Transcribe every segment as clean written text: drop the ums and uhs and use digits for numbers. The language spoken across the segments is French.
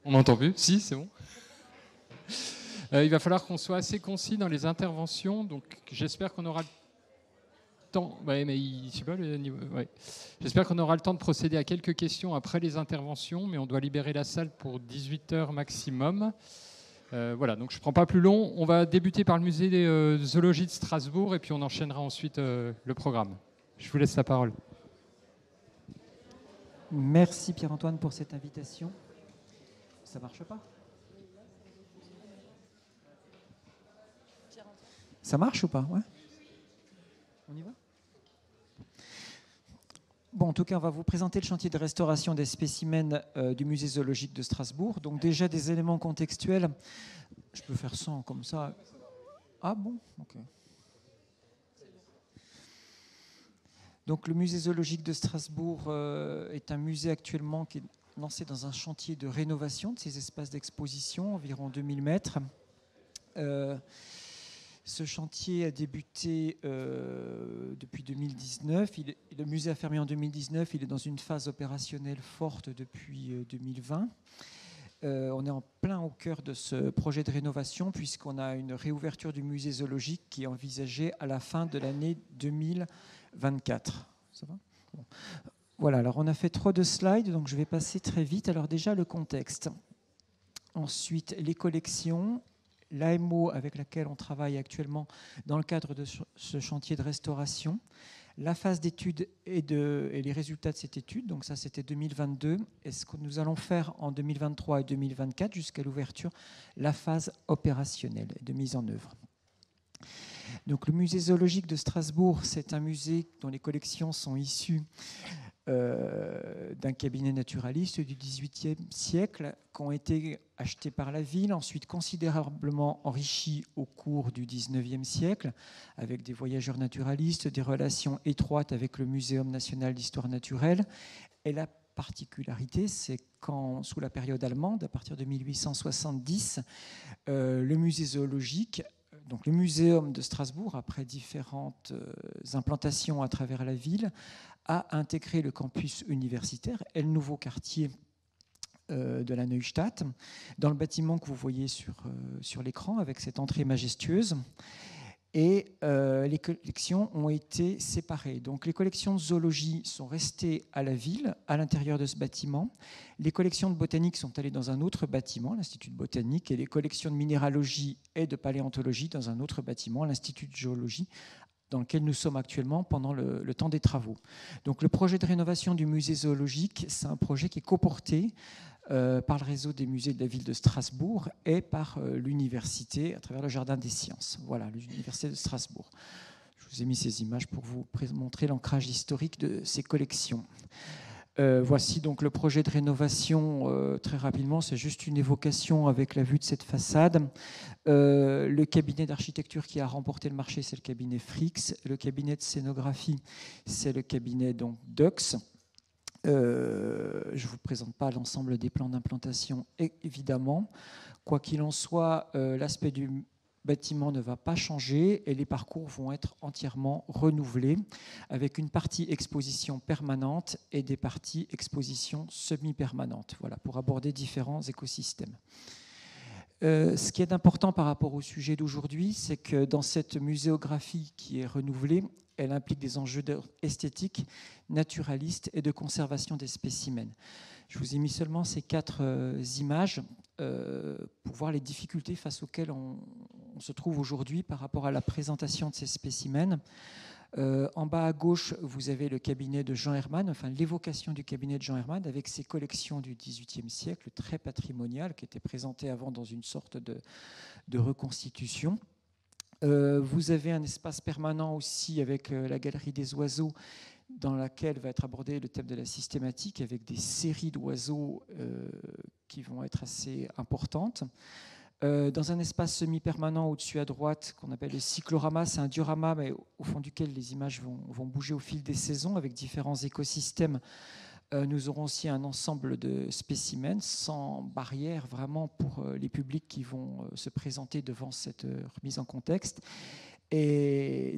On m'entend plus? Si, c'est bon. Il va falloir qu'on soit assez concis dans les interventions, donc j'espère qu'on aura le temps. Ouais, mais je sais pas le niveau. Ouais. J'espère qu'on aura le temps de procéder à quelques questions après les interventions, mais on doit libérer la salle pour 18 heures maximum. Voilà, donc je ne prends pas plus long. On va débuter par le musée des zoologie de Strasbourg et puis on enchaînera ensuite le programme. Je vous laisse la parole. Merci Pierre-Antoine pour cette invitation. Ça marche pas? Ça marche ou pas? Ouais. On y va? Bon, en tout cas, on va vous présenter le chantier de restauration des spécimens du musée zoologique de Strasbourg. Donc déjà des éléments contextuels. Je peux faire ça comme ça. Ah bon? Ok. Donc le musée zoologique de Strasbourg est un musée actuellement qui est lancé dans un chantier de rénovation de ses espaces d'exposition, environ 2000 mètres. Ce chantier a débuté depuis 2019. Le musée a fermé en 2019. Il est dans une phase opérationnelle forte depuis 2020. On est en plein au cœur de ce projet de rénovation puisqu'on a une réouverture du musée zoologique qui est envisagée à la fin de l'année 2024. Ça va ? Bon. Voilà, alors on a fait trop de slides, donc je vais passer très vite. Alors déjà le contexte. Ensuite, les collections. L'AMO avec laquelle on travaille actuellement dans le cadre de ce chantier de restauration, la phase d'étude et les résultats de cette étude, donc ça c'était 2022, et ce que nous allons faire en 2023 et 2024 jusqu'à l'ouverture, la phase opérationnelle de mise en œuvre. Donc le musée zoologique de Strasbourg, c'est un musée dont les collections sont issues d'un cabinet naturaliste du XVIIIe siècle qui ont été achetés par la ville, ensuite considérablement enrichis au cours du XIXe siècle avec des voyageurs naturalistes, des relations étroites avec le Muséum national d'histoire naturelle. Et la particularité, c'est quand, sous la période allemande, à partir de 1870, le musée zoologique, donc le muséum de Strasbourg, après différentes implantations à travers la ville, a intégré le campus universitaire et le nouveau quartier de la Neustadt dans le bâtiment que vous voyez sur l'écran avec cette entrée majestueuse. Et les collections ont été séparées. Donc les collections de zoologie sont restées à la ville, à l'intérieur de ce bâtiment. Les collections de botanique sont allées dans un autre bâtiment, l'Institut de botanique, et les collections de minéralogie et de paléontologie dans un autre bâtiment, l'Institut de géologie, dans lequel nous sommes actuellement pendant le temps des travaux. Donc le projet de rénovation du musée zoologique, c'est un projet qui est coporté par le réseau des musées de la ville de Strasbourg et par l'université à travers le Jardin des Sciences. Voilà, l'université de Strasbourg. Je vous ai mis ces images pour vous montrer l'ancrage historique de ces collections. Voici donc le projet de rénovation très rapidement, c'est juste une évocation avec la vue de cette façade. Le cabinet d'architecture qui a remporté le marché, c'est le cabinet Frix. Le cabinet de scénographie, c'est le cabinet donc Dux. Je ne vous présente pas l'ensemble des plans d'implantation, évidemment. Quoi qu'il en soit, l'aspect du bâtiment ne va pas changer et les parcours vont être entièrement renouvelés avec une partie exposition permanente et des parties exposition semi-permanente, voilà, pour aborder différents écosystèmes. Ce qui est important par rapport au sujet d'aujourd'hui, c'est que dans cette muséographie qui est renouvelée, elle implique des enjeux esthétiques, naturalistes et de conservation des spécimens. Je vous ai mis seulement ces 4 images pour voir les difficultés face auxquelles on se trouve aujourd'hui par rapport à la présentation de ces spécimens. En bas à gauche, vous avez le cabinet de Jean Herman, enfin l'évocation du cabinet de Jean Herman avec ses collections du XVIIIe siècle, très patrimoniales, qui étaient présentées avant dans une sorte de reconstitution. Vous avez un espace permanent aussi avec la galerie des oiseaux dans laquelle va être abordé le thème de la systématique avec des séries d'oiseaux qui vont être assez importantes. Dans un espace semi-permanent au-dessus à droite qu'on appelle le cyclorama, c'est un diorama mais au fond duquel les images vont bouger au fil des saisons avec différents écosystèmes. Nous aurons aussi un ensemble de spécimens sans barrière vraiment pour les publics qui vont se présenter devant cette remise en contexte. Et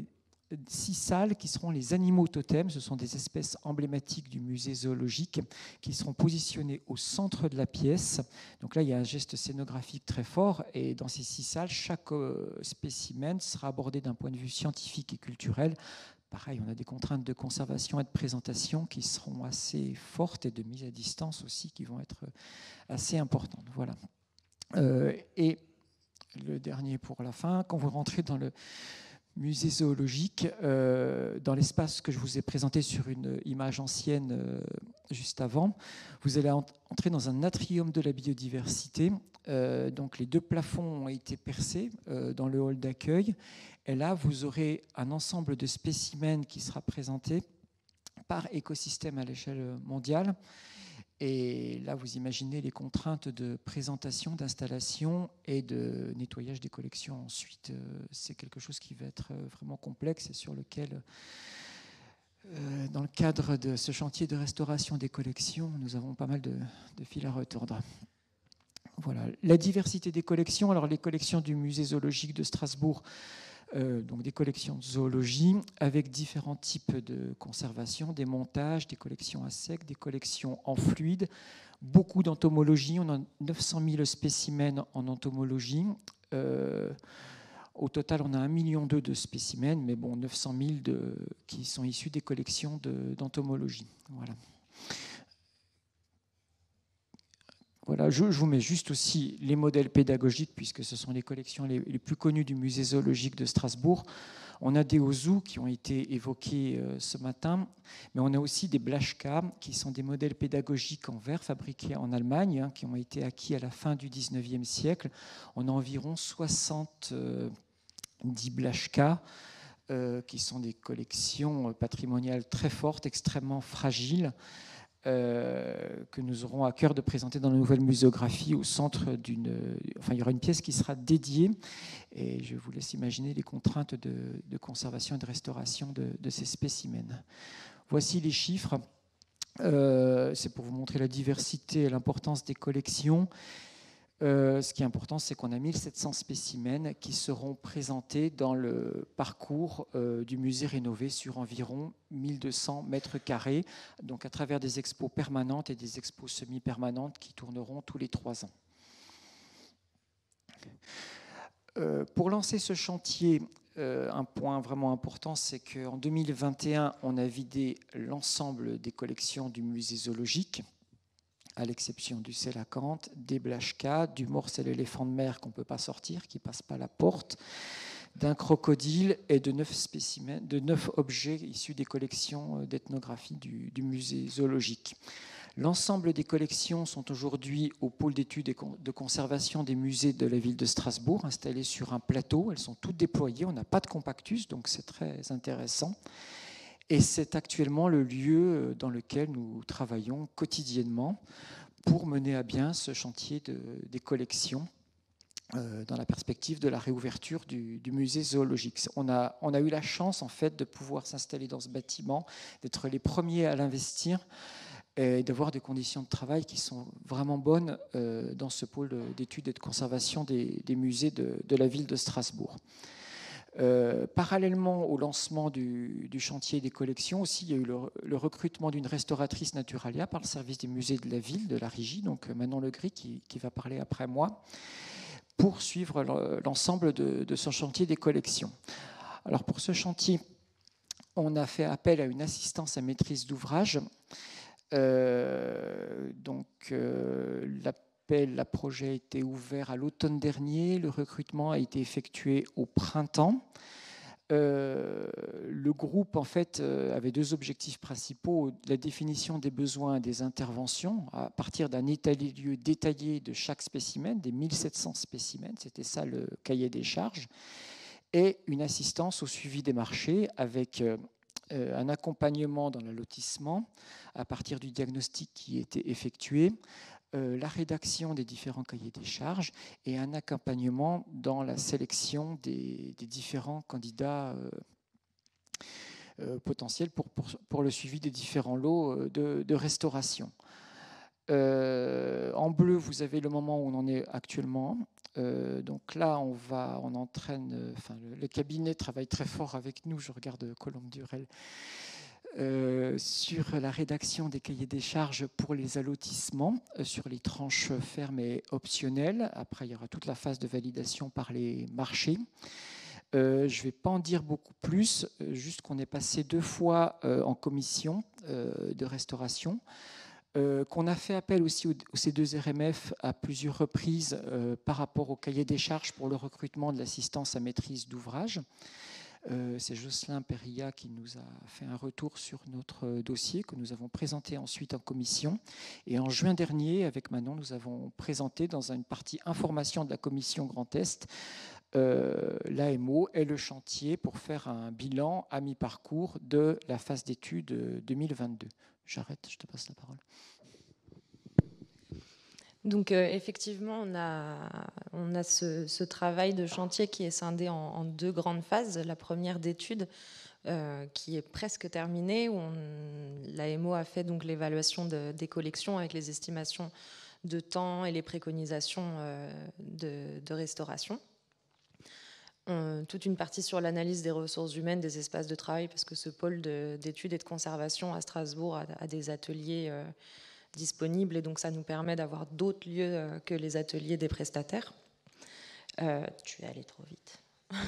6 salles qui seront les animaux totems. Ce sont des espèces emblématiques du musée zoologique qui seront positionnées au centre de la pièce. Donc là, il y a un geste scénographique très fort. Et dans ces 6 salles, chaque spécimen sera abordé d'un point de vue scientifique et culturel. Pareil, on a des contraintes de conservation et de présentation qui seront assez fortes et de mise à distance aussi qui vont être assez importantes. Voilà. Et le dernier pour la fin, quand vous rentrez dans le musée zoologique, dans l'espace que je vous ai présenté sur une image ancienne juste avant, vous allez entrer dans un atrium de la biodiversité. Donc les 2 plafonds ont été percés dans le hall d'accueil. Et là, vous aurez un ensemble de spécimens qui sera présenté par écosystème à l'échelle mondiale. Et là, vous imaginez les contraintes de présentation, d'installation et de nettoyage des collections. Ensuite, c'est quelque chose qui va être vraiment complexe et sur lequel, dans le cadre de ce chantier de restauration des collections, nous avons pas mal de fils à retordre. Voilà. La diversité des collections. Alors, les collections du musée zoologique de Strasbourg, donc des collections de zoologie avec différents types de conservation, des montages, des collections à sec, des collections en fluide, beaucoup d'entomologie. On a 900 000 spécimens en entomologie. Au total, on a 1,2 million de spécimens, mais bon, 900 000 qui sont issus des collections d'entomologie. Voilà. Voilà, je vous mets juste aussi les modèles pédagogiques, puisque ce sont les collections les plus connues du musée zoologique de Strasbourg. On a des Ozu qui ont été évoqués ce matin, mais on a aussi des Blaschka, qui sont des modèles pédagogiques en verre fabriqués en Allemagne, hein, qui ont été acquis à la fin du 19e siècle. On a environ 70 Blaschka, qui sont des collections patrimoniales très fortes, extrêmement fragiles, que nous aurons à cœur de présenter dans la nouvelle muséographie au centre d'une... Enfin, il y aura une pièce qui sera dédiée et je vous laisse imaginer les contraintes de conservation et de restauration de ces spécimens. Voici les chiffres. C'est pour vous montrer la diversité et l'importance des collections. Ce qui est important, c'est qu'on a 1700 spécimens qui seront présentés dans le parcours du musée rénové sur environ 1200 mètres carrés, donc à travers des expos permanentes et des expos semi-permanentes qui tourneront tous les 3 ans. Pour lancer ce chantier, un point vraiment important, c'est qu'en 2021, on a vidé l'ensemble des collections du musée zoologique, à l'exception du sélacanthe, des Blaschka, du morse et l'éléphant de mer qu'on ne peut pas sortir, qui ne passe pas la porte, d'un crocodile et de 9 spécimens, de 9 objets issus des collections d'ethnographie du musée zoologique. L'ensemble des collections sont aujourd'hui au pôle d'études et de conservation des musées de la ville de Strasbourg, installées sur un plateau. Elles sont toutes déployées, on n'a pas de compactus, donc c'est très intéressant. Et c'est actuellement le lieu dans lequel nous travaillons quotidiennement pour mener à bien ce chantier des collections dans la perspective de la réouverture du musée zoologique. On a eu la chance en fait de pouvoir s'installer dans ce bâtiment, d'être les premiers à l'investir et d'avoir des conditions de travail qui sont vraiment bonnes dans ce pôle d'études et de conservation des musées de la ville de Strasbourg. Parallèlement au lancement du chantier des collections, aussi, il y a eu le recrutement d'une restauratrice Naturalia par le service des musées de la ville, de la Régie, donc Manon Legris qui va parler après moi, pour suivre l'ensemble de ce chantier des collections. Alors pour ce chantier, on a fait appel à une assistance à maîtrise d'ouvrage. L'appel à projet a été ouvert à l'automne dernier. Le recrutement a été effectué au printemps. Le groupe en fait avait 2 objectifs principaux: la définition des besoins et des interventions à partir d'un état des lieux détaillé de chaque spécimen, des 1700 spécimens, c'était ça le cahier des charges, et une assistance au suivi des marchés avec un accompagnement dans l'allotissement à partir du diagnostic qui était effectué, la rédaction des différents cahiers des charges et un accompagnement dans la sélection des différents candidats potentiels pour le suivi des différents lots de restauration. En bleu, vous avez le moment où on en est actuellement. Donc là, on entraîne. Enfin, le cabinet travaille très fort avec nous. Je regarde Colombe Durel sur la rédaction des cahiers des charges pour les allotissements, sur les tranches fermes et optionnelles. Après, il y aura toute la phase de validation par les marchés. Je ne vais pas en dire beaucoup plus, juste qu'on est passé 2 fois en commission de restauration, qu'on a fait appel aussi au C2RMF à plusieurs reprises par rapport au cahier des charges pour le recrutement de l'assistance à maîtrise d'ouvrage. C'est Jocelyn Perilla qui nous a fait un retour sur notre dossier que nous avons présenté ensuite en commission. Et en juin dernier, avec Manon, nous avons présenté dans une partie information de la commission Grand Est l'AMO et le chantier pour faire un bilan à mi-parcours de la phase d'études 2022. J'arrête, je te passe la parole. Donc effectivement, on a ce travail de chantier qui est scindé en 2 grandes phases. La première d'études qui est presque terminée, où l'AMO a fait donc l'évaluation des collections avec les estimations de temps et les préconisations de restauration. Toute une partie sur l'analyse des ressources humaines, des espaces de travail, parce que ce pôle d'études et de conservation à Strasbourg a des ateliers disponibles, et donc ça nous permet d'avoir d'autres lieux que les ateliers des prestataires. Tu es allé trop vite.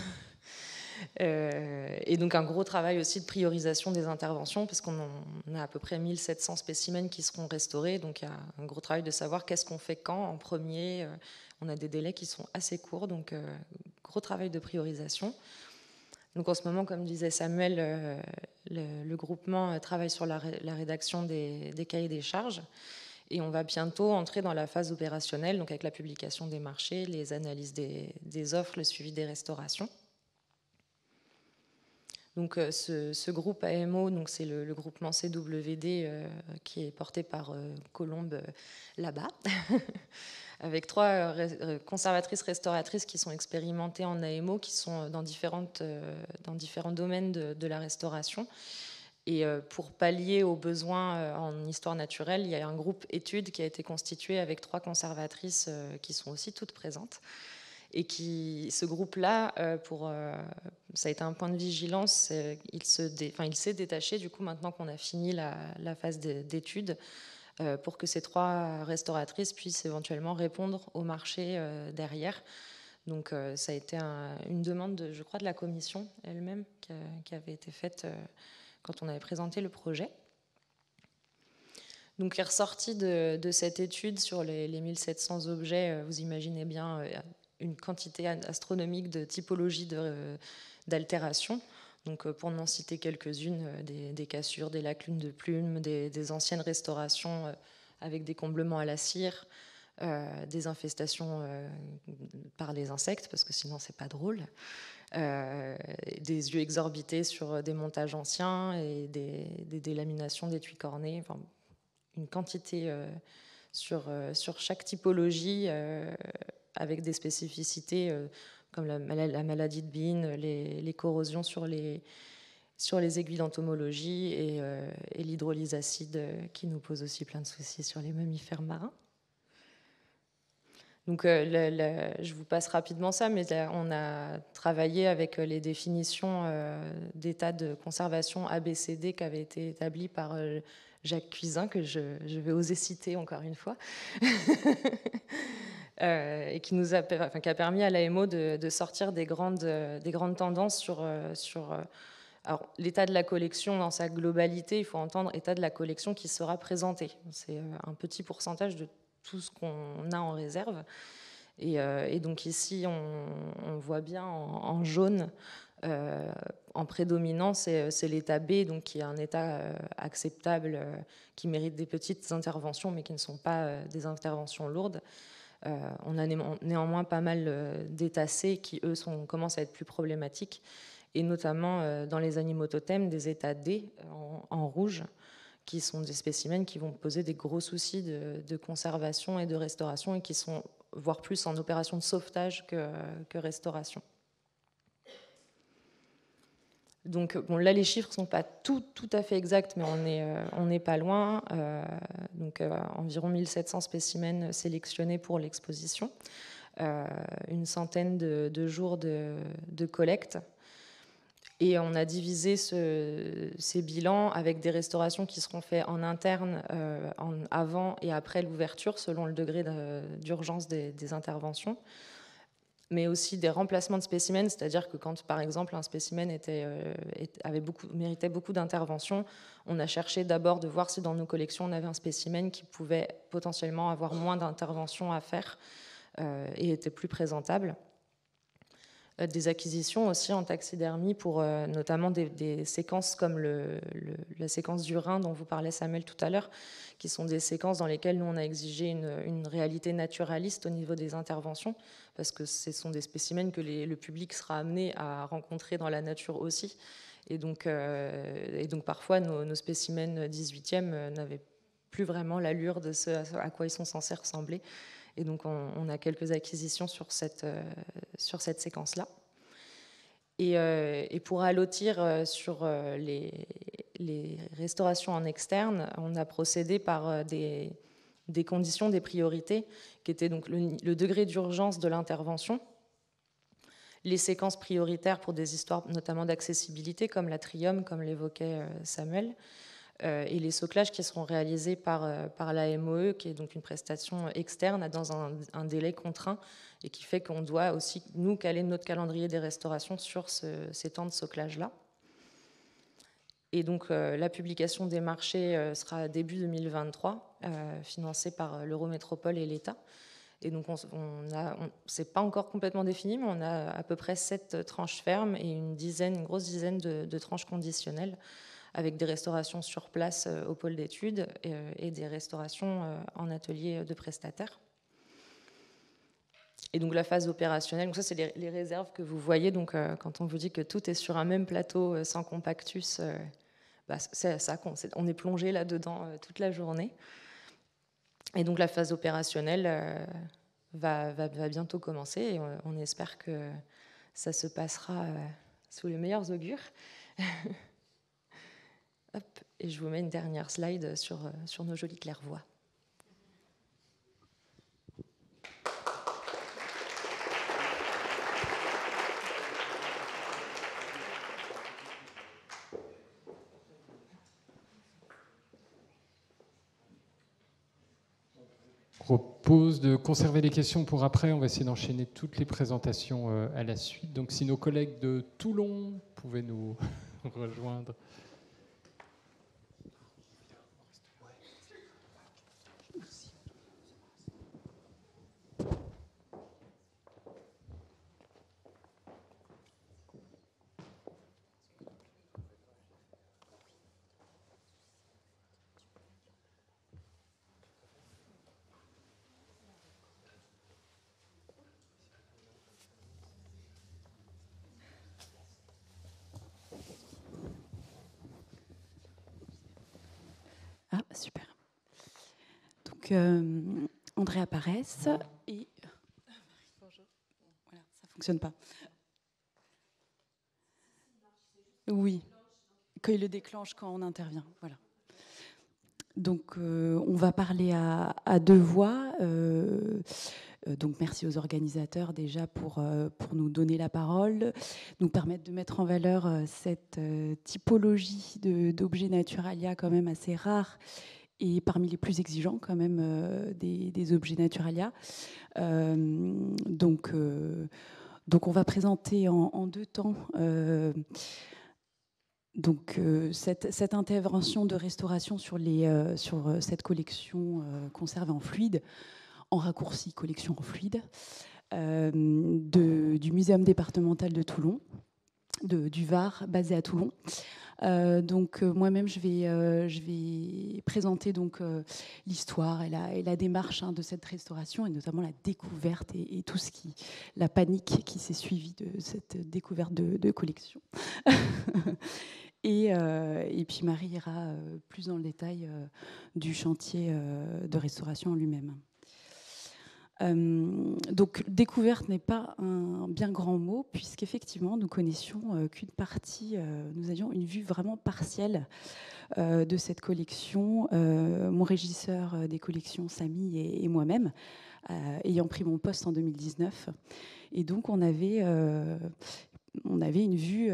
Et donc un gros travail aussi de priorisation des interventions, parce qu'on a à peu près 1700 spécimens qui seront restaurés, donc il y a un gros travail de savoir qu'est-ce qu'on fait quand en premier. On a des délais qui sont assez courts, donc gros travail de priorisation. Donc en ce moment, comme disait Samuel, le groupement travaille sur la rédaction des cahiers des charges, et on va bientôt entrer dans la phase opérationnelle, donc avec la publication des marchés, les analyses des offres, le suivi des restaurations. Donc ce groupe AMO, donc c'est le groupement CWD qui est porté par Colombe là-bas, avec 3 conservatrices restauratrices qui sont expérimentées en AMO, qui sont dans différents domaines de la restauration. Et pour pallier aux besoins en histoire naturelle, il y a un groupe études qui a été constitué avec 3 conservatrices qui sont aussi toutes présentes. Et ce groupe-là, ça a été un point de vigilance, il s'est détaché du coup maintenant qu'on a fini la phase d'études, pour que ces 3 restauratrices puissent éventuellement répondre au marché derrière. Donc ça a été une demande, je crois, de la commission elle-même qui avait été faite quand on avait présenté le projet. Donc les ressorties de cette étude sur les 1700 objets, vous imaginez bien une quantité astronomique de typologies d'altérations. Donc pour n'en citer quelques-unes, des cassures, des lacunes de plumes, des anciennes restaurations avec des comblements à la cire, des infestations par les insectes, parce que sinon c'est pas drôle, des yeux exorbités sur des montages anciens et des délaminations d'étuis cornés, enfin, une quantité sur chaque typologie avec des spécificités comme la maladie de Bean, les corrosions sur les aiguilles d'entomologie et l'hydrolyse acide qui nous pose aussi plein de soucis sur les mammifères marins. Donc je vous passe rapidement ça, mais on a travaillé avec les définitions d'état de conservation ABCD qui avaient été établies par Jacques Cuisin, que je vais oser citer encore une fois, et qui a permis à l'AMO de sortir des grandes tendances sur alors, l'état de la collection dans sa globalité. Il faut entendre état de la collection qui sera présenté. C'est un petit pourcentage de tout ce qu'on a en réserve. Et donc ici, on voit bien en jaune, en prédominant, c'est l'état B, donc qui est un état acceptable, qui mérite des petites interventions, mais qui ne sont pas des interventions lourdes. On a néanmoins pas mal d'états C qui, eux, commencent à être plus problématiques, et notamment dans les animaux totems, des états D en rouge, qui sont des spécimens qui vont poser des gros soucis de conservation et de restauration, et qui sont voire plus en opération de sauvetage que restauration. Donc bon, là, les chiffres ne sont pas tout à fait exacts, mais on n'est pas loin. Donc environ 1700 spécimens sélectionnés pour l'exposition, une centaine de jours de collecte. Et on a divisé ces bilans avec des restaurations qui seront faites en interne avant et après l'ouverture, selon le degré d'urgence des interventions, mais aussi des remplacements de spécimens, c'est-à-dire que quand, par exemple, un spécimen méritait beaucoup d'intervention, on a cherché d'abord de voir si dans nos collections, on avait un spécimen qui pouvait potentiellement avoir moins d'interventions à faire et était plus présentable. Des acquisitions aussi en taxidermie pour notamment des séquences comme la séquence du rein dont vous parlait Samuel tout à l'heure, qui sont des séquences dans lesquelles nous on a exigé une réalité naturaliste au niveau des interventions, parce que ce sont des spécimens que le public sera amené à rencontrer dans la nature aussi. Et donc parfois nos spécimens 18e n'avaient plus vraiment l'allure de ce à quoi ils sont censés ressembler. Et donc, on a quelques acquisitions sur cette séquence-là. Et pour allotir sur les restaurations en externe, on a procédé par des conditions, des priorités, qui étaient donc le degré d'urgence de l'intervention, les séquences prioritaires pour des histoires notamment d'accessibilité, comme l'atrium, comme l'évoquait Samuel, et les soclages qui seront réalisés par la MOE, qui est donc une prestation externe dans un délai contraint et qui fait qu'on doit aussi, nous, caler notre calendrier des restaurations sur ces temps de soclage-là. Et donc la publication des marchés sera début 2023, financée par l'Eurométropole et l'État. Et donc c'est pas encore complètement défini, mais on a à peu près 7 tranches fermes et une grosse dizaine de tranches conditionnelles, avec des restaurations sur place au pôle d'études et des restaurations en atelier de prestataires. Et donc la phase opérationnelle, donc ça c'est les réserves que vous voyez. Donc quand on vous dit que tout est sur un même plateau sans compactus, on est plongé là-dedans toute la journée. Et donc la phase opérationnelle va bientôt commencer et on espère que ça se passera sous les meilleurs augures. Hop, et je vous mets une dernière slide sur nos jolies clairvoies. Je propose de conserver les questions pour après. On va essayer d'enchaîner toutes les présentations à la suite. Donc si nos collègues de Toulon pouvaient nous rejoindre. Ah, super. Donc, Andrea Paresse et... Bonjour. Voilà, ça ne fonctionne pas. Oui, qu'il le déclenche quand on intervient. Voilà. Donc, on va parler à deux voix. Donc, merci aux organisateurs déjà pour nous donner la parole, nous permettre de mettre en valeur cette typologie d'objets naturalia quand même assez rares et parmi les plus exigeants quand même des objets naturalia. Donc, on va présenter en deux temps cette intervention de restauration sur cette collection conservée en fluide, en raccourci collection en fluide, du Muséum départemental de Toulon, du Var, basé à Toulon. Moi-même, je vais présenter l'histoire et la démarche de cette restauration, et notamment la découverte et tout la panique qui s'est suivie de cette découverte de collection. Et puis Marie ira plus dans le détail du chantier de restauration en lui-même. Donc découverte n'est pas un bien grand mot, puisqu'effectivement nous connaissions qu'une partie, nous avions une vue vraiment partielle de cette collection. Mon régisseur des collections, Samy, et moi-même, ayant pris mon poste en 2019. Et donc on avait une vue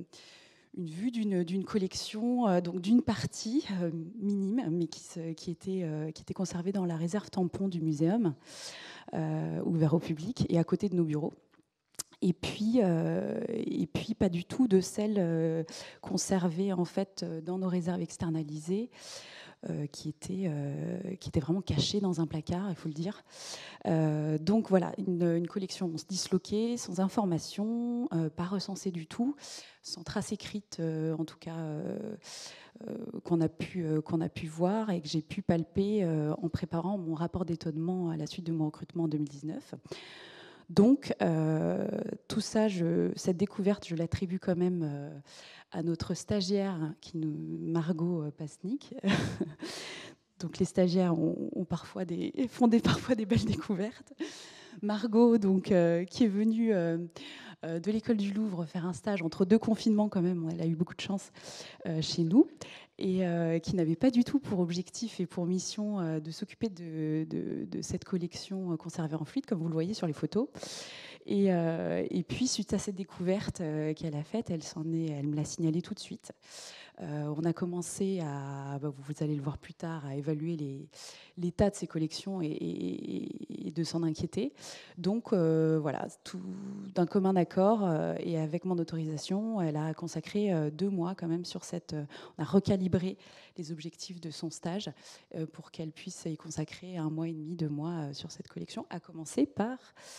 d'une collection, donc d'une partie minime, mais qui était conservée dans la réserve tampon du muséum, ouvert au public, et à côté de nos bureaux. Et puis pas du tout de celles conservées en fait dans nos réserves externalisées, qui étaient vraiment cachées dans un placard, il faut le dire. Donc voilà, une collection disloquée, sans information, pas recensée du tout, sans trace écrite, en tout cas qu'on a pu voir et que j'ai pu palper en préparant mon rapport d'étonnement à la suite de mon recrutement en 2019. Donc, tout ça, cette découverte, je l'attribue quand même à notre stagiaire, Margot Pasnik. Donc, les stagiaires font parfois des belles découvertes. Margot, donc, qui est venue de l'école du Louvre faire un stage entre 2 confinements quand même, elle a eu beaucoup de chance chez nous, et qui n'avait pas du tout pour objectif et pour mission de s'occuper de cette collection conservée en fluide, comme vous le voyez sur les photos. Et puis, suite à cette découverte qu'elle a faite, elle me l'a signalé tout de suite. On a commencé vous allez le voir plus tard, à évaluer l'état de ces collections et de s'en inquiéter. Donc voilà, tout d'un commun accord et avec mon autorisation, elle a consacré 2 mois quand même sur on a recalibré les objectifs de son stage pour qu'elle puisse y consacrer 1 mois et demi, 2 mois sur cette collection, à commencer par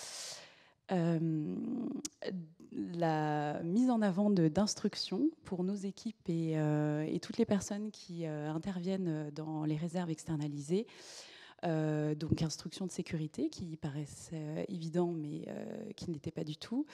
la mise en avant d'instructions pour nos équipes et toutes les personnes qui interviennent dans les réserves externalisées. Donc instructions de sécurité qui paraissent évidents mais qui n'étaient pas du tout.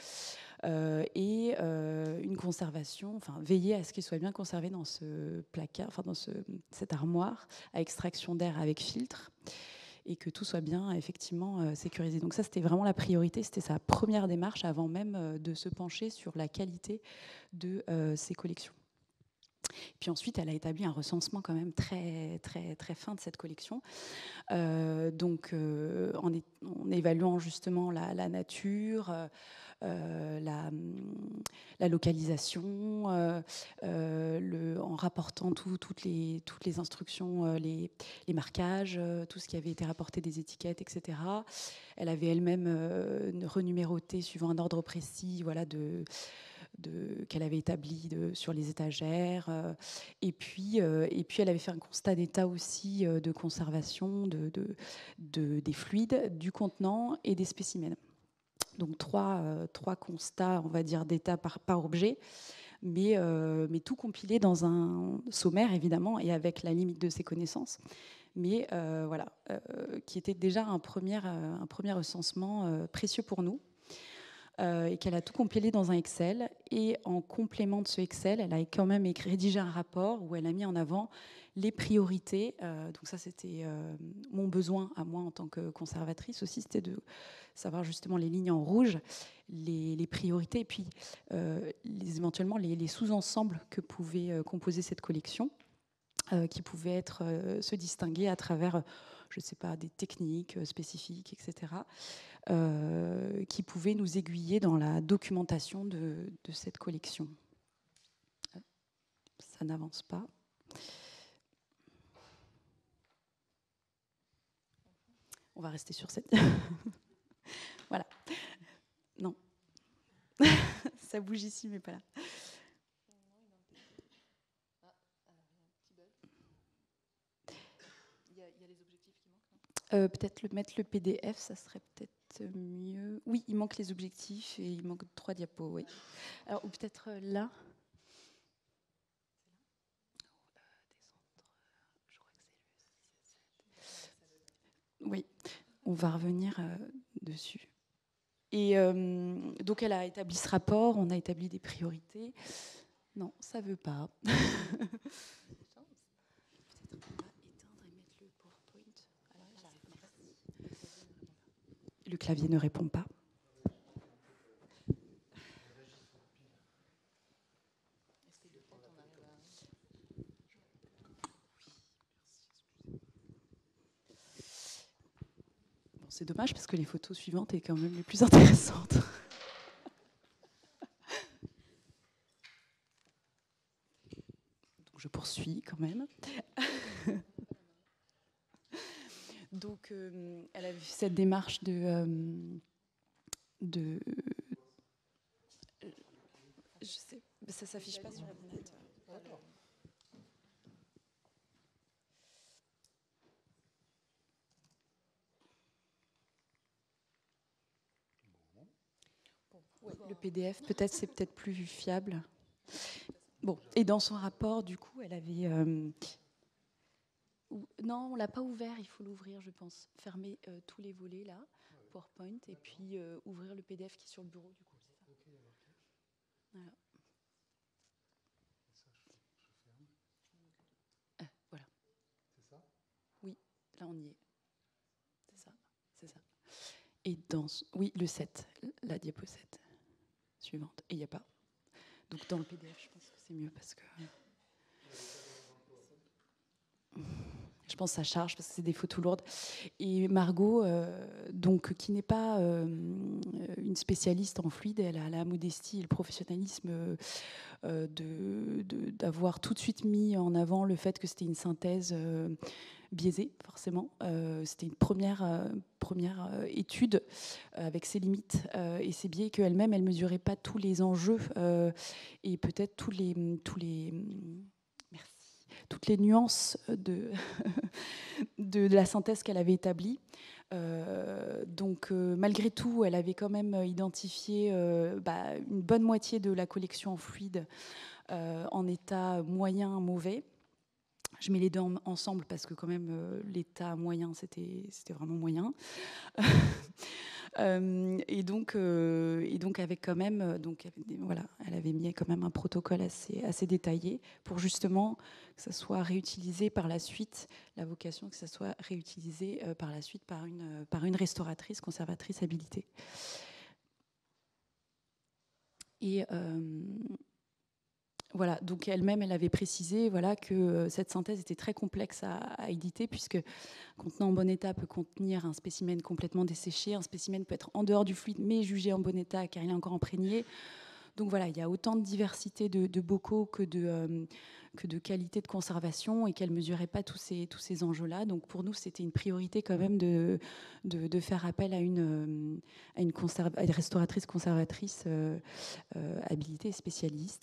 Et une conservation, veiller à ce qu'il soit bien conservé dans ce placard, dans cette armoire à extraction d'air avec filtre, et que tout soit bien effectivement sécurisé. Donc ça, c'était vraiment la priorité, c'était sa première démarche avant même de se pencher sur la qualité de ces collections. Puis ensuite, elle a établi un recensement quand même très, très, très fin de cette collection. Donc en évaluant justement la nature, la localisation, en rapportant toutes les instructions, les marquages, tout ce qui avait été rapporté des étiquettes, etc. Elle avait elle-même renuméroté suivant un ordre précis, voilà, qu'elle avait établi sur les étagères. Et puis, elle avait fait un constat d'état aussi de conservation des fluides, du contenant et des spécimens. Donc trois constats, on va dire, d'état par objet, mais tout compilé dans un sommaire, évidemment, et avec la limite de ses connaissances. Mais voilà, qui était déjà un premier recensement précieux pour nous. Et qu'elle a tout compilé dans un Excel. Et en complément de ce Excel, elle a quand même rédigé un rapport où elle a mis en avant les priorités. Donc ça, c'était mon besoin à moi en tant que conservatrice aussi, c'était de savoir justement les lignes en rouge, les priorités, et puis éventuellement les sous-ensembles que pouvait composer cette collection, qui pouvaient se distinguer à travers, je ne sais pas, des techniques spécifiques, etc., qui pouvaient nous aiguiller dans la documentation de cette collection. Ça n'avance pas. On va rester sur cette... Voilà. Non. Ça bouge ici, mais pas là. Il y a les objectifs qui manquent, peut-être mettre le PDF, ça serait peut-être mieux. Oui, il manque les objectifs et il manque 3 diapos, oui. Alors, ou peut-être là. Oui, on va revenir dessus. Et donc, elle a établi ce rapport, on a établi des priorités. Non, ça ne veut pas. Le clavier ne répond pas. Bon, c'est dommage parce que les photos suivantes sont quand même les plus intéressantes. Donc je poursuis quand même. Donc, elle a vu cette démarche je sais, ça s'affiche pas sur l'ordinateur. Ouais, le PDF, peut-être, c'est peut-être plus fiable. Bon, et dans son rapport, du coup, elle avait. Non, on l'a pas ouvert, il faut l'ouvrir, je pense. Fermer tous les volets là, PowerPoint, et puis ouvrir le PDF qui est sur le bureau, du coup. C'est ça. Voilà. Voilà. C'est ça ? Oui, là on y est. C'est ça, c'est ça. Et oui, le 7, la diapo 7 suivante. Et il n'y a pas. Donc dans le PDF, je pense que c'est mieux parce que. Je pense que ça charge parce que c'est des photos lourdes. Et Margot, donc, qui n'est pas une spécialiste en fluide, elle a la modestie et le professionnalisme d'avoir tout de suite mis en avant le fait que c'était une synthèse biaisée, forcément. C'était une première étude avec ses limites et ses biais, qu'elle-même, elle ne mesurait pas tous les enjeux et peut-être toutes les nuances de la synthèse qu'elle avait établie. Donc, malgré tout, elle avait quand même identifié une bonne moitié de la collection en fluide en état moyen, mauvais. Je mets les deux ensemble parce que quand même, l'état moyen, c'était vraiment moyen. Et donc avec quand même, voilà, elle avait mis quand même un protocole assez détaillé pour justement que ça soit réutilisé par la suite, la vocation que ça soit réutilisé par la suite par une restauratrice, conservatrice habilitée. Et voilà, donc elle-même, elle avait précisé que cette synthèse était très complexe à éditer, puisque contenant en bon état peut contenir un spécimen complètement desséché, un spécimen peut être en dehors du fluide, mais jugé en bon état car il est encore imprégné. Donc voilà, il y a autant de diversité de bocaux que de qualité de conservation, et qu'elle ne mesurait pas tous ces enjeux-là. Donc pour nous, c'était une priorité quand même de faire appel à une restauratrice conservatrice habilitée et spécialiste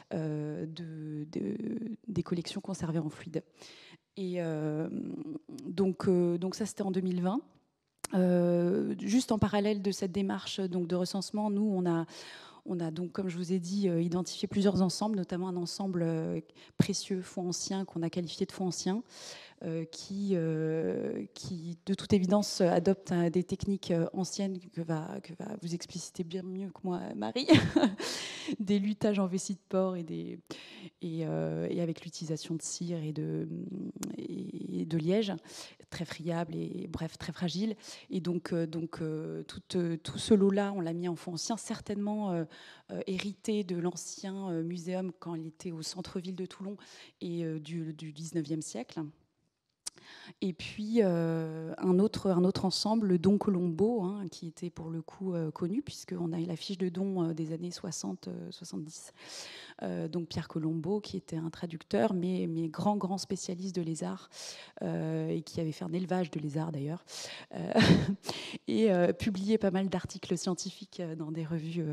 des collections conservées en fluide. Et donc ça, c'était en 2020. Juste en parallèle de cette démarche de recensement, nous, on a donc, comme je vous ai dit, identifié plusieurs ensembles, notamment un ensemble précieux, fonds anciens, qu'on a qualifié de fonds anciens, qui, de toute évidence, adopte des techniques anciennes que va vous expliciter bien mieux que moi, Marie, des luttages en vessie de porc et avec l'utilisation de cire et de liège, très friable et bref, très fragile. Et donc tout ce lot-là, on l'a mis en fonds anciens, certainement hérité de l'ancien muséum quand il était au centre-ville de Toulon et du 19e siècle. Et puis un autre ensemble, le Don Colombo, qui était pour le coup connu, puisqu'on a la fiche de don des années 60-70. Donc Pierre Colombo, qui était un traducteur, mais grand spécialiste de lézards, et qui avait fait un élevage de lézards d'ailleurs, et publié pas mal d'articles scientifiques dans des revues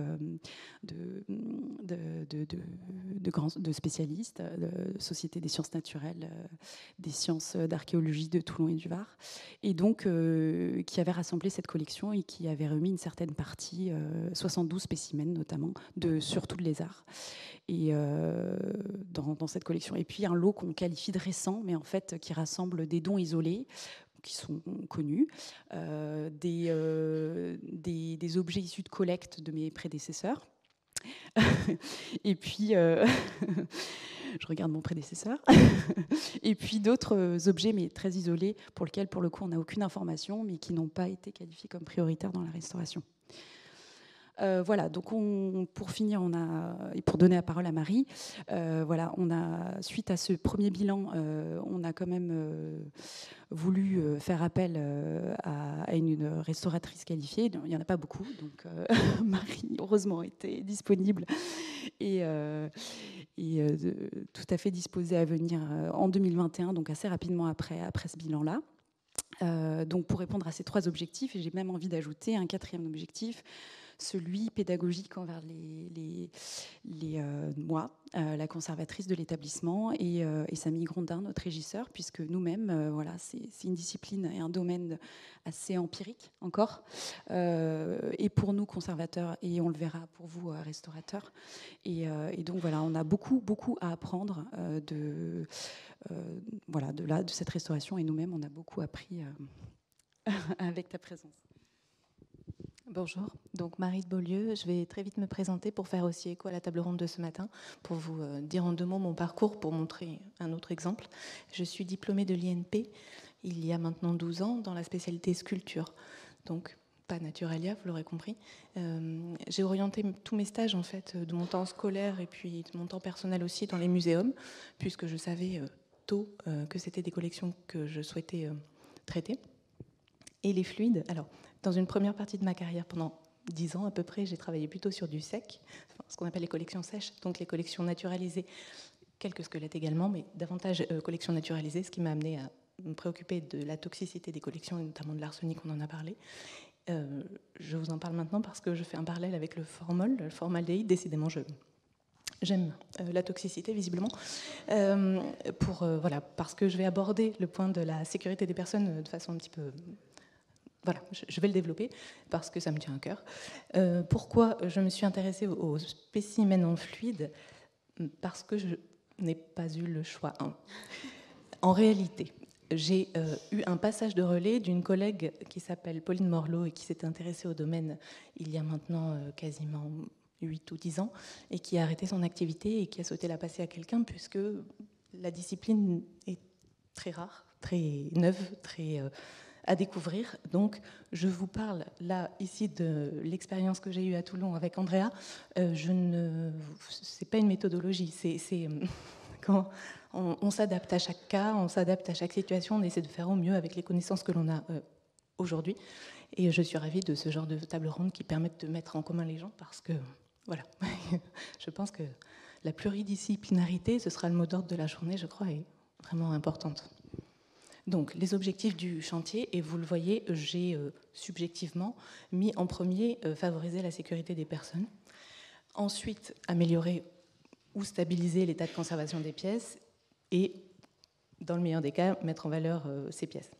de spécialistes, de Société des sciences naturelles, des sciences d'archéologie de Toulon et du Var, et donc qui avait rassemblé cette collection et qui avait remis une certaine partie, 72 spécimens notamment, surtout de lézards, et dans cette collection. Et puis un lot qu'on qualifie de récent, mais en fait qui rassemble des dons isolés qui sont connus, des objets issus de collectes de mes prédécesseurs, et puis Je regarde mon prédécesseur. Et puis d'autres objets, mais très isolés, pour lesquels, pour le coup, on n'a aucune information, mais qui n'ont pas été qualifiés comme prioritaires dans la restauration. Voilà, donc pour finir, et pour donner la parole à Marie, voilà, suite à ce premier bilan, on a quand même voulu faire appel à une restauratrice qualifiée. Il n'y en a pas beaucoup, donc Marie, heureusement, était disponible et tout à fait disposée à venir en 2021, donc assez rapidement après ce bilan-là. Donc pour répondre à ces 3 objectifs, et j'ai même envie d'ajouter un 4e objectif, celui pédagogique envers moi, la conservatrice de l'établissement, et Samy Grondin, notre régisseur, puisque nous-mêmes, voilà, c'est une discipline et un domaine assez empirique encore, et pour nous conservateurs, et on le verra pour vous restaurateurs. Et donc voilà, on a beaucoup à apprendre de cette restauration, et nous-mêmes, on a beaucoup appris avec ta présence. Bonjour, donc Marie de Beaulieu. Je vais très vite me présenter pour faire aussi écho à la table ronde de ce matin, pour vous dire en 2 mots mon parcours, pour montrer un autre exemple. Je suis diplômée de l'INP il y a maintenant 12 ans dans la spécialité sculpture, donc pas Naturalia, vous l'aurez compris. J'ai orienté tous mes stages en fait de mon temps scolaire et puis de mon temps personnel aussi dans les muséums, puisque je savais tôt que c'était des collections que je souhaitais traiter. Et les fluides, alors dans une première partie de ma carrière, pendant 10 ans à peu près, j'ai travaillé plutôt sur du sec, ce qu'on appelle les collections sèches, donc les collections naturalisées, quelques squelettes également, mais davantage collections naturalisées, ce qui m'a amené à me préoccuper de la toxicité des collections, et notamment de l'arsenic, on en a parlé. Je vous en parle maintenant parce que je fais un parallèle avec le formaldéhyde. Décidément, j'aime la toxicité, visiblement, voilà, parce que je vais aborder le point de la sécurité des personnes de façon un petit peu... Voilà, je vais le développer parce que ça me tient à cœur. Pourquoi je me suis intéressée aux spécimens en fluide? Parce que je n'ai pas eu le choix. En réalité, j'ai eu un passage de relais d'une collègue qui s'appelle Pauline Morlot et qui s'était intéressée au domaine il y a maintenant quasiment 8 ou 10 ans et qui a arrêté son activité et qui a souhaité la passer à quelqu'un puisque la discipline est très rare, très neuve, très... à découvrir. Donc, je vous parle là, ici, de l'expérience que j'ai eue à Toulon avec Andrea. C'est pas une méthodologie, c'est quand on s'adapte à chaque cas, on s'adapte à chaque situation, on essaie de faire au mieux avec les connaissances que l'on a aujourd'hui. Et je suis ravie de ce genre de table ronde qui permettent de mettre en commun les gens parce que, voilà, je pense que la pluridisciplinarité, ce sera le mot d'ordre de la journée, je crois, est vraiment importante. Donc, les objectifs du chantier, et vous le voyez, j'ai subjectivement mis en premier favoriser la sécurité des personnes, ensuite améliorer ou stabiliser l'état de conservation des pièces et, dans le meilleur des cas, mettre en valeur ces pièces.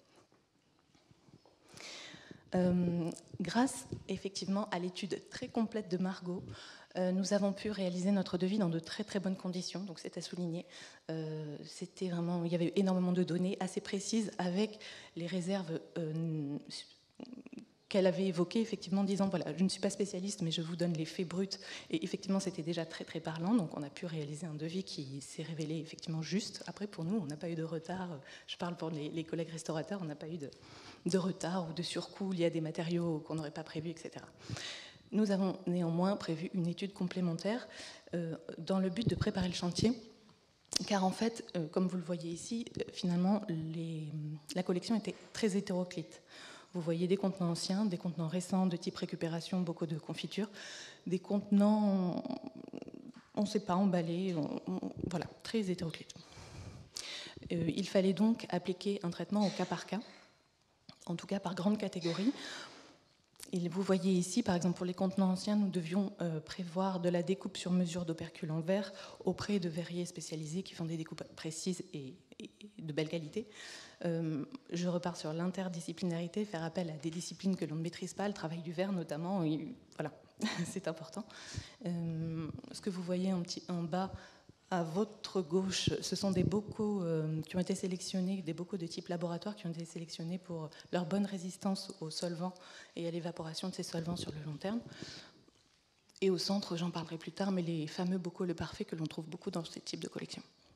Grâce effectivement à l'étude très complète de Margot, nous avons pu réaliser notre devis dans de très très bonnes conditions, donc c'est à souligner. C'était vraiment, il y avait énormément de données assez précises avec les réserves qu'elle avait évoquées, effectivement, en disant voilà, je ne suis pas spécialiste, mais je vous donne les faits bruts. Et effectivement, c'était déjà très très parlant, donc on a pu réaliser un devis qui s'est révélé effectivement juste. Après, pour nous, on n'a pas eu de retard. Je parle pour les collègues restaurateurs, on n'a pas eu de retard ou de surcoût lié à des matériaux qu'on n'aurait pas prévus, etc. Nous avons néanmoins prévu une étude complémentaire dans le but de préparer le chantier, car en fait, comme vous le voyez ici, finalement, la collection était très hétéroclite. Vous voyez des contenants anciens, des contenants récents de type récupération, beaucoup de confitures, des contenants, on ne sait pas, emballés, voilà, très hétéroclite. Il fallait donc appliquer un traitement au cas par cas, en tout cas par grande catégorie. Et vous voyez ici, par exemple, pour les contenants anciens, nous devions prévoir de la découpe sur mesure d'opercules en verre auprès de verriers spécialisés qui font des découpes précises et de belle qualité. Je repars sur l'interdisciplinarité, faire appel à des disciplines que l'on ne maîtrise pas, le travail du verre notamment, et voilà, c'est important. Ce que vous voyez en bas, à votre gauche, ce sont des bocaux qui ont été sélectionnés, des bocaux de type laboratoire qui ont été sélectionnés pour leur bonne résistance aux solvants et à l'évaporation de ces solvants sur le long terme. Et au centre, j'en parlerai plus tard, mais les fameux bocaux Le Parfait que l'on trouve beaucoup dans ce type de collection.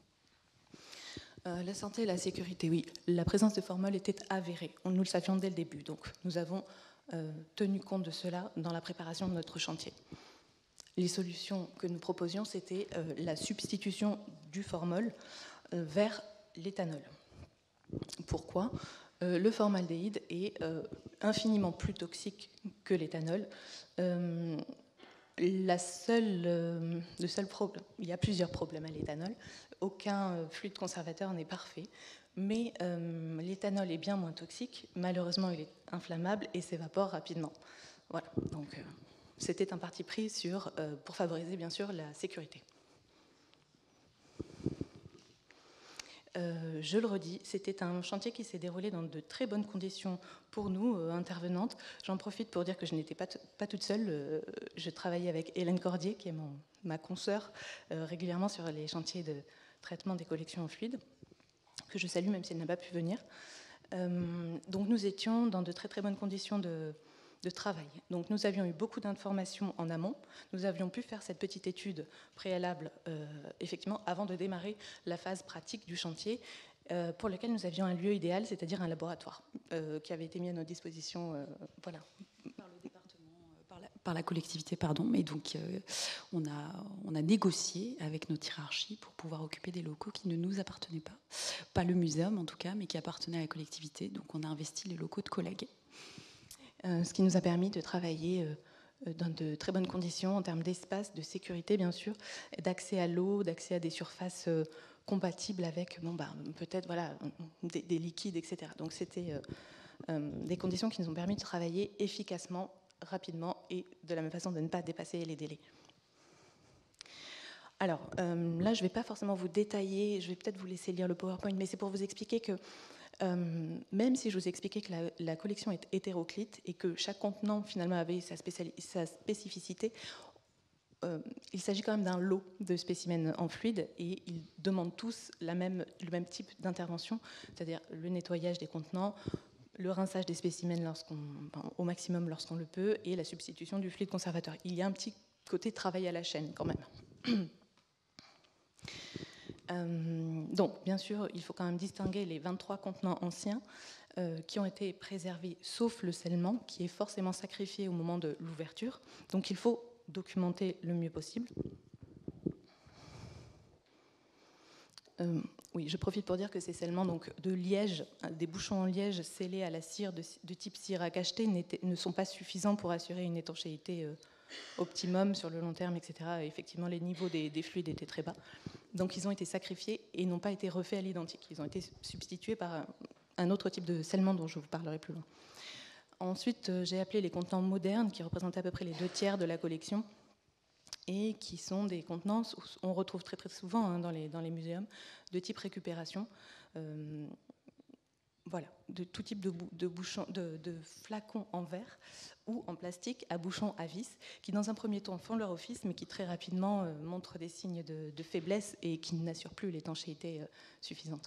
La santé et la sécurité, oui. La présence de formol était avérée. Nous le savions dès le début. Donc, nous avons tenu compte de cela dans la préparation de notre chantier. Les solutions que nous proposions, c'était la substitution du formol vers l'éthanol. Pourquoi ? Le formaldéhyde est infiniment plus toxique que l'éthanol. Il y a plusieurs problèmes à l'éthanol. Aucun fluide conservateur n'est parfait, mais l'éthanol est bien moins toxique. Malheureusement, il est inflammable et s'évapore rapidement. Voilà, donc c'était un parti pris pour favoriser bien sûr la sécurité. Je le redis, c'était un chantier qui s'est déroulé dans de très bonnes conditions pour nous, intervenantes. J'en profite pour dire que je n'étais pas toute seule. Je travaillais avec Hélène Cordier, qui est ma consoeur, régulièrement sur les chantiers de traitement des collections en fluide, que je salue même si elle n'a pas pu venir. Donc nous étions dans de très très bonnes conditions de travail. Donc nous avions eu beaucoup d'informations en amont. Nous avions pu faire cette petite étude préalable, effectivement, avant de démarrer la phase pratique du chantier, pour lequel nous avions un lieu idéal, c'est-à-dire un laboratoire, qui avait été mis à notre disposition. Voilà. Par le département, par la collectivité, pardon. Mais donc on a négocié avec notre hiérarchie pour pouvoir occuper des locaux qui ne nous appartenaient pas. Pas le muséum en tout cas, mais qui appartenaient à la collectivité. Donc on a investi les locaux de collègues. Ce qui nous a permis de travailler dans de très bonnes conditions en termes d'espace, de sécurité bien sûr, d'accès à l'eau, d'accès à des surfaces compatibles avec peut-être voilà, des liquides, etc. Donc c'était des conditions qui nous ont permis de travailler efficacement, rapidement et de la même façon de ne pas dépasser les délais. Alors là, je ne vais pas forcément vous détailler, je vais peut-être vous laisser lire le PowerPoint, mais c'est pour vous expliquer que même si je vous ai expliqué que la collection est hétéroclite et que chaque contenant finalement avait sa spécificité, il s'agit quand même d'un lot de spécimens en fluide et ils demandent tous le même type d'intervention, c'est-à-dire le nettoyage des contenants, le rinçage des spécimens au maximum lorsqu'on le peut et la substitution du fluide conservateur. Il y a un petit côté travail à la chaîne quand même. Donc, bien sûr, il faut quand même distinguer les 23 contenants anciens qui ont été préservés, sauf le scellement, qui est forcément sacrifié au moment de l'ouverture. Donc, il faut documenter le mieux possible. Oui, je profite pour dire que ces scellements donc, de liège, des bouchons en liège scellés à la cire de type cire à cacheter ne sont pas suffisants pour assurer une étanchéité optimum sur le long terme, etc. Et effectivement, les niveaux des fluides étaient très bas. Donc, ils ont été sacrifiés et n'ont pas été refaits à l'identique. Ils ont été substitués par un autre type de scellement dont je vous parlerai plus loin. Ensuite, j'ai appelé les contenants modernes, qui représentent à peu près les 2/3 de la collection, et qui sont des contenants, on retrouve très très souvent dans les muséums, de type récupération. Voilà, de tout type de flacons en verre ou en plastique à bouchons à vis, qui dans un premier temps font leur office, mais qui très rapidement montrent des signes de faiblesse et qui n'assurent plus l'étanchéité suffisante.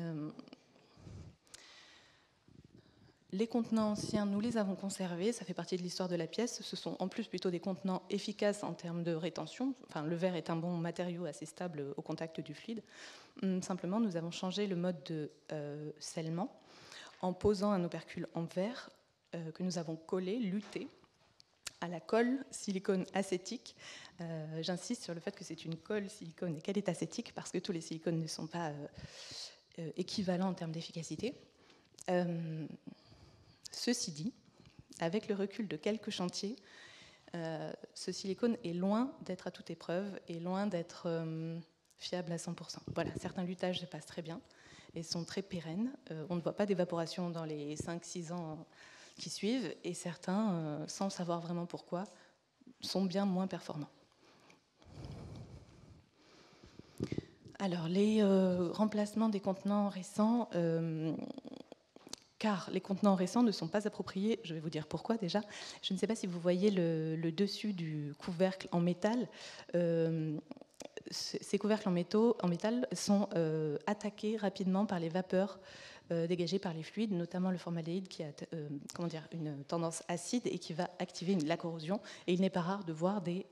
Les contenants anciens, nous les avons conservés, ça fait partie de l'histoire de la pièce. Ce sont en plus plutôt des contenants efficaces en termes de rétention. Enfin, le verre est un bon matériau assez stable au contact du fluide. Simplement, nous avons changé le mode de scellement en posant un opercule en verre que nous avons collé, luté, à la colle silicone acétique. J'insiste sur le fait que c'est une colle silicone et qu'elle est acétique parce que tous les silicones ne sont pas équivalents en termes d'efficacité. Ceci dit, avec le recul de quelques chantiers, ce silicone est loin d'être à toute épreuve et loin d'être fiable à 100%. Voilà, certains lutages se passent très bien et sont très pérennes. On ne voit pas d'évaporation dans les 5-6 ans qui suivent et certains, sans savoir vraiment pourquoi, sont bien moins performants. Alors, les remplacements des contenants récents... car les contenants récents ne sont pas appropriés. Je vais vous dire pourquoi déjà. Je ne sais pas si vous voyez le dessus du couvercle en métal. Ces couvercles en métal sont attaqués rapidement par les vapeurs dégagées par les fluides, notamment le formaldéhyde qui a une tendance acide et qui va activer la corrosion. Et il n'est pas rare de voir des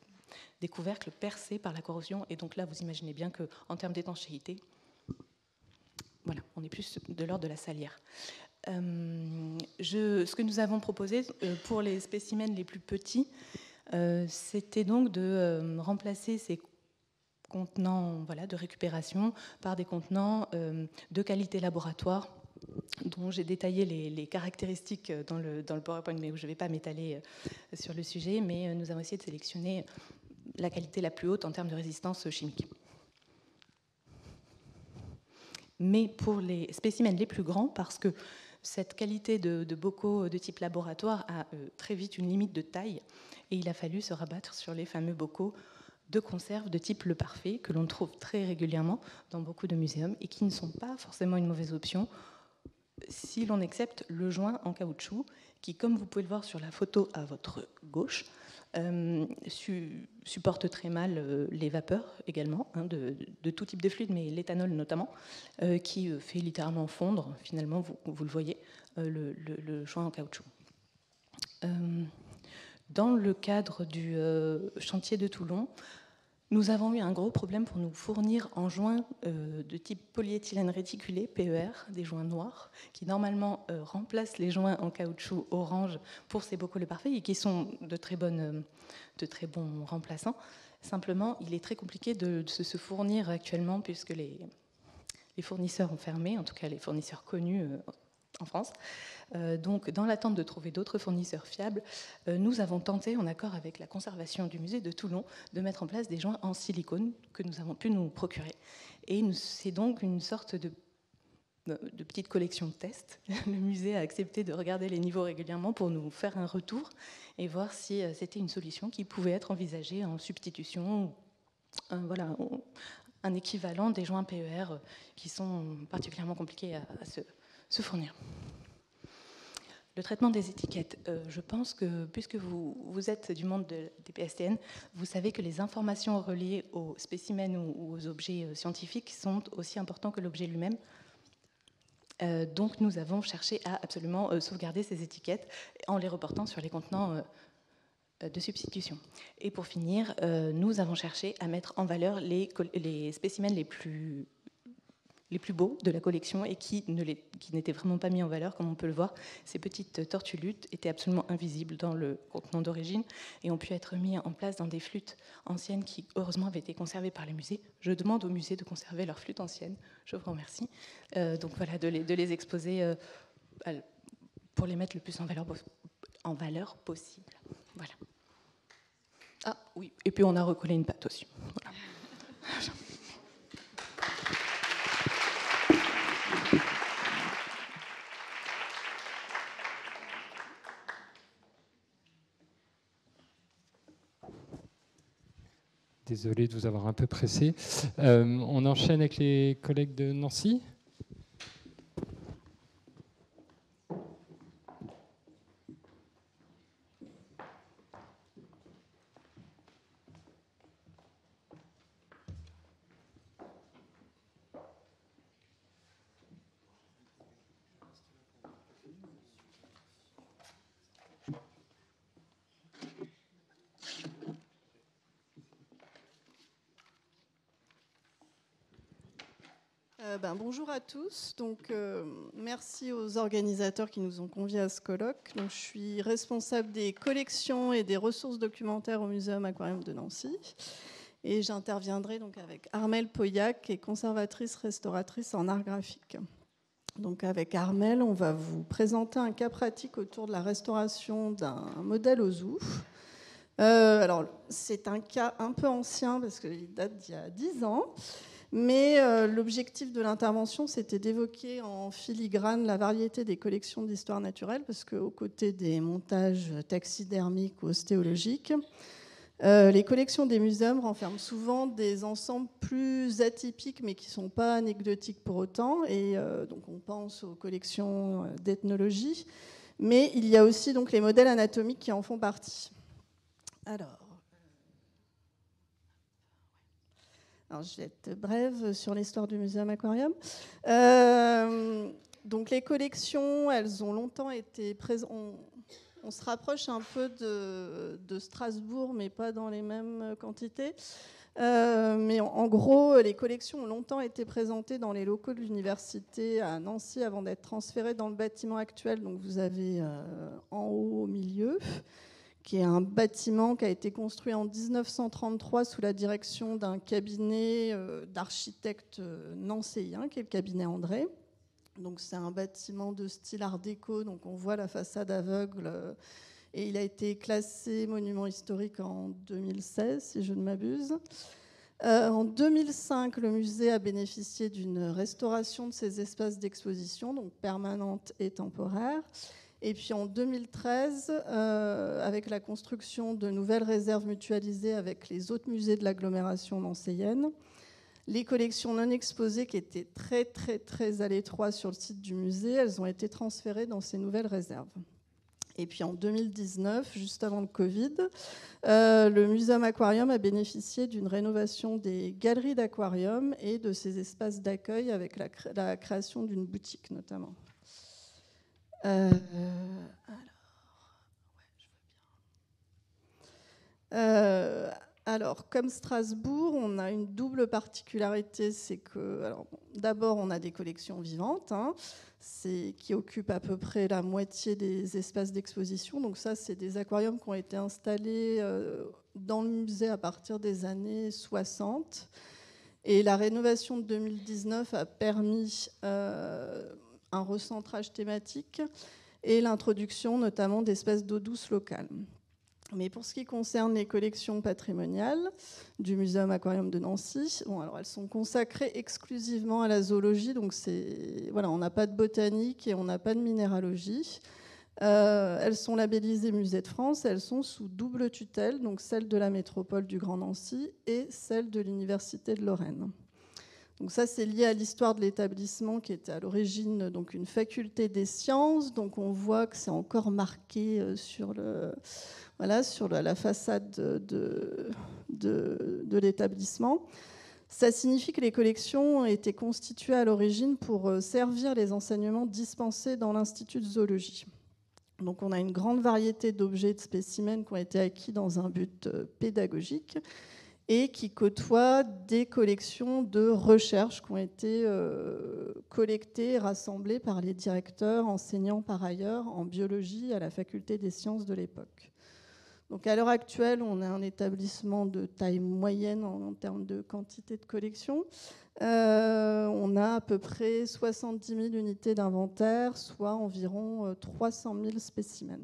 couvercles percés par la corrosion. Et donc là, vous imaginez bien qu'en termes d'étanchéité, Voilà, on est plus de l'ordre de la salière. Ce que nous avons proposé pour les spécimens les plus petits, c'était donc de remplacer ces contenants de récupération par des contenants de qualité laboratoire, dont j'ai détaillé les caractéristiques dans le PowerPoint, mais où je ne vais pas m'étaler sur le sujet, mais nous avons essayé de sélectionner la qualité la plus haute en termes de résistance chimique. Mais pour les spécimens les plus grands, parce que cette qualité de bocaux de type laboratoire a très vite une limite de taille, et il a fallu se rabattre sur les fameux bocaux de conserve de type Le Parfait, que l'on trouve très régulièrement dans beaucoup de muséums, et qui ne sont pas forcément une mauvaise option, si l'on accepte le joint en caoutchouc, qui, comme vous pouvez le voir sur la photo à votre gauche, supporte très mal les vapeurs également, de tout type de fluide, mais l'éthanol notamment, qui fait littéralement fondre, finalement, vous le voyez, le joint en caoutchouc. Dans le cadre du chantier de Toulon, nous avons eu un gros problème pour nous fournir en joints de type polyéthylène réticulé, PER, des joints noirs, qui normalement remplacent les joints en caoutchouc orange pour ces bocaux Le Parfait et qui sont de très bons remplaçants. Simplement, il est très compliqué de se fournir actuellement puisque les fournisseurs ont fermé, en tout cas les fournisseurs connus en France. Donc, dans l'attente de trouver d'autres fournisseurs fiables, nous avons tenté, en accord avec la conservation du musée de Toulon, de mettre en place des joints en silicone que nous avons pu nous procurer. Et c'est donc une sorte de petite collection de tests. Le musée a accepté de regarder les niveaux régulièrement pour nous faire un retour et voir si c'était une solution qui pouvait être envisagée en substitution, un équivalent des joints PER qui sont particulièrement compliqués à se fournir. Le traitement des étiquettes, je pense que puisque vous êtes du monde des PSTN, vous savez que les informations reliées aux spécimens ou aux objets scientifiques sont aussi importants que l'objet lui-même. Donc nous avons cherché à absolument sauvegarder ces étiquettes en les reportant sur les contenants de substitution. Et pour finir, nous avons cherché à mettre en valeur les spécimens les plus beaux de la collection et qui n'étaient vraiment pas mis en valeur, comme on peut le voir. Ces petites tortulutes étaient absolument invisibles dans le contenant d'origine et ont pu être mis en place dans des flûtes anciennes qui, heureusement, avaient été conservées par les musées. Je demande aux musées de conserver leurs flûtes anciennes. Je vous remercie. Donc voilà, de les exposer pour les mettre le plus en valeur possible. Voilà. Ah oui, et puis on a recollé une patte aussi. Voilà. Désolé de vous avoir un peu pressé. On enchaîne avec les collègues de Nancy. Bonjour à tous. Donc, merci aux organisateurs qui nous ont conviés à ce colloque. Donc, je suis responsable des collections et des ressources documentaires au Muséum Aquarium de Nancy. Et j'interviendrai donc avec Armelle Pauillac, qui est conservatrice restauratrice en art graphique. Donc, avec Armelle, on va vous présenter un cas pratique autour de la restauration d'un modèle au zoo. Alors, c'est un cas un peu ancien parce qu'il date d'il y a 10 ans. Mais l'objectif de l'intervention, c'était d'évoquer en filigrane la variété des collections d'histoire naturelle, parce qu'aux côtés des montages taxidermiques ou ostéologiques, les collections des muséums renferment souvent des ensembles plus atypiques, mais qui ne sont pas anecdotiques pour autant. Et donc on pense aux collections d'ethnologie, mais il y a aussi donc les modèles anatomiques qui en font partie. Alors, je vais être brève sur l'histoire du Muséum Aquarium. Donc, les collections, elles ont longtemps été présentes. On se rapproche un peu de Strasbourg, mais pas dans les mêmes quantités. Mais en gros, les collections ont longtemps été présentées dans les locaux de l'université à Nancy avant d'être transférées dans le bâtiment actuel. Donc vous avez en haut au milieu, qui est un bâtiment qui a été construit en 1933 sous la direction d'un cabinet d'architectes nancéens, qui est le cabinet André. Donc c'est un bâtiment de style art déco, donc on voit la façade aveugle, et il a été classé monument historique en 2016, si je ne m'abuse. En 2005, le musée a bénéficié d'une restauration de ses espaces d'exposition, donc permanente et temporaire. Et puis en 2013, avec la construction de nouvelles réserves mutualisées avec les autres musées de l'agglomération nancéienne, les collections non exposées qui étaient très, très, très à l'étroit sur le site du musée, elles ont été transférées dans ces nouvelles réserves. Et puis en 2019, juste avant le Covid, le Muséum Aquarium a bénéficié d'une rénovation des galeries d'aquarium et de ses espaces d'accueil avec la création d'une boutique notamment. Alors, comme Strasbourg, on a une double particularité, c'est que, d'abord, on a des collections vivantes, qui occupent à peu près la moitié des espaces d'exposition. Donc ça, c'est des aquariums qui ont été installés dans le musée à partir des années 60. Et la rénovation de 2019 a permis un recentrage thématique et l'introduction notamment d'espèces d'eau douce locales. Mais pour ce qui concerne les collections patrimoniales du Muséum Aquarium de Nancy, alors elles sont consacrées exclusivement à la zoologie, donc on n'a pas de botanique et on n'a pas de minéralogie. Elles sont labellisées Musée de France, elles sont sous double tutelle, donc celle de la métropole du Grand Nancy et celle de l'Université de Lorraine. Donc ça, c'est lié à l'histoire de l'établissement qui était à l'origine donc une faculté des sciences. Donc on voit que c'est encore marqué sur la façade de l'établissement. Ça signifie que les collections étaient constituées à l'origine pour servir les enseignements dispensés dans l'Institut de zoologie. Donc on a une grande variété d'objets et de spécimens qui ont été acquis dans un but pédagogique et qui côtoient des collections de recherche qui ont été collectées et rassemblées par les directeurs enseignant par ailleurs en biologie à la faculté des sciences de l'époque. Donc à l'heure actuelle, on a un établissement de taille moyenne en termes de quantité de collection. On a à peu près 70 000 unités d'inventaire, soit environ 300 000 spécimens.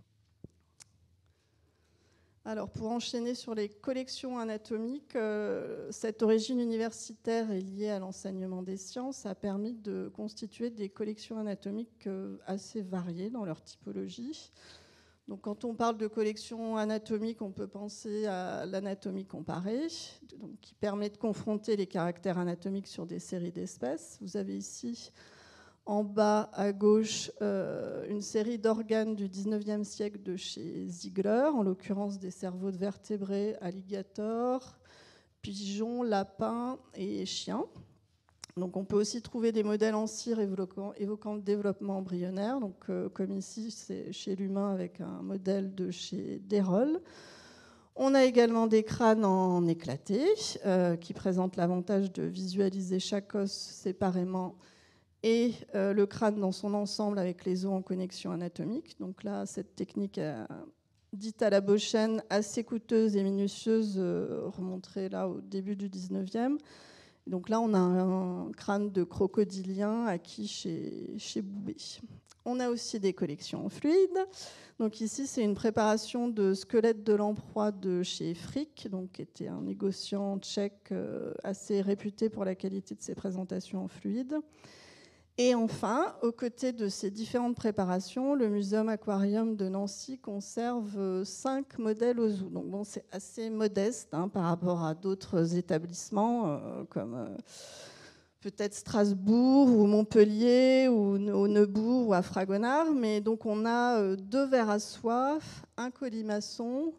Alors, pour enchaîner sur les collections anatomiques, cette origine universitaire est liée à l'enseignement des sciences, a permis de constituer des collections anatomiques assez variées dans leur typologie. Donc, quand on parle de collection anatomique, on peut penser à l'anatomie comparée, donc, qui permet de confronter les caractères anatomiques sur des séries d'espèces. Vous avez ici, en bas à gauche, une série d'organes du 19e siècle de chez Ziegler, en l'occurrence des cerveaux de vertébrés, alligators, pigeons, lapins et chiens. Donc on peut aussi trouver des modèles en cire évoquant le développement embryonnaire, donc, comme ici c'est chez l'humain avec un modèle de chez Dérolle. On a également des crânes en éclaté qui présentent l'avantage de visualiser chaque os séparément et le crâne dans son ensemble avec les os en connexion anatomique. Donc là, cette technique dite à la Beauchesne, assez coûteuse et minutieuse, remonterait là au début du 19e. Donc là, on a un crâne de crocodilien acquis chez Bouvet. On a aussi des collections en fluide. Donc ici, c'est une préparation de squelette de lamproie de chez Frick, donc qui était un négociant tchèque assez réputé pour la qualité de ses présentations en fluide. Et enfin, aux côtés de ces différentes préparations, le Muséum Aquarium de Nancy conserve 5 modèles aux os. Donc bon, c'est assez modeste par rapport à d'autres établissements comme peut-être Strasbourg ou Montpellier ou au Neubourg ou à Fragonard. Mais donc on a 2 vers à soif, un colimaçon,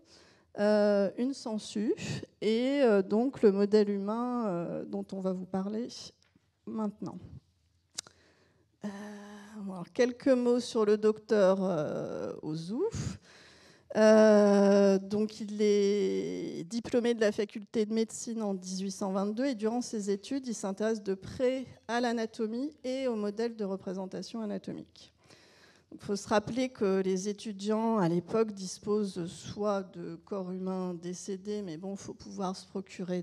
une sangsue et donc le modèle humain dont on va vous parler maintenant. Alors, quelques mots sur le docteur Ozouf. Donc il est diplômé de la faculté de médecine en 1822 et durant ses études, il s'intéresse de près à l'anatomie et aux modèles de représentation anatomique. Il faut se rappeler que les étudiants à l'époque disposent soit de corps humains décédés, mais bon, il faut pouvoir se procurer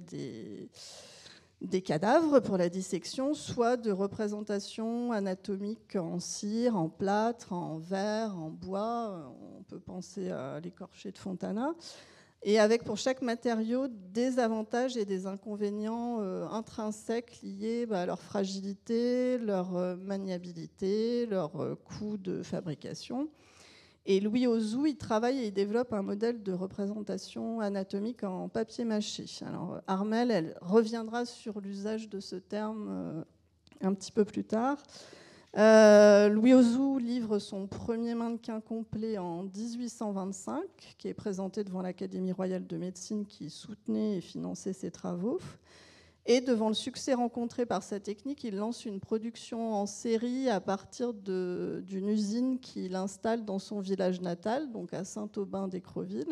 des cadavres pour la dissection, soit de représentations anatomiques en cire, en plâtre, en verre, en bois. On peut penser à l'écorché de Fontana. Et avec pour chaque matériau des avantages et des inconvénients intrinsèques liés à leur fragilité, leur maniabilité, leur coût de fabrication. Et Louis Ozou, il travaille et il développe un modèle de représentation anatomique en papier mâché. Alors Armelle, elle reviendra sur l'usage de ce terme un petit peu plus tard. Louis Ozou livre son premier mannequin complet en 1825, qui est présenté devant l'Académie royale de médecine qui soutenait et finançait ses travaux. Et devant le succès rencontré par sa technique, il lance une production en série à partir d'une usine qu'il installe dans son village natal, donc à Saint-Aubin-d'Écreville.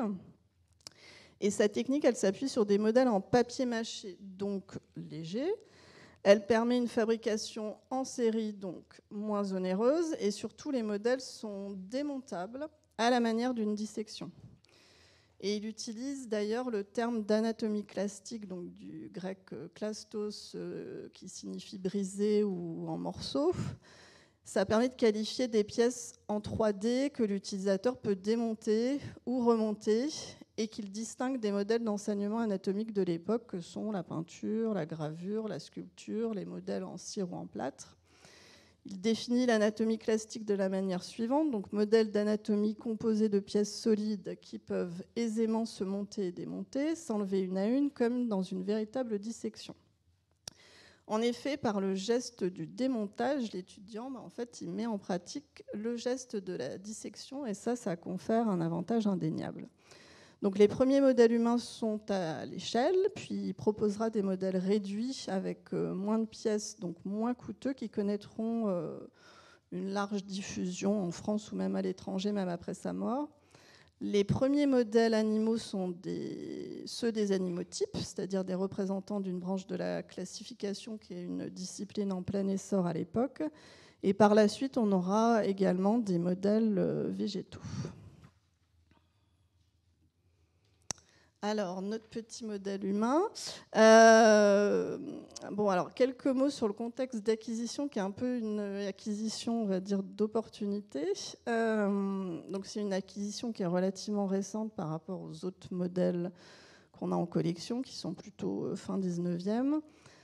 Et sa technique, elle s'appuie sur des modèles en papier mâché, donc légers. Elle permet une fabrication en série, donc moins onéreuse, et surtout les modèles sont démontables à la manière d'une dissection. Et il utilise d'ailleurs le terme d'anatomie clastique, donc du grec klastos, qui signifie briser ou en morceaux. Ça permet de qualifier des pièces en 3D que l'utilisateur peut démonter ou remonter et qu'il distingue des modèles d'enseignement anatomique de l'époque que sont la peinture, la gravure, la sculpture, les modèles en cire ou en plâtre. Il définit l'anatomie classique de la manière suivante, donc modèle d'anatomie composé de pièces solides qui peuvent aisément se monter et démonter, s'enlever une à une, comme dans une véritable dissection. En effet, par le geste du démontage, l'étudiant, en fait, il met en pratique le geste de la dissection et ça confère un avantage indéniable. Donc, les premiers modèles humains sont à l'échelle, puis il proposera des modèles réduits avec moins de pièces, donc moins coûteux, qui connaîtront une large diffusion en France ou même à l'étranger, même après sa mort. Les premiers modèles animaux sont ceux des animaux types, c'est-à-dire des représentants d'une branche de la classification qui est une discipline en plein essor à l'époque. Et par la suite, on aura également des modèles végétaux. Alors, notre petit modèle humain. Alors, quelques mots sur le contexte d'acquisition, qui est un peu une acquisition, on va dire, d'opportunité. Donc, c'est une acquisition qui est relativement récente par rapport aux autres modèles qu'on a en collection, qui sont plutôt fin 19e.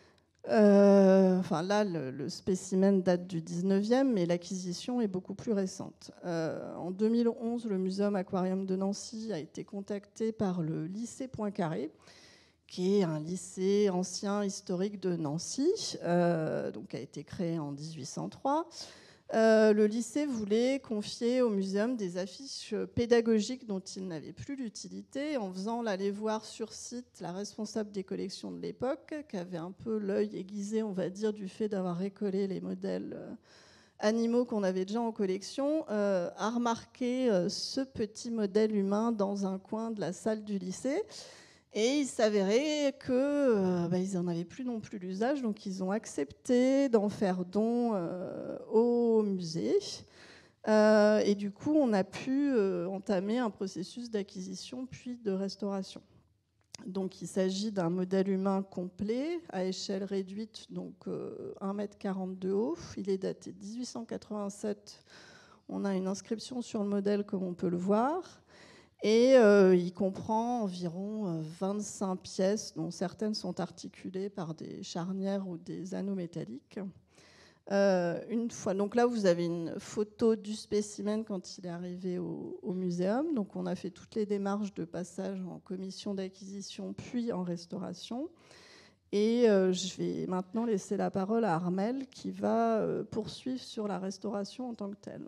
Là, le spécimen date du 19e, mais l'acquisition est beaucoup plus récente. En 2011, le Muséum Aquarium de Nancy a été contacté par le lycée Poincaré, qui est un lycée ancien historique de Nancy, donc a été créé en 1803. Le lycée voulait confier au muséum des affiches pédagogiques dont il n'avait plus l'utilité, en faisant l'aller voir sur site la responsable des collections de l'époque, qui avait un peu l'œil aiguisé, on va dire, du fait d'avoir récollé les modèles animaux qu'on avait déjà en collection, a remarqué ce petit modèle humain dans un coin de la salle du lycée. Et il s'avérait qu'ils n'en avaient plus non plus l'usage, donc ils ont accepté d'en faire don au musée. Et du coup, on a pu entamer un processus d'acquisition puis de restauration. Donc il s'agit d'un modèle humain complet, à échelle réduite, donc 1,40 m de haut. Il est daté de 1887. On a une inscription sur le modèle, comme on peut le voir. Et il comprend environ 25 pièces, dont certaines sont articulées par des charnières ou des anneaux métalliques. Donc là, vous avez une photo du spécimen quand il est arrivé au muséum. Donc on a fait toutes les démarches de passage en commission d'acquisition puis en restauration. Et je vais maintenant laisser la parole à Armelle qui va poursuivre sur la restauration en tant que telle.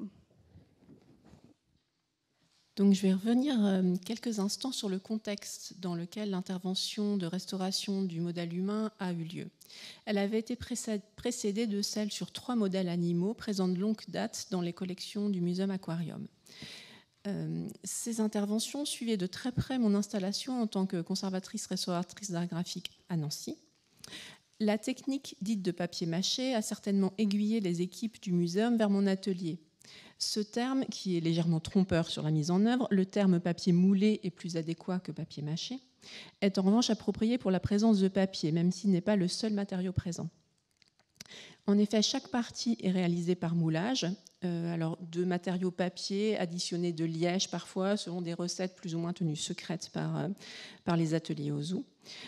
Donc, je vais revenir quelques instants sur le contexte dans lequel l'intervention de restauration du modèle humain a eu lieu. Elle avait été précédée de celle sur 3 modèles animaux présents de longue date dans les collections du Muséum Aquarium. Ces interventions suivaient de très près mon installation en tant que conservatrice-restauratrice d'art graphique à Nancy. La technique dite de papier mâché a certainement aiguillé les équipes du muséum vers mon atelier. Ce terme, qui est légèrement trompeur sur la mise en œuvre, le terme papier moulé est plus adéquat que papier mâché, est en revanche approprié pour la présence de papier, même s'il n'est pas le seul matériau présent. En effet, chaque partie est réalisée par moulage, alors de matériaux papier additionnés de liège parfois, selon des recettes plus ou moins tenues secrètes par les ateliers Ozu.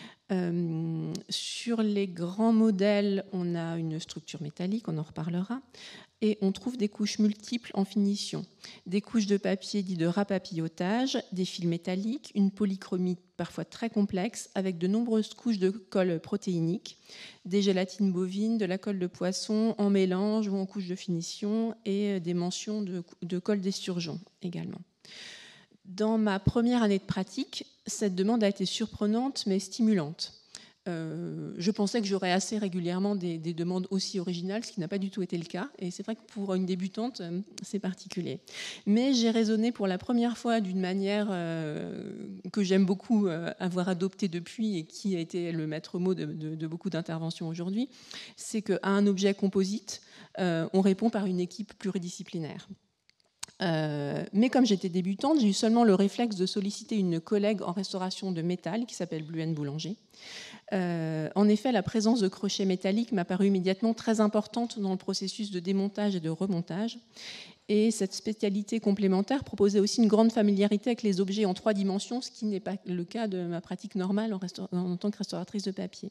Sur les grands modèles, on a une structure métallique, on en reparlera, et on trouve des couches multiples en finition. Des couches de papier dit de rapapillotage, des fils métalliques, une polychromie parfois très complexe, avec de nombreuses couches de colle protéinique, des gélatines bovines, de la colle de poisson en mélange ou en couche de finition, et des mentions de colle d'esturgeon également. Dans ma première année de pratique, cette demande a été surprenante mais stimulante. Je pensais que j'aurais assez régulièrement des demandes aussi originales, ce qui n'a pas du tout été le cas. Et c'est vrai que pour une débutante, c'est particulier. Mais j'ai raisonné pour la première fois d'une manière que j'aime beaucoup avoir adoptée depuis et qui a été le maître mot de beaucoup d'interventions aujourd'hui. C'est qu'à un objet composite, on répond par une équipe pluridisciplinaire. Mais comme j'étais débutante, j'ai eu seulement le réflexe de solliciter une collègue en restauration de métal qui s'appelle Bluenne Boulanger. En effet, la présence de crochets métalliques m'a paru immédiatement très importante dans le processus de démontage et de remontage. Et cette spécialité complémentaire proposait aussi une grande familiarité avec les objets en 3 dimensions, ce qui n'est pas le cas de ma pratique normale en tant que restauratrice de papier.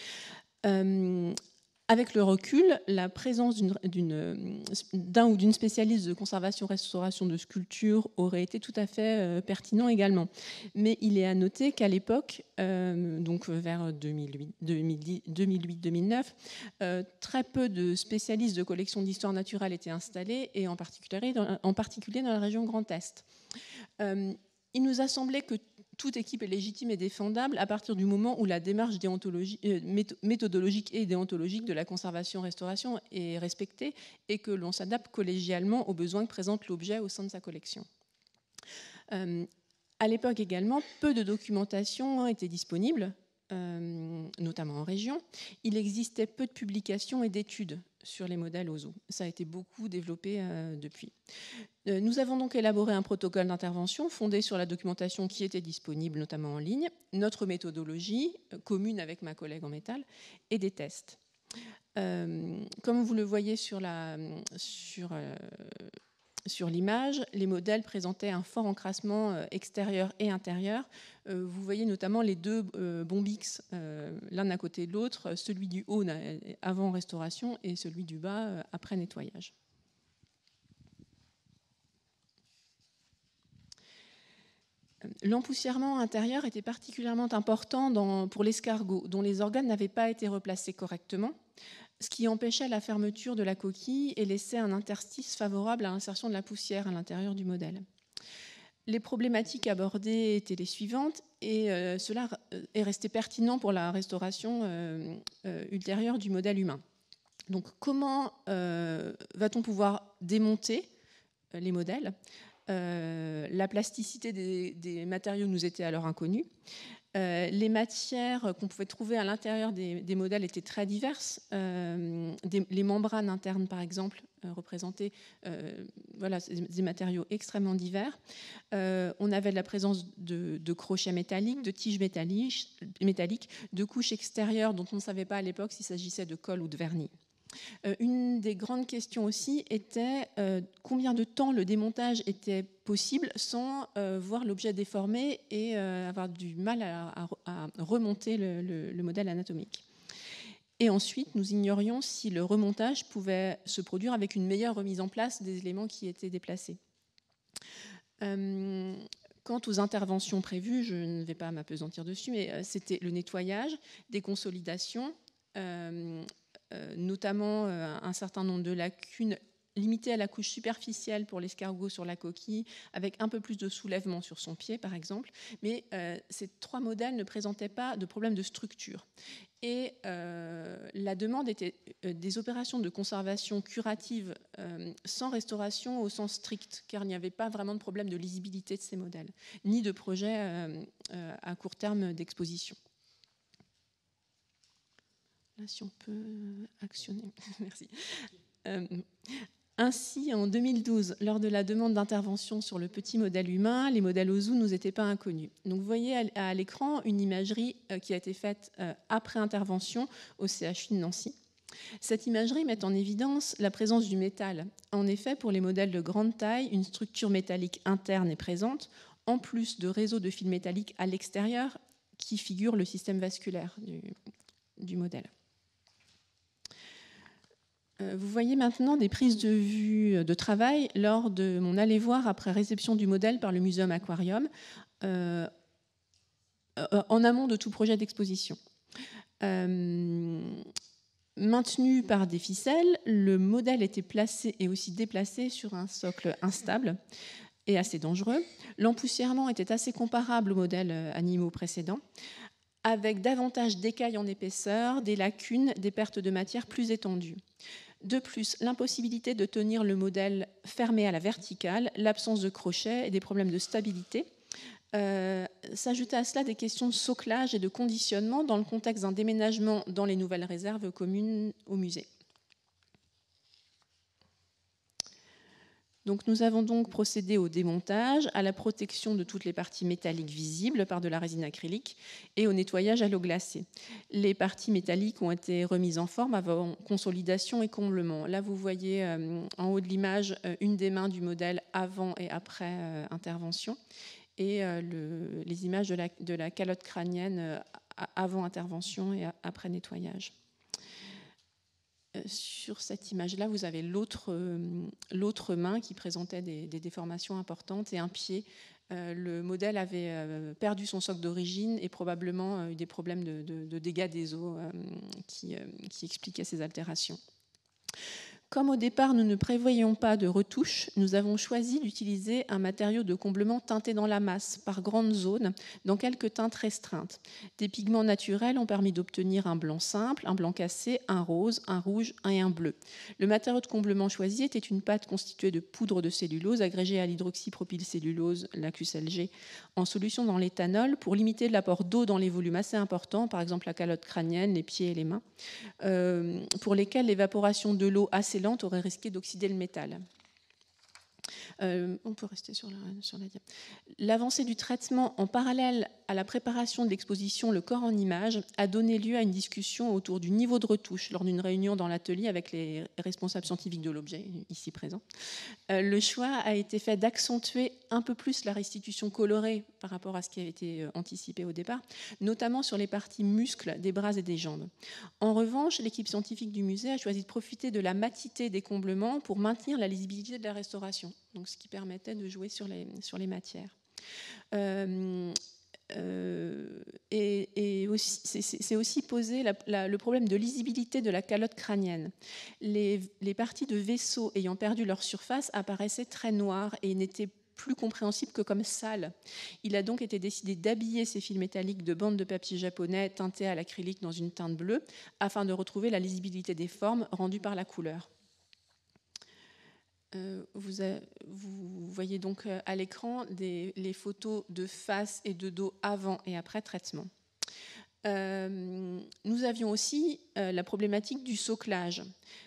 Avec le recul, la présence d'un ou d'une spécialiste de conservation-restauration de sculpture aurait été tout à fait pertinent également. Mais il est à noter qu'à l'époque, donc vers 2008-2009, très peu de spécialistes de collections d'histoire naturelle étaient installés, et en particulier dans la région Grand Est. Il nous a semblé que toute équipe est légitime et défendable à partir du moment où la démarche méthodologique et déontologique de la conservation-restauration est respectée et que l'on s'adapte collégialement aux besoins que présente l'objet au sein de sa collection. À l'époque également, peu de documentation était disponible, notamment en région. Il existait peu de publications et d'études sur les modèles Ozu. Ça a été beaucoup développé depuis. Nous avons donc élaboré un protocole d'intervention fondé sur la documentation qui était disponible, notamment en ligne, notre méthodologie, commune avec ma collègue en métal, et des tests. Comme vous le voyez sur l'image, les modèles présentaient un fort encrassement extérieur et intérieur. Vous voyez notamment les 2 bombix, l'un à côté de l'autre, celui du haut avant restauration et celui du bas après nettoyage. L'empoussièrement intérieur était particulièrement important pour l'escargot, dont les organes n'avaient pas été replacés correctement, ce qui empêchait la fermeture de la coquille et laissait un interstice favorable à l'insertion de la poussière à l'intérieur du modèle. Les problématiques abordées étaient les suivantes, et cela est resté pertinent pour la restauration ultérieure du modèle humain. Donc, comment va-t-on pouvoir démonter les modèles ? La plasticité des matériaux nous était alors inconnue. Les matières qu'on pouvait trouver à l'intérieur des modèles étaient très diverses. Les membranes internes, par exemple, représentaient des matériaux extrêmement divers. On avait la présence de crochets métalliques, de tiges métalliques, de couches extérieures dont on ne savait pas à l'époque s'il s'agissait de colle ou de vernis. Une des grandes questions aussi était combien de temps le démontage était possible sans voir l'objet déformé et avoir du mal à remonter le modèle anatomique. Et ensuite, nous ignorions si le remontage pouvait se produire avec une meilleure remise en place des éléments qui étaient déplacés. Quant aux interventions prévues, je ne vais pas m'appesantir dessus, mais c'était le nettoyage, des consolidations, notamment un certain nombre de lacunes limité à la couche superficielle pour l'escargot sur la coquille, avec un peu plus de soulèvement sur son pied, par exemple. Mais ces 3 modèles ne présentaient pas de problème de structure. Et la demande était des opérations de conservation curative sans restauration au sens strict, car il n'y avait pas vraiment de problème de lisibilité de ces modèles, ni de projet à court terme d'exposition. Là, si on peut actionner. Merci. Ainsi, en 2012, lors de la demande d'intervention sur le petit modèle humain, les modèles Ozu nous étaient pas inconnus. Donc, vous voyez à l'écran une imagerie qui a été faite après intervention au CHU de Nancy. Cette imagerie met en évidence la présence du métal. En effet, pour les modèles de grande taille, une structure métallique interne est présente, en plus de réseaux de fils métalliques à l'extérieur qui figurent le système vasculaire du modèle. Vous voyez maintenant des prises de vue de travail lors de mon aller voir après réception du modèle par le Muséum Aquarium, en amont de tout projet d'exposition. Maintenu par des ficelles, le modèle était placé et aussi déplacé sur un socle instable et assez dangereux. L'empoussièrement était assez comparable aux modèles animaux précédents, avec davantage d'écailles en épaisseur, des lacunes, des pertes de matière plus étendues. De plus, l'impossibilité de tenir le modèle fermé à la verticale, l'absence de crochet et des problèmes de stabilité. S'ajoutent à cela des questions de soclage et de conditionnement dans le contexte d'un déménagement dans les nouvelles réserves communes au musée. Donc, nous avons donc procédé au démontage, à la protection de toutes les parties métalliques visibles par de la résine acrylique et au nettoyage à l'eau glacée. Les parties métalliques ont été remises en forme avant consolidation et comblement. Là, vous voyez en haut de l'image une des mains du modèle avant et après intervention et les images de la calotte crânienne avant intervention et après nettoyage. Sur cette image-là, vous avez l'autre main qui présentait des déformations importantes et un pied. Le modèle avait perdu son socle d'origine et probablement eu des problèmes de dégâts des os qui expliquaient ces altérations. Comme au départ, nous ne prévoyions pas de retouche, nous avons choisi d'utiliser un matériau de comblement teinté dans la masse, par grandes zones, dans quelques teintes restreintes. Des pigments naturels ont permis d'obtenir un blanc simple, un blanc cassé, un rose, un rouge et un bleu. Le matériau de comblement choisi était une pâte constituée de poudre de cellulose agrégée à l'hydroxypropylcellulose, la QCLG, en solution dans l'éthanol pour limiter l'apport d'eau dans les volumes assez importants, par exemple la calotte crânienne, les pieds et les mains, pour lesquels l'évaporation de l'eau assez lente aurait risqué d'oxyder le métal. On peut rester sur la dia. L'avancée du traitement en parallèle à la préparation de l'exposition Le corps en image a donné lieu à une discussion autour du niveau de retouche lors d'une réunion dans l'atelier avec les responsables scientifiques de l'objet, ici présents. Le choix a été fait d'accentuer un peu plus la restitution colorée par rapport à ce qui avait été anticipé au départ, notamment sur les parties muscles des bras et des jambes. En revanche, l'équipe scientifique du musée a choisi de profiter de la matité des comblements pour maintenir la lisibilité de la restauration, donc ce qui permettait de jouer sur les matières. Et aussi, c'est aussi posé le problème de lisibilité de la calotte crânienne. Les parties de vaisseau ayant perdu leur surface apparaissaient très noires et n'étaient plus compréhensibles que comme sales. Il a donc été décidé d'habiller ces fils métalliques de bandes de papier japonais teintés à l'acrylique dans une teinte bleue afin de retrouver la lisibilité des formes rendue par la couleur. Vous voyez donc à l'écran les photos de face et de dos avant et après traitement. Nous avions aussi la problématique du soclage.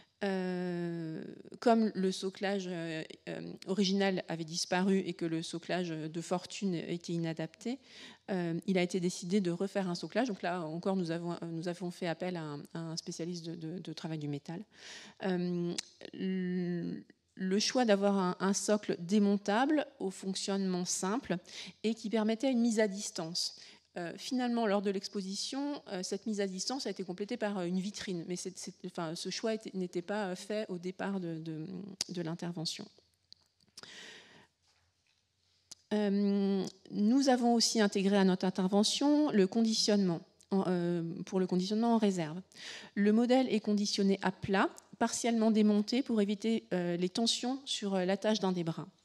Comme le soclage original avait disparu et que le soclage de fortune était inadapté, il a été décidé de refaire un soclage. Donc là encore, nous avons fait appel à un spécialiste de travail du métal. Le choix d'avoir un socle démontable au fonctionnement simple et qui permettait une mise à distance. Finalement, lors de l'exposition, cette mise à distance a été complétée par une vitrine, mais ce choix n'était pas fait au départ de l'intervention. Nous avons aussi intégré à notre intervention le conditionnement. Pour le conditionnement en réserve. Le modèle est conditionné à plat partiellement démonté pour éviter les tensions sur l'attache d'un des bras.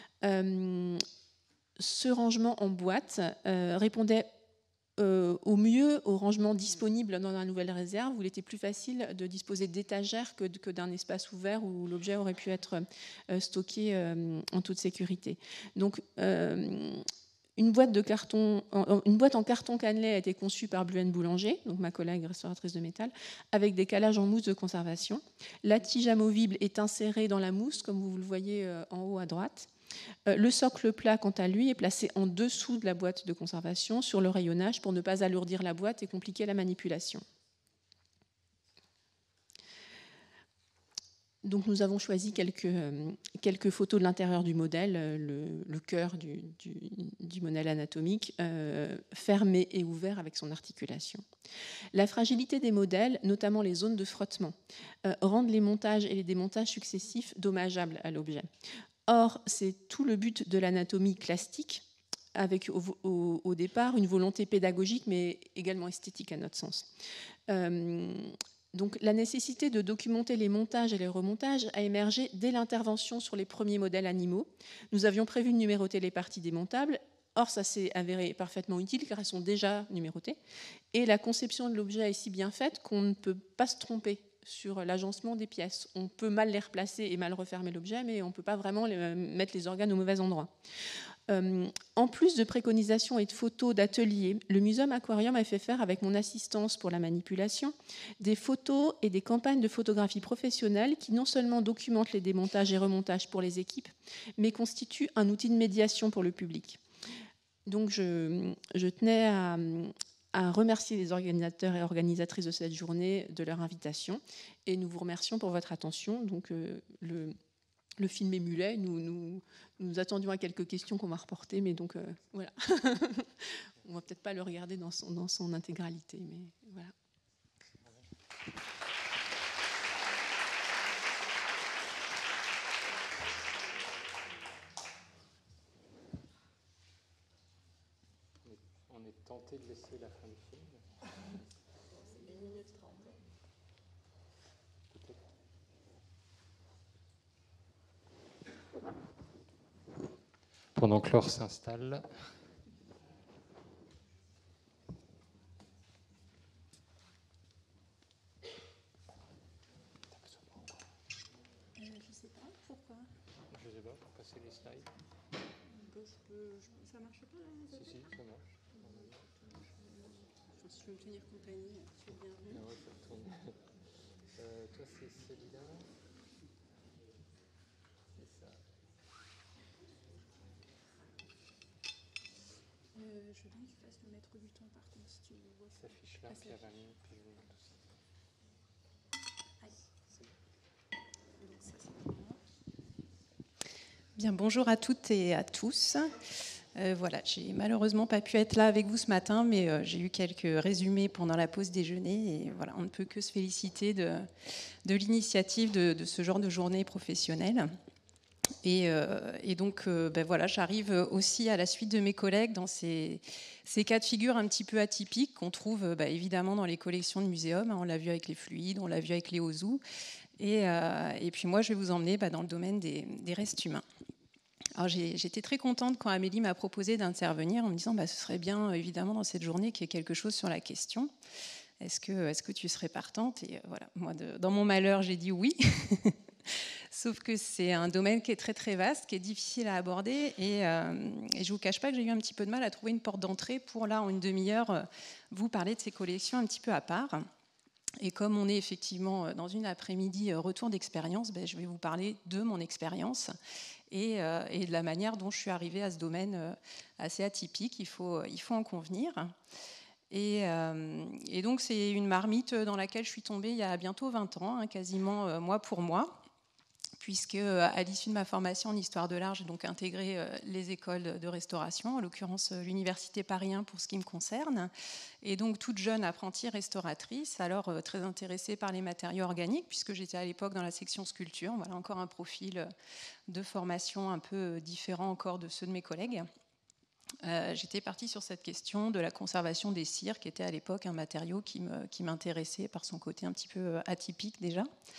Ce rangement en boîte répondait au mieux au rangement disponible dans la nouvelle réserve, où il était plus facile de disposer d'étagères que d'un espace ouvert où l'objet aurait pu être stocké en toute sécurité. Donc, une boîte en carton cannelé a été conçue par Bluenne Boulanger, donc ma collègue restauratrice de métal, avec des calages en mousse de conservation. La tige amovible est insérée dans la mousse, comme vous le voyez en haut à droite. Le socle plat, quant à lui, est placé en dessous de la boîte de conservation sur le rayonnage pour ne pas alourdir la boîte et compliquer la manipulation. Donc nous avons choisi quelques photos de l'intérieur du modèle, le cœur du modèle anatomique, fermé et ouvert avec son articulation. La fragilité des modèles, notamment les zones de frottement, rendent les montages et les démontages successifs dommageables à l'objet. Or, c'est tout le but de l'anatomie classique, avec au départ une volonté pédagogique, mais également esthétique à notre sens. Donc, la nécessité de documenter les montages et les remontages a émergé dès l'intervention sur les premiers modèles animaux. Nous avions prévu de numéroter les parties démontables. Or, ça s'est avéré parfaitement utile car elles sont déjà numérotées. Et la conception de l'objet est si bien faite qu'on ne peut pas se tromper sur l'agencement des pièces. On peut mal les replacer et mal refermer l'objet, mais on ne peut pas vraiment mettre les organes au mauvais endroit. En plus de préconisations et de photos d'ateliers, le Muséum Aquarium a fait faire, avec mon assistance pour la manipulation, des photos et des campagnes de photographie professionnelle qui non seulement documentent les démontages et remontages pour les équipes, mais constituent un outil de médiation pour le public. Donc je tenais à remercier les organisateurs et organisatrices de cette journée de leur invitation, et nous vous remercions pour votre attention. Donc le film est mulet, nous attendions à quelques questions qu'on m'a reportées, mais donc voilà. On va peut-être pas le regarder dans son intégralité, mais voilà. On est tenté de laisser la fin du film. C'est 1 minute 30. Pendant que Laure s'installe. Je ne sais pas pourquoi. Je ne sais pas, pour passer les slides. Ça marche pas là? Si, ça marche. Si je veux me tenir compagnie, c'est bienvenu. Ah ouais, ça tourne. Toi, c'est celui-là. C'est ça. Je veux bien que tu fasses le maître du temps, par contre, si tu vois. Ça s'affiche là, puis à 20 minutes, puis je vous montre aussi. Bien, bonjour à toutes et à tous. Voilà, j'ai malheureusement pas pu être là avec vous ce matin, mais j'ai eu quelques résumés pendant la pause déjeuner. Et voilà, on ne peut que se féliciter de l'initiative de ce genre de journée professionnelle. Et donc, voilà, j'arrive aussi à la suite de mes collègues dans ces cas de figure un petit peu atypiques qu'on trouve évidemment dans les collections de muséums. On l'a vu avec les fluides, on l'a vu avec les ozu. Et puis moi, je vais vous emmener dans le domaine des restes humains. Alors j'étais très contente quand Amélie m'a proposé d'intervenir en me disant ce serait bien évidemment dans cette journée qu'il y ait quelque chose sur la question. Est-ce que tu serais partante? Et voilà, moi dans mon malheur j'ai dit oui. Sauf que c'est un domaine qui est très très vaste, qui est difficile à aborder et je ne vous cache pas que j'ai eu un petit peu de mal à trouver une porte d'entrée pour là en une demi-heure vous parler de ces collections un petit peu à part. Et comme on est effectivement dans une après-midi retour d'expérience, je vais vous parler de mon expérience et de la manière dont je suis arrivée à ce domaine assez atypique, il faut en convenir. Et donc c'est une marmite dans laquelle je suis tombée il y a bientôt 20 ans, quasiment mois pour mois, puisque à l'issue de ma formation en histoire de l'art, j'ai donc intégré les écoles de restauration, en l'occurrence l'université Paris 1 pour ce qui me concerne, et donc toute jeune apprentie restauratrice, alors très intéressée par les matériaux organiques, puisque j'étais à l'époque dans la section sculpture. Voilà encore un profil de formation un peu différent encore de ceux de mes collègues. J'étais partie sur cette question de la conservation des cires, qui était à l'époque un matériau qui m'intéressait par son côté un petit peu atypique déjà.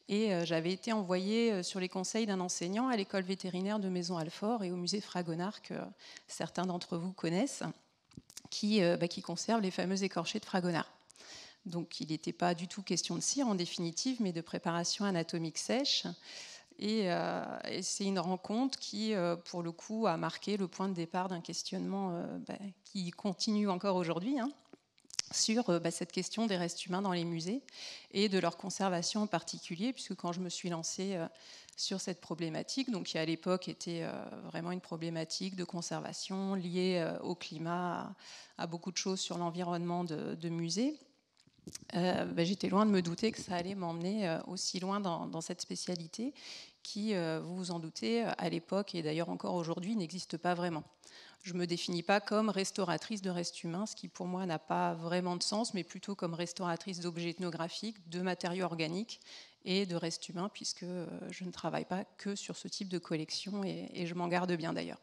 Et j'avais été envoyée sur les conseils d'un enseignant à l'école vétérinaire de Maison-Alfort et au musée Fragonard, que certains d'entre vous connaissent, qui conserve les fameux écorchés de Fragonard. Donc il n'était pas du tout question de cire en définitive, mais de préparation anatomique sèche. Et c'est une rencontre qui, pour le coup, a marqué le point de départ d'un questionnement qui continue encore aujourd'hui, hein, sur cette question des restes humains dans les musées et de leur conservation en particulier, puisque quand je me suis lancée sur cette problématique, donc qui à l'époque était vraiment une problématique de conservation liée au climat, à beaucoup de choses sur l'environnement de musées, j'étais loin de me douter que ça allait m'emmener aussi loin dans cette spécialité qui, vous vous en doutez, à l'époque et d'ailleurs encore aujourd'hui, n'existe pas vraiment. Je ne me définis pas comme restauratrice de restes humains, ce qui pour moi n'a pas vraiment de sens, mais plutôt comme restauratrice d'objets ethnographiques, de matériaux organiques et de restes humains, puisque je ne travaille pas que sur ce type de collection et je m'en garde bien d'ailleurs.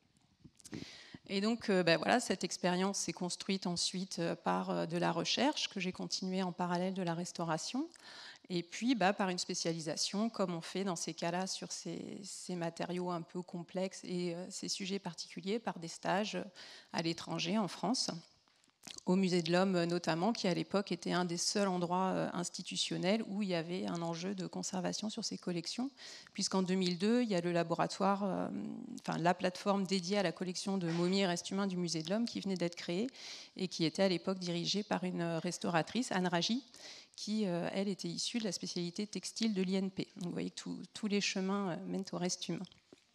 Et donc voilà, cette expérience s'est construite ensuite par de la recherche que j'ai continuée en parallèle de la restauration. Et puis par une spécialisation, comme on fait dans ces cas-là sur ces matériaux un peu complexes et ces sujets particuliers, par des stages à l'étranger, en France, au Musée de l'Homme notamment, qui à l'époque était un des seuls endroits institutionnels où il y avait un enjeu de conservation sur ces collections, puisqu'en 2002, il y a le laboratoire, la plateforme dédiée à la collection de momies et restes humains du Musée de l'Homme qui venait d'être créée et qui était à l'époque dirigée par une restauratrice, Anne Ragy, qui, elle, était issue de la spécialité textile de l'INP. Donc vous voyez que tous les chemins mènent au reste humain.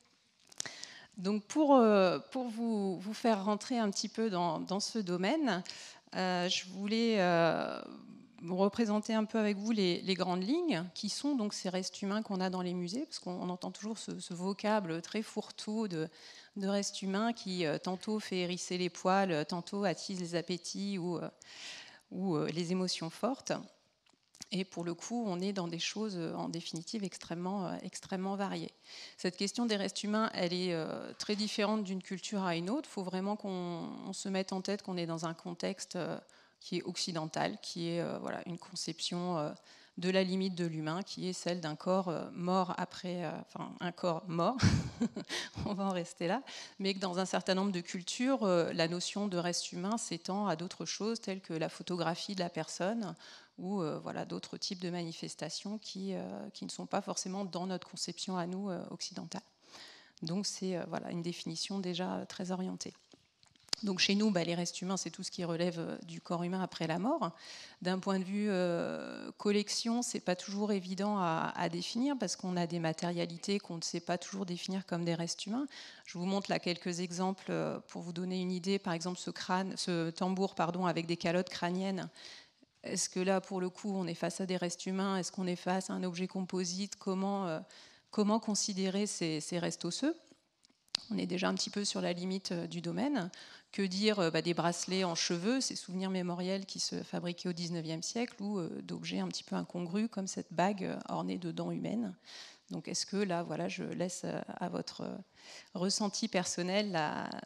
Donc pour vous faire rentrer un petit peu dans ce domaine, je voulais représenter un peu avec vous les grandes lignes, qui sont donc ces restes humains qu'on a dans les musées, parce qu'on entend toujours ce vocable très fourre-tout de restes humains qui tantôt fait hérisser les poils, tantôt attise les appétits ou les émotions fortes. Et pour le coup, on est dans des choses, en définitive, extrêmement variées. Cette question des restes humains, elle est très différente d'une culture à une autre. Il faut vraiment qu'on se mette en tête qu'on est dans un contexte qui est occidental, qui est une conception de la limite de l'humain, qui est celle d'un corps mort après, un corps mort, on va en rester là, mais que dans un certain nombre de cultures, la notion de reste humain s'étend à d'autres choses, telles que la photographie de la personne, ou d'autres types de manifestations qui ne sont pas forcément dans notre conception à nous occidentale. Donc c'est une définition déjà très orientée. Donc chez nous, les restes humains, c'est tout ce qui relève du corps humain après la mort. D'un point de vue collection, c'est pas toujours évident à définir parce qu'on a des matérialités qu'on ne sait pas toujours définir comme des restes humains. Je vous montre là quelques exemples pour vous donner une idée. Par exemple, ce tambour avec des calottes crâniennes. Est-ce que là, pour le coup, on est face à des restes humains? Est-ce qu'on est face à un objet composite? Comment considérer ces restes osseux? On est déjà un petit peu sur la limite du domaine. Que dire des bracelets en cheveux, ces souvenirs mémoriels qui se fabriquaient au XIXe siècle, ou d'objets un petit peu incongrus comme cette bague ornée de dents humaines. Donc est-ce que là, je laisse à votre ressenti personnel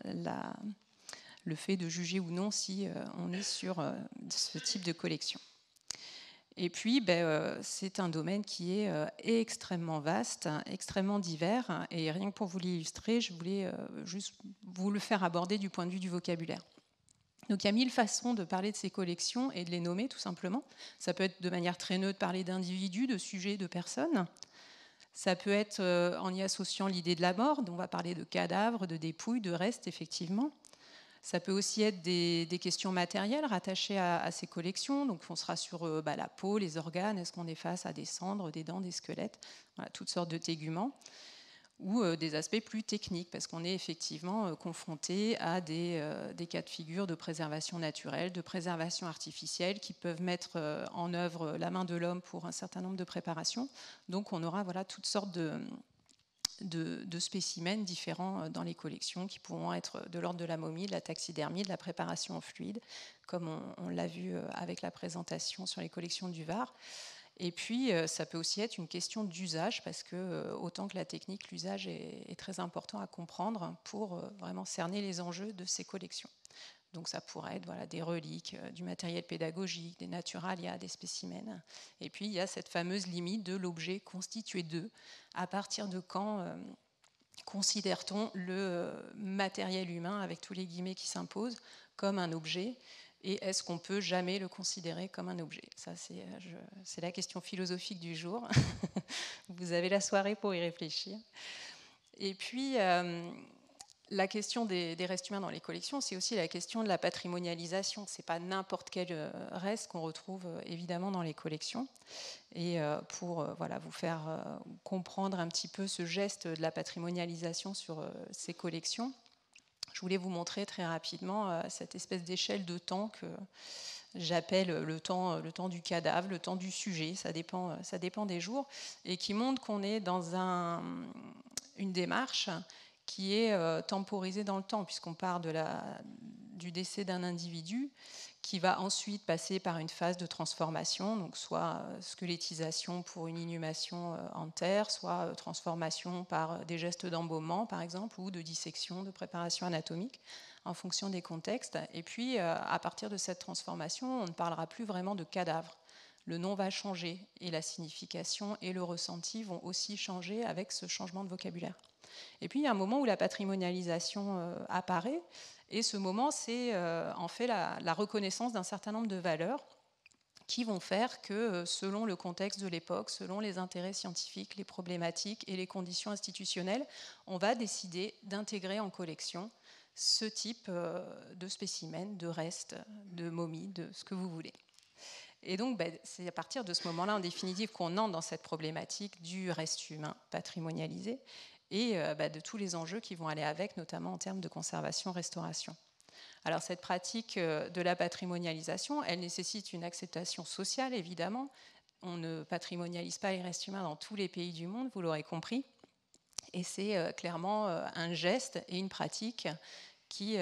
le fait de juger ou non si on est sur ce type de collection. Et puis, c'est un domaine qui est extrêmement vaste, extrêmement divers. Et rien que pour vous l'illustrer, je voulais juste vous le faire aborder du point de vue du vocabulaire. Donc il y a 1000 façons de parler de ces collections et de les nommer, tout simplement. Ça peut être de manière très neutre, parler d'individus, de sujets, de personnes. Ça peut être en y associant l'idée de la mort, dont on va parler de cadavres, de dépouilles, de restes, effectivement. Ça peut aussi être des questions matérielles rattachées à ces collections. Donc, on sera sur la peau, les organes. Est-ce qu'on est face à des cendres, des dents, des squelettes, toutes sortes de téguments. Ou des aspects plus techniques, parce qu'on est effectivement confronté à des cas de figure de préservation naturelle, de préservation artificielle, qui peuvent mettre en œuvre la main de l'homme pour un certain nombre de préparations. Donc, on aura toutes sortes de spécimens différents dans les collections qui pourront être de l'ordre de la momie, de la taxidermie, de la préparation en fluide, comme on l'a vu avec la présentation sur les collections du Var. Et puis, ça peut aussi être une question d'usage, parce que autant que la technique, l'usage est très important à comprendre pour vraiment cerner les enjeux de ces collections. Donc ça pourrait être voilà, des reliques, du matériel pédagogique, des naturalia, des spécimens. Et puis il y a cette fameuse limite de l'objet constitué d'eux. À partir de quand considère-t-on le matériel humain, avec tous les guillemets qui s'imposent, comme un objet ? Et est-ce qu'on peut jamais le considérer comme un objet ? Ça, c'est la question philosophique du jour. Vous avez la soirée pour y réfléchir. Et puis, la question des restes humains dans les collections, c'est aussi la question de la patrimonialisation. Ce n'est pas n'importe quel reste qu'on retrouve évidemment dans les collections. Et pour voilà, vous faire comprendre un petit peu ce geste de la patrimonialisation sur ces collections, je voulais vous montrer très rapidement cette espèce d'échelle de temps que j'appelle le temps du cadavre, le temps du sujet, ça dépend des jours, et qui montre qu'on est dans une démarche qui est temporisée dans le temps, puisqu'on part du décès d'un individu qui va ensuite passer par une phase de transformation, donc soit squelettisation pour une inhumation en terre, soit transformation par des gestes d'embaumement, par exemple, ou de dissection, de préparation anatomique, en fonction des contextes. Et puis, à partir de cette transformation, on ne parlera plus vraiment de cadavre. Le nom va changer, et la signification et le ressenti vont aussi changer avec ce changement de vocabulaire. Et puis, il y a un moment où la patrimonialisation apparaît, et ce moment, c'est en fait la reconnaissance d'un certain nombre de valeurs qui vont faire que, selon le contexte de l'époque, selon les intérêts scientifiques, les problématiques et les conditions institutionnelles, on va décider d'intégrer en collection ce type de spécimens, de restes, de momies, de ce que vous voulez. Et donc, c'est à partir de ce moment-là, en définitive, qu'on entre dans cette problématique du reste humain patrimonialisé et de tous les enjeux qui vont aller avec, notamment en termes de conservation-restauration. Alors, cette pratique de la patrimonialisation, elle nécessite une acceptation sociale, évidemment. On ne patrimonialise pas les restes humains dans tous les pays du monde, vous l'aurez compris. Et c'est clairement un geste et une pratique qui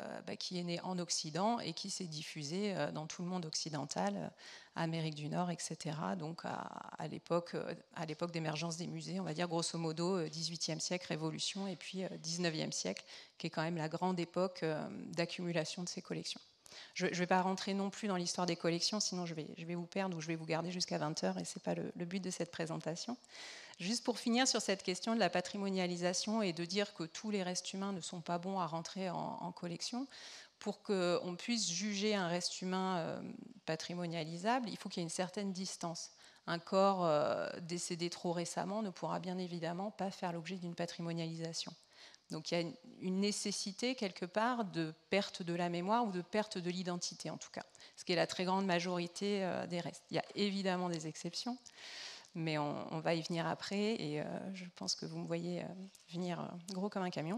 est né en Occident et qui s'est diffusé dans tout le monde occidental, Amérique du Nord, etc. Donc à l'époque d'émergence des musées, on va dire grosso modo 18e siècle, Révolution, et puis 19e siècle, qui est quand même la grande époque d'accumulation de ces collections. Je ne vais pas rentrer non plus dans l'histoire des collections, sinon je vais vous perdre ou je vais vous garder jusqu'à 20h, et ce n'est pas le but de cette présentation. Juste pour finir sur cette question de la patrimonialisation et de dire que tous les restes humains ne sont pas bons à rentrer en collection, pour qu'on puisse juger un reste humain patrimonialisable, il faut qu'il y ait une certaine distance. Un corps décédé trop récemment ne pourra bien évidemment pas faire l'objet d'une patrimonialisation. Donc il y a une nécessité quelque part de perte de la mémoire ou de perte de l'identité en tout cas, ce qui est la très grande majorité des restes. Il y a évidemment des exceptions, mais on va y venir après, et je pense que vous me voyez venir gros comme un camion.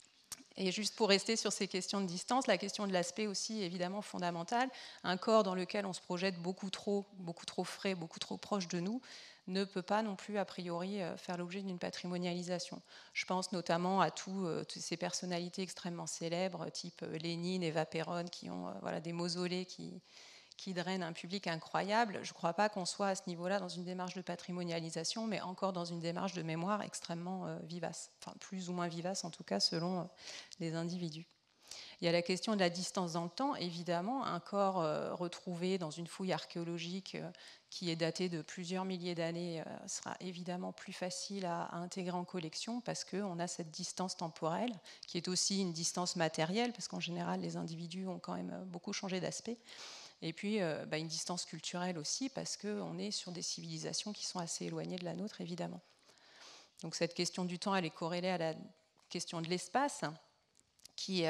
Et juste pour rester sur ces questions de distance, la question de l'aspect aussi évidemment fondamentale. Un corps dans lequel on se projette beaucoup trop frais, beaucoup trop proche de nous, ne peut pas non plus a priori faire l'objet d'une patrimonialisation. Je pense notamment à toutes ces personnalités extrêmement célèbres, type Lénine, Eva Perón, qui ont des mausolées qui drainent un public incroyable. Je ne crois pas qu'on soit à ce niveau-là dans une démarche de patrimonialisation, mais encore dans une démarche de mémoire extrêmement vivace, enfin plus ou moins vivace en tout cas selon les individus. Il y a la question de la distance dans le temps. Évidemment, un corps retrouvé dans une fouille archéologique qui est daté de plusieurs milliers d'années sera évidemment plus facile à intégrer en collection parce qu'on a cette distance temporelle qui est aussi une distance matérielle, parce qu'en général, les individus ont quand même beaucoup changé d'aspect. Et puis une distance culturelle aussi, parce qu'on est sur des civilisations qui sont assez éloignées de la nôtre, évidemment. Donc cette question du temps, elle est corrélée à la question de l'espace, qui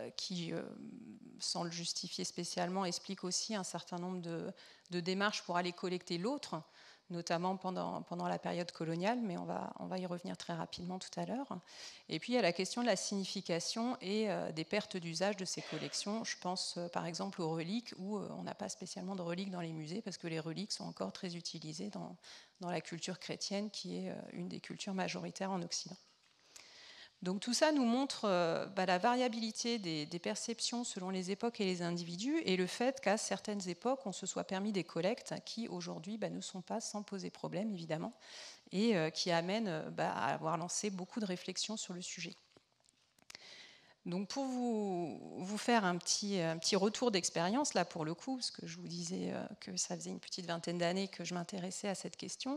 sans le justifier spécialement, explique aussi un certain nombre de démarches pour aller collecter l'autre, notamment pendant la période coloniale, mais on va y revenir très rapidement tout à l'heure. Et puis il y a la question de la signification et des pertes d'usage de ces collections. Je pense par exemple aux reliques, où on n'a pas spécialement de reliques dans les musées, parce que les reliques sont encore très utilisées dans la culture chrétienne, qui est une des cultures majoritaires en Occident. Donc tout ça nous montre la variabilité des perceptions selon les époques et les individus, et le fait qu'à certaines époques, on se soit permis des collectes qui aujourd'hui ne sont pas sans poser problème, évidemment, et qui amènent à avoir lancé beaucoup de réflexions sur le sujet. Donc pour vous faire un petit retour d'expérience, là pour le coup, parce que je vous disais que ça faisait une petite vingtaine d'années que je m'intéressais à cette question,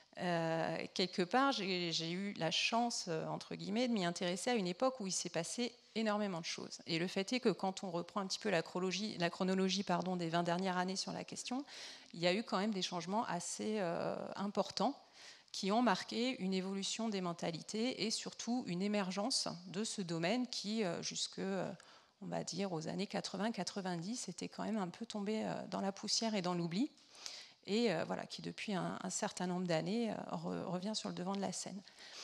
quelque part j'ai eu la chance, entre guillemets, de m'y intéresser à une époque où il s'est passé énormément de choses. Et le fait est que quand on reprend un petit peu la chronologie des 20 dernières années sur la question, il y a eu quand même des changements assez importants qui ont marqué une évolution des mentalités et surtout une émergence de ce domaine qui, jusque, on va dire, aux années 80-90, était quand même un peu tombé dans la poussière et dans l'oubli, et voilà, qui depuis un certain nombre d'années revient sur le devant de la scène.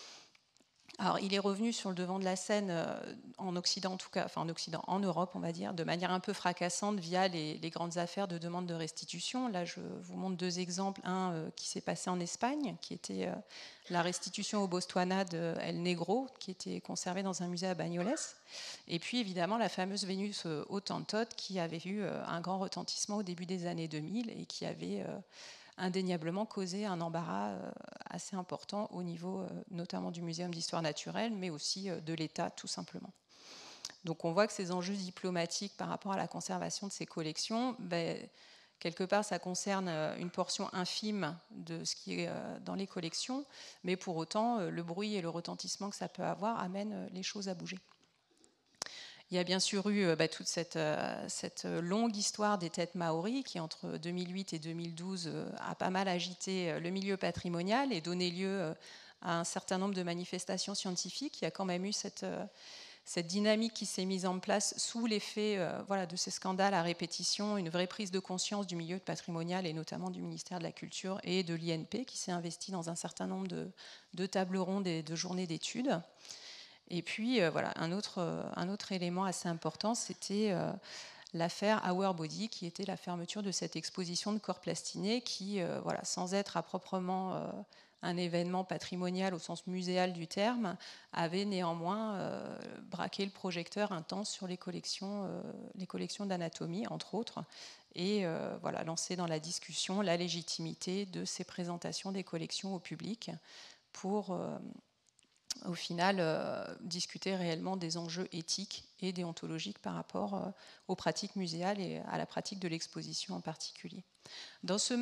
Alors, il est revenu sur le devant de la scène en Occident, en tout cas, enfin en Occident, en Europe, on va dire, de manière un peu fracassante via les grandes affaires de demande de restitution. Là, je vous montre deux exemples. Un qui s'est passé en Espagne, qui était la restitution au Botswana de El Negro, qui était conservée dans un musée à Bagnoles. Et puis, évidemment, la fameuse Vénus Hottentote, qui avait eu un grand retentissement au début des années 2000 et qui avait indéniablement causé un embarras assez important au niveau notamment du Muséum d'histoire naturelle, mais aussi de l'État tout simplement. Donc on voit que ces enjeux diplomatiques par rapport à la conservation de ces collections, quelque part ça concerne une portion infime de ce qui est dans les collections, mais pour autant le bruit et le retentissement que ça peut avoir amènent les choses à bouger. Il y a bien sûr eu toute cette longue histoire des têtes maoris qui, entre 2008 et 2012, a pas mal agité le milieu patrimonial et donné lieu à un certain nombre de manifestations scientifiques. Il y a quand même eu cette dynamique qui s'est mise en place sous l'effet de ces scandales à répétition, une vraie prise de conscience du milieu patrimonial et notamment du ministère de la Culture et de l'INP qui s'est investi dans un certain nombre de tables rondes et de journées d'études. Et puis, un autre élément assez important, c'était l'affaire Our Body, qui était la fermeture de cette exposition de corps plastinés qui, sans être à proprement un événement patrimonial au sens muséal du terme, avait néanmoins braqué le projecteur intense sur les collections d'anatomie, entre autres, et lancé dans la discussion la légitimité de ces présentations des collections au public pour au final discuter réellement des enjeux éthiques et déontologiques par rapport aux pratiques muséales et à la pratique de l'exposition en particulier. Dans cette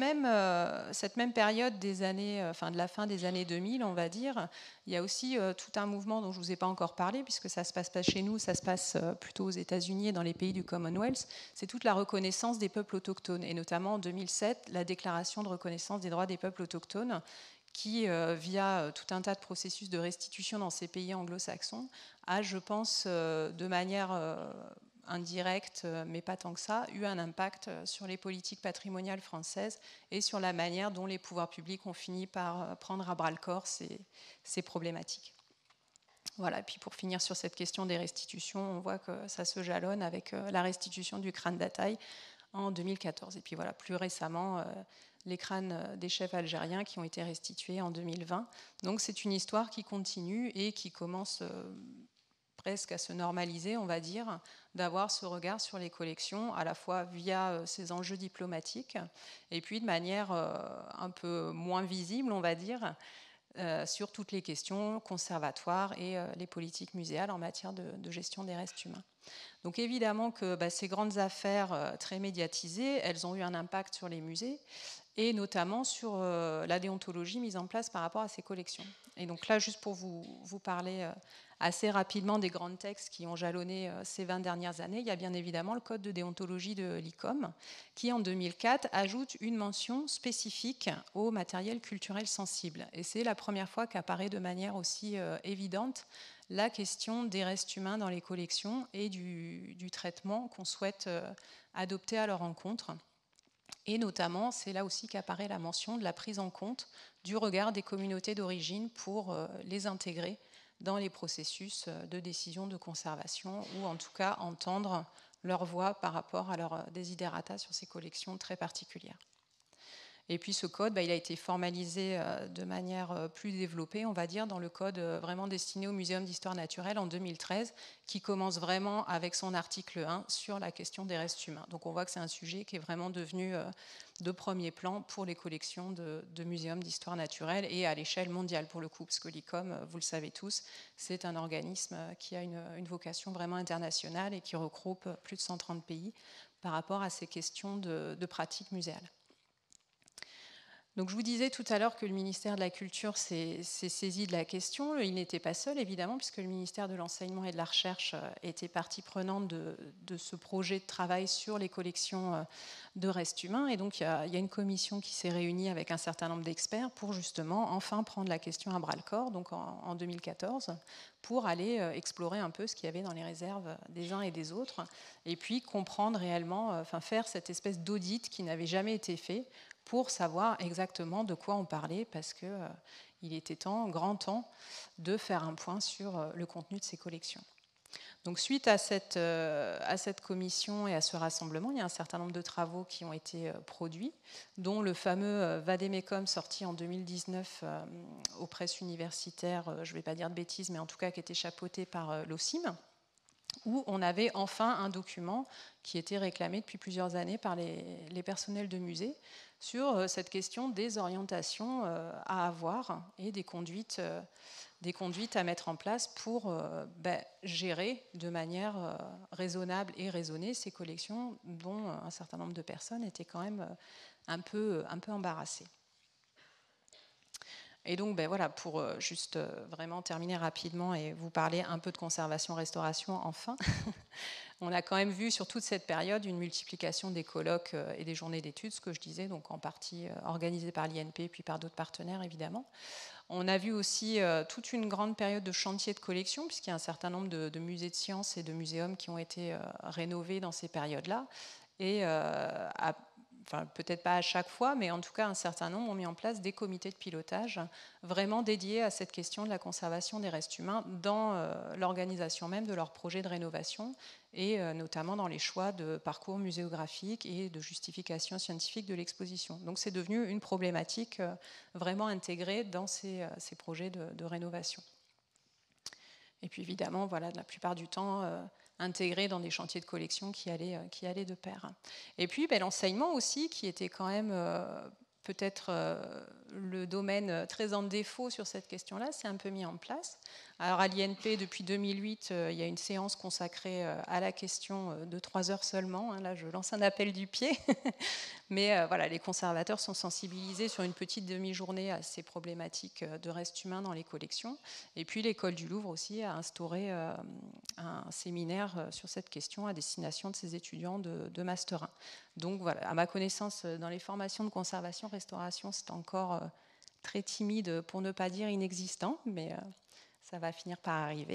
même période de la fin des années 2000, on va dire, il y a aussi tout un mouvement dont je ne vous ai pas encore parlé, puisque ça ne se passe pas chez nous, ça se passe plutôt aux États-Unis et dans les pays du Commonwealth. C'est toute la reconnaissance des peuples autochtones, et notamment en 2007, la déclaration de reconnaissance des droits des peuples autochtones, qui, via tout un tas de processus de restitution dans ces pays anglo-saxons, a, je pense, de manière indirecte, mais pas tant que ça, eu un impact sur les politiques patrimoniales françaises et sur la manière dont les pouvoirs publics ont fini par prendre à bras-le-corps ces problématiques. Voilà, et puis pour finir sur cette question des restitutions, on voit que ça se jalonne avec la restitution du crâne d'Ataï en 2014. Et puis voilà, plus récemment, les crânes des chefs algériens qui ont été restitués en 2020. Donc c'est une histoire qui continue et qui commence presque à se normaliser, on va dire, d'avoir ce regard sur les collections, à la fois via ces enjeux diplomatiques, et puis de manière un peu moins visible, on va dire, sur toutes les questions conservatoires et les politiques muséales en matière de gestion des restes humains. Donc évidemment que ces grandes affaires très médiatisées, elles ont eu un impact sur les musées, et notamment sur la déontologie mise en place par rapport à ces collections. Et donc là, juste pour vous parler assez rapidement des grands textes qui ont jalonné ces 20 dernières années, il y a bien évidemment le code de déontologie de l'ICOM, qui en 2004 ajoute une mention spécifique au matériel culturel sensible. Et c'est la première fois qu'apparaît de manière aussi évidente la question des restes humains dans les collections et du traitement qu'on souhaite adopter à leur encontre. Et notamment, c'est là aussi qu'apparaît la mention de la prise en compte du regard des communautés d'origine pour les intégrer dans les processus de décision de conservation, ou en tout cas entendre leur voix par rapport à leur desiderata sur ces collections très particulières. Et puis ce code, il a été formalisé de manière plus développée, on va dire, dans le code vraiment destiné au Muséum d'histoire naturelle en 2013, qui commence vraiment avec son article 1 sur la question des restes humains. Donc on voit que c'est un sujet qui est vraiment devenu de premier plan pour les collections de muséums d'histoire naturelle et à l'échelle mondiale pour le coup, parce que l'ICOM, vous le savez tous, c'est un organisme qui a une vocation vraiment internationale et qui regroupe plus de 130 pays par rapport à ces questions de pratiques muséales. Donc je vous disais tout à l'heure que le ministère de la Culture s'est saisi de la question. Il n'était pas seul, évidemment, puisque le ministère de l'Enseignement et de la Recherche était partie prenante de ce projet de travail sur les collections de restes humains. Et donc il y a une commission qui s'est réunie avec un certain nombre d'experts pour justement enfin prendre la question à bras-le-corps, donc en 2014, pour aller explorer un peu ce qu'il y avait dans les réserves des uns et des autres, et puis comprendre réellement, faire cette espèce d'audit qui n'avait jamais été fait, pour savoir exactement de quoi on parlait, parce qu'il était grand temps de faire un point sur le contenu de ces collections. Donc suite à cette commission et à ce rassemblement, il y a un certain nombre de travaux qui ont été produits, dont le fameux Vademecum sorti en 2019 aux presses universitaires, je ne vais pas dire de bêtises, mais en tout cas qui était chapeauté par l'OCIM, où on avait enfin un document qui était réclamé depuis plusieurs années par les personnels de musée sur cette question des orientations à avoir et des conduites à mettre en place pour gérer de manière raisonnable et raisonnée ces collections dont un certain nombre de personnes étaient quand même un peu embarrassées. Et donc, voilà, pour juste vraiment terminer rapidement et vous parler un peu de conservation-restauration, enfin, on a quand même vu sur toute cette période une multiplication des colloques et des journées d'études, ce que je disais, donc en partie organisées par l'INP puis par d'autres partenaires, évidemment. On a vu aussi toute une grande période de chantier de collection, puisqu'il y a un certain nombre de musées de sciences et de muséums qui ont été rénovés dans ces périodes-là. Et peut-être pas à chaque fois, mais en tout cas un certain nombre ont mis en place des comités de pilotage vraiment dédiés à cette question de la conservation des restes humains dans l'organisation même de leurs projets de rénovation et notamment dans les choix de parcours muséographiques et de justification scientifique de l'exposition. Donc c'est devenu une problématique vraiment intégrée dans ces projets de rénovation. Et puis évidemment, voilà, la plupart du temps intégrés dans des chantiers de collection qui allaient de pair. Et puis l'enseignement aussi, qui était quand même peut-être le domaine très en défaut sur cette question-là, s'est un peu mis en place. Alors à l'INP, depuis 2008, il y a une séance consacrée à la question de 3 heures seulement. Là, je lance un appel du pied. Mais voilà, les conservateurs sont sensibilisés sur une petite demi-journée à ces problématiques de restes humains dans les collections. Et puis l'école du Louvre aussi a instauré un séminaire sur cette question à destination de ses étudiants de Master 1. Donc voilà, à ma connaissance, dans les formations de conservation-restauration, c'est encore très timide, pour ne pas dire inexistant, mais ça va finir par arriver.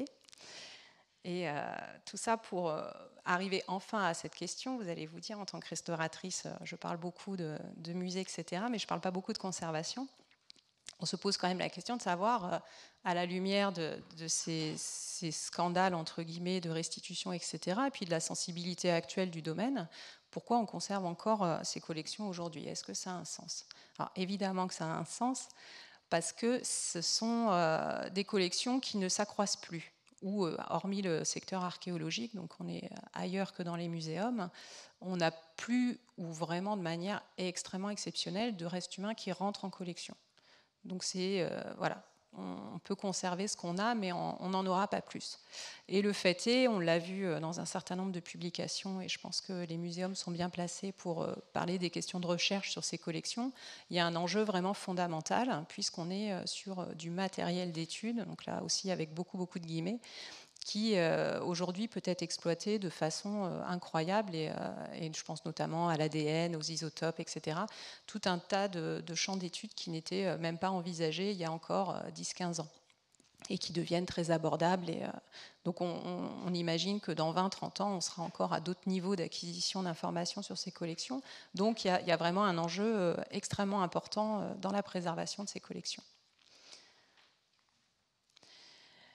Et tout ça pour arriver enfin à cette question. Vous allez vous dire, en tant que restauratrice, je parle beaucoup de musées, etc., mais je ne parle pas beaucoup de conservation. On se pose quand même la question de savoir, à la lumière de ces scandales, entre guillemets, de restitution, etc., et puis de la sensibilité actuelle du domaine, pourquoi on conserve encore ces collections aujourd'hui? Est-ce que ça a un sens? Alors évidemment que ça a un sens, parce que ce sont des collections qui ne s'accroissent plus, ou hormis le secteur archéologique, donc on est ailleurs que dans les muséums, on n'a plus, ou vraiment de manière extrêmement exceptionnelle, de restes humains qui rentrent en collection. Donc c'est, voilà, on peut conserver ce qu'on a, mais on n'en aura pas plus. Et le fait est, on l'a vu dans un certain nombre de publications, et je pense que les muséums sont bien placés pour parler des questions de recherche sur ces collections, il y a un enjeu vraiment fondamental, puisqu'on est sur du matériel d'étude, donc là aussi avec beaucoup de guillemets, qui aujourd'hui peut être exploité de façon incroyable, et je pense notamment à l'ADN, aux isotopes, etc. Tout un tas de champs d'études qui n'étaient même pas envisagés il y a encore 10-15 ans, et qui deviennent très abordables. Et donc on imagine que dans 20-30 ans, on sera encore à d'autres niveaux d'acquisition d'informations sur ces collections. Donc il y a vraiment un enjeu extrêmement important dans la préservation de ces collections.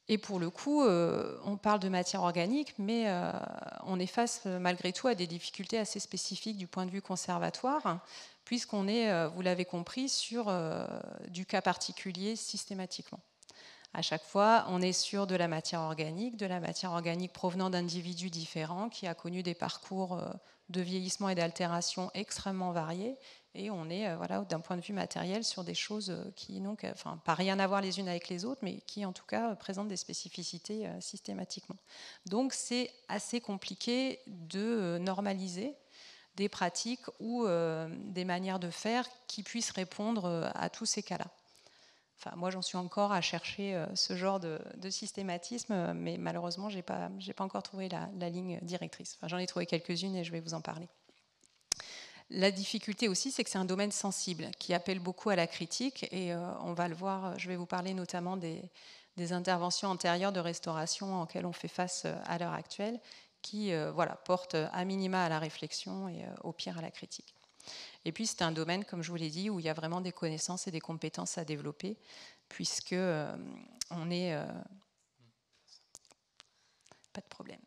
Et pour le coup, on parle de matière organique, mais on est face malgré tout à des difficultés assez spécifiques du point de vue conservatoire, puisqu'on est, vous l'avez compris, sur du cas particulier systématiquement. À chaque fois, on est sur de la matière organique provenant d'individus différents, qui a connu des parcours de vieillissement et d'altération extrêmement variés. Et on est, voilà, d'un point de vue matériel, sur des choses qui n'ont pas rien à voir les unes avec les autres, mais qui, en tout cas, présentent des spécificités systématiquement. Donc, c'est assez compliqué de normaliser des pratiques ou des manières de faire qui puissent répondre à tous ces cas-là. Enfin, moi, j'en suis encore à chercher ce genre de systématisme, mais malheureusement, j'ai pas encore trouvé la ligne directrice. Enfin, j'en ai trouvé quelques-unes et je vais vous en parler. La difficulté aussi, c'est que c'est un domaine sensible qui appelle beaucoup à la critique et on va le voir, je vais vous parler notamment des interventions antérieures de restauration auxquelles on fait face à l'heure actuelle qui portent à minima à la réflexion et au pire à la critique. Et puis c'est un domaine, comme je vous l'ai dit, où il y a vraiment des connaissances et des compétences à développer puisque on est... pas de problème.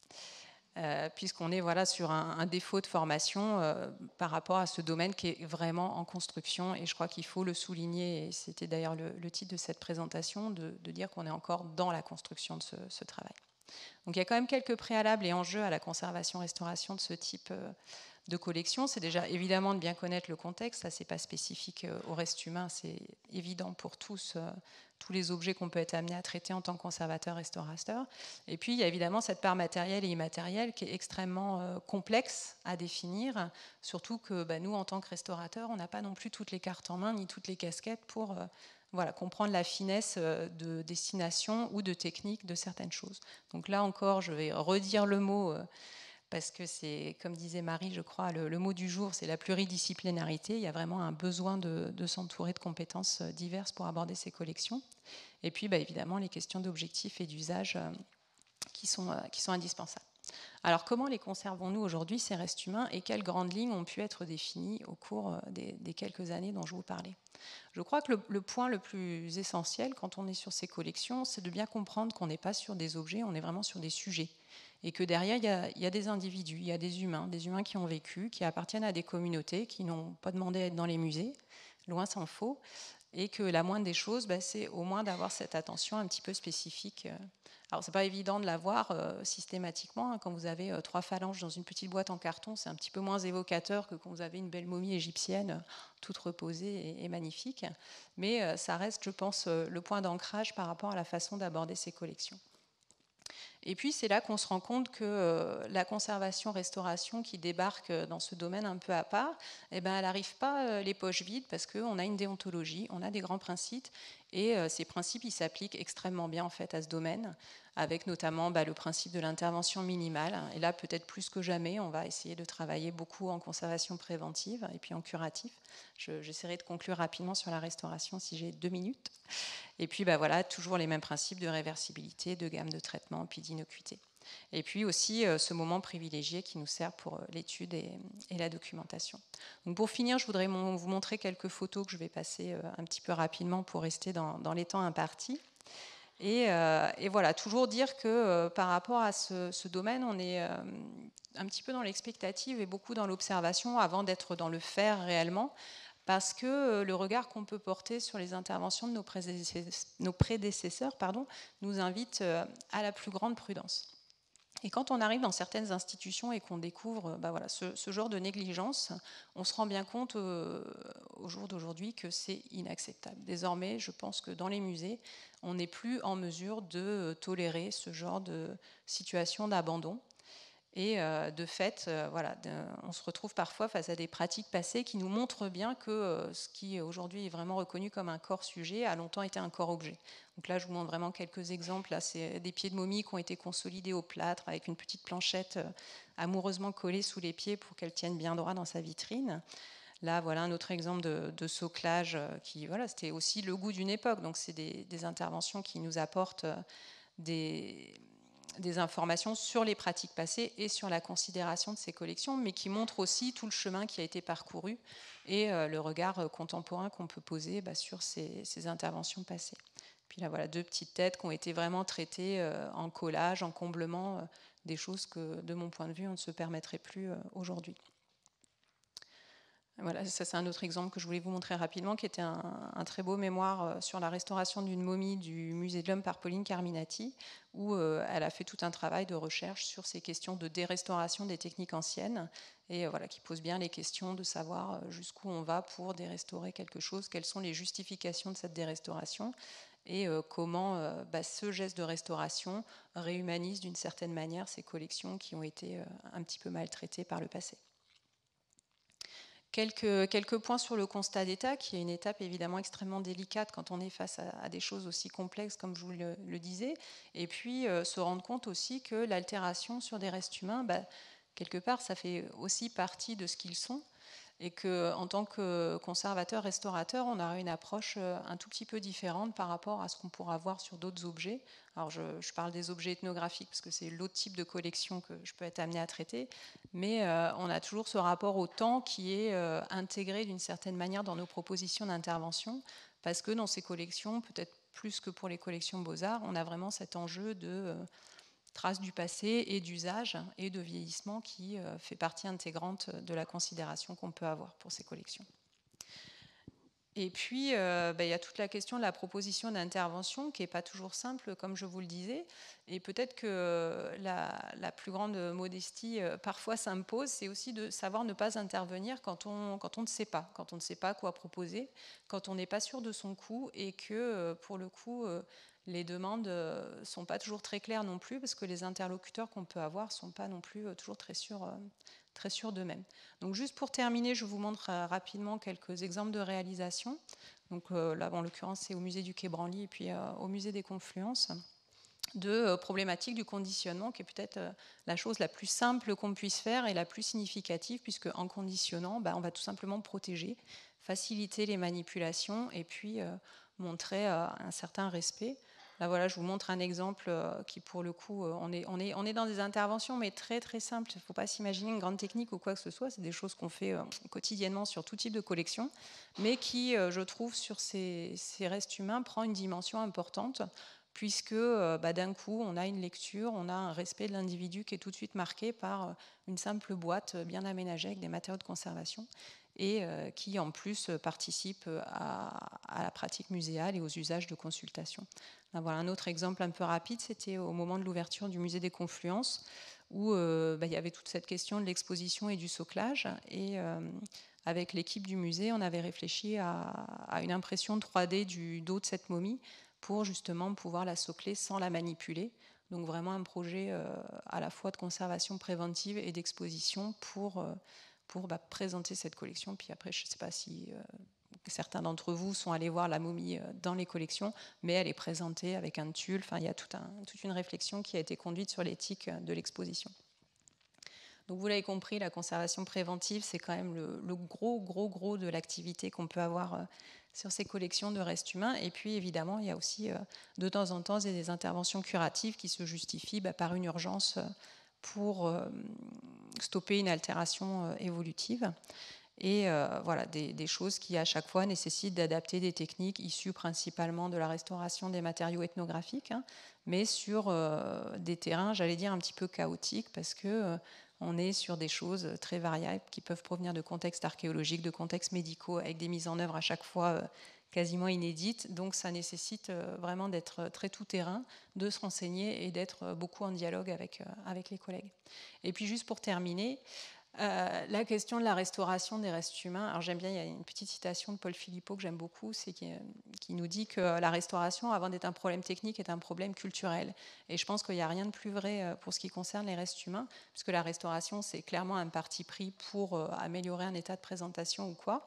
Puisqu'on est sur un défaut de formation par rapport à ce domaine qui est vraiment en construction. Et je crois qu'il faut le souligner, et c'était d'ailleurs le titre de cette présentation, de dire qu'on est encore dans la construction de ce travail. Donc il y a quand même quelques préalables et enjeux à la conservation-restauration de ce type de collection. C'est déjà évidemment de bien connaître le contexte, ça c'est pas spécifique au reste humain, c'est évident pour tous les objets qu'on peut être amené à traiter en tant que conservateur, restaurateur. Et puis il y a évidemment cette part matérielle et immatérielle qui est extrêmement complexe à définir, surtout que nous en tant que restaurateurs, on n'a pas non plus toutes les cartes en main ni toutes les casquettes pour comprendre la finesse de destination ou de technique de certaines choses. Donc là encore, je vais redire le mot parce que c'est, comme disait Marie, je crois, le mot du jour, c'est la pluridisciplinarité. Il y a vraiment un besoin de s'entourer de compétences diverses pour aborder ces collections. Et puis, évidemment, les questions d'objectifs et d'usage qui sont indispensables. Alors, comment les conservons-nous aujourd'hui, ces restes humains, et quelles grandes lignes ont pu être définies au cours des quelques années dont je vous parlais? Je crois que le point le plus essentiel quand on est sur ces collections, c'est de bien comprendre qu'on n'est pas sur des objets, on est vraiment sur des sujets. Et que derrière, il y a des individus, il y a des humains qui ont vécu, qui appartiennent à des communautés, qui n'ont pas demandé à être dans les musées, loin s'en faut, et que la moindre des choses, c'est au moins d'avoir cette attention un petit peu spécifique. Alors, c'est pas évident de l'avoir systématiquement. Quand vous avez 3 phalanges dans une petite boîte en carton, c'est un petit peu moins évocateur que quand vous avez une belle momie égyptienne, toute reposée et magnifique. Mais ça reste, je pense, le point d'ancrage par rapport à la façon d'aborder ces collections. Et puis c'est là qu'on se rend compte que la conservation-restauration qui débarque dans ce domaine un peu à part, elle n'arrive pas les poches vides parce qu'on a une déontologie, on a des grands principes et ces principes ils s'appliquent extrêmement bien en fait à ce domaine, avec notamment le principe de l'intervention minimale. Et là peut-être plus que jamais, on va essayer de travailler beaucoup en conservation préventive et puis en curatif. J'essaierai de conclure rapidement sur la restauration si j'ai 2 minutes. Et puis toujours les mêmes principes de réversibilité, de gamme de traitement, puis d'innocuité. Et puis aussi ce moment privilégié qui nous sert pour l'étude et la documentation. Donc pour finir, je voudrais vous montrer quelques photos que je vais passer un petit peu rapidement pour rester dans les temps impartis. Et voilà, toujours dire que par rapport à ce domaine, on est un petit peu dans l'expectative et beaucoup dans l'observation avant d'être dans le faire réellement. Parce que le regard qu'on peut porter sur les interventions de nos prédécesseurs nous invite à la plus grande prudence. Et quand on arrive dans certaines institutions et qu'on découvre ce genre de négligence, on se rend bien compte au jour d'aujourd'hui que c'est inacceptable. Désormais, je pense que dans les musées, on n'est plus en mesure de tolérer ce genre de situation d'abandon. Et de fait, on se retrouve parfois face à des pratiques passées qui nous montrent bien que ce qui aujourd'hui est vraiment reconnu comme un corps sujet a longtemps été un corps objet. Donc là, je vous montre vraiment quelques exemples. Là, c'est des pieds de momie qui ont été consolidés au plâtre avec une petite planchette amoureusement collée sous les pieds pour qu'elle tienne bien droit dans sa vitrine. Là, voilà un autre exemple de soclage qui, c'était aussi le goût d'une époque. Donc c'est des interventions qui nous apportent des informations sur les pratiques passées et sur la considération de ces collections, mais qui montrent aussi tout le chemin qui a été parcouru et le regard contemporain qu'on peut poser sur ces interventions passées. Puis là, voilà, 2 petites têtes qui ont été vraiment traitées en collage, en comblement, des choses que, de mon point de vue, on ne se permettrait plus aujourd'hui. Voilà, ça c'est un autre exemple que je voulais vous montrer rapidement, qui était un très beau mémoire sur la restauration d'une momie du musée de l'Homme par Pauline Carminati, où elle a fait tout un travail de recherche sur ces questions de dérestauration des techniques anciennes, et voilà, qui pose bien les questions de savoir jusqu'où on va pour dérestaurer quelque chose, quelles sont les justifications de cette dérestauration, et comment ce geste de restauration réhumanise d'une certaine manière ces collections qui ont été un petit peu maltraitées par le passé. Quelques points sur le constat d'état, qui est une étape évidemment extrêmement délicate quand on est face à des choses aussi complexes, comme je vous le disais, et puis se rendre compte aussi que l'altération sur des restes humains, quelque part, ça fait aussi partie de ce qu'ils sont, et qu'en tant que conservateur, restaurateur, on aura une approche un tout petit peu différente par rapport à ce qu'on pourra voir sur d'autres objets. Alors je parle des objets ethnographiques parce que c'est l'autre type de collection que je peux être amenée à traiter, mais on a toujours ce rapport au temps qui est intégré d'une certaine manière dans nos propositions d'intervention, parce que dans ces collections, peut-être plus que pour les collections Beaux-Arts, on a vraiment cet enjeu de traces du passé et d'usage et de vieillissement qui fait partie intégrante de la considération qu'on peut avoir pour ces collections. Et puis, il y a toute la question de la proposition d'intervention qui n'est pas toujours simple, comme je vous le disais. Et peut-être que la plus grande modestie parfois s'impose, c'est aussi de savoir ne pas intervenir quand on ne sait pas, quand on ne sait pas quoi proposer, quand on n'est pas sûr de son coût et que, pour le coup, les demandes ne sont pas toujours très claires non plus, parce que les interlocuteurs qu'on peut avoir ne sont pas non plus toujours très sûrs d'eux-mêmes. Donc juste pour terminer, je vous montre rapidement quelques exemples de réalisation. Donc là, en l'occurrence, c'est au musée du Quai Branly et puis au musée des Confluences, de problématiques du conditionnement, qui est peut-être la chose la plus simple qu'on puisse faire et la plus significative, puisque en conditionnant, on va tout simplement protéger, faciliter les manipulations et puis montrer un certain respect. Là, voilà, je vous montre un exemple qui, pour le coup, on est dans des interventions, mais très, très simples. Il ne faut pas s'imaginer une grande technique ou quoi que ce soit. C'est des choses qu'on fait quotidiennement sur tout type de collection, mais qui, je trouve, sur ces restes humains, prend une dimension importante, puisque d'un coup, on a une lecture, on a un respect de l'individu qui est tout de suite marqué par une simple boîte bien aménagée avec des matériaux de conservation, et qui en plus participe à la pratique muséale et aux usages de consultation. Là, voilà un autre exemple un peu rapide, c'était au moment de l'ouverture du musée des Confluences, où il y avait toute cette question de l'exposition et du soclage, et avec l'équipe du musée, on avait réfléchi à une impression 3D du dos de cette momie pour justement pouvoir la socler sans la manipuler. Donc vraiment un projet à la fois de conservation préventive et d'exposition pour présenter cette collection. Puis après, je ne sais pas si certains d'entre vous sont allés voir la momie dans les collections, mais elle est présentée avec un tulle. Enfin, il y a toute une réflexion qui a été conduite sur l'éthique de l'exposition. Donc vous l'avez compris, la conservation préventive, c'est quand même le gros de l'activité qu'on peut avoir sur ces collections de restes humains. Et puis évidemment, il y a aussi de temps en temps des interventions curatives qui se justifient par une urgence pour stopper une altération évolutive. Et voilà, des choses qui à chaque fois nécessitent d'adapter des techniques issues principalement de la restauration des matériaux ethnographiques, mais sur des terrains, j'allais dire, un petit peu chaotiques, parce que on est sur des choses très variables qui peuvent provenir de contextes archéologiques, de contextes médicaux, avec des mises en œuvre à chaque fois quasiment inédites. Donc ça nécessite vraiment d'être très tout-terrain, de se renseigner et d'être beaucoup en dialogue avec les collègues. Et puis juste pour terminer, la question de la restauration des restes humains. Alors j'aime bien, il y a une petite citation de Paul Philippot que j'aime beaucoup, c'est qui nous dit que la restauration, avant d'être un problème technique, est un problème culturel. Et je pense qu'il n'y a rien de plus vrai pour ce qui concerne les restes humains, puisque la restauration, c'est clairement un parti pris pour améliorer un état de présentation ou quoi,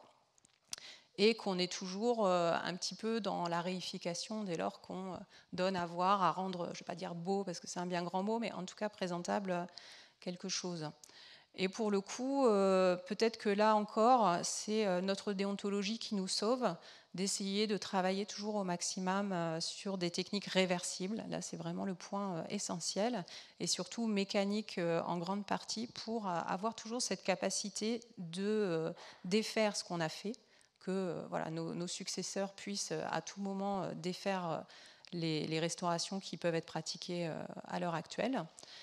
et qu'on est toujours un petit peu dans la réification dès lors qu'on donne à voir, à rendre, je ne vais pas dire beau, parce que c'est un bien grand mot, mais en tout cas présentable quelque chose. Et pour le coup, peut-être que là encore, c'est notre déontologie qui nous sauve, d'essayer de travailler toujours au maximum sur des techniques réversibles. Là, c'est vraiment le point essentiel, et surtout mécanique en grande partie, pour avoir toujours cette capacité de défaire ce qu'on a fait, que voilà, nos successeurs puissent à tout moment défaire les restaurations qui peuvent être pratiquées à l'heure actuelle.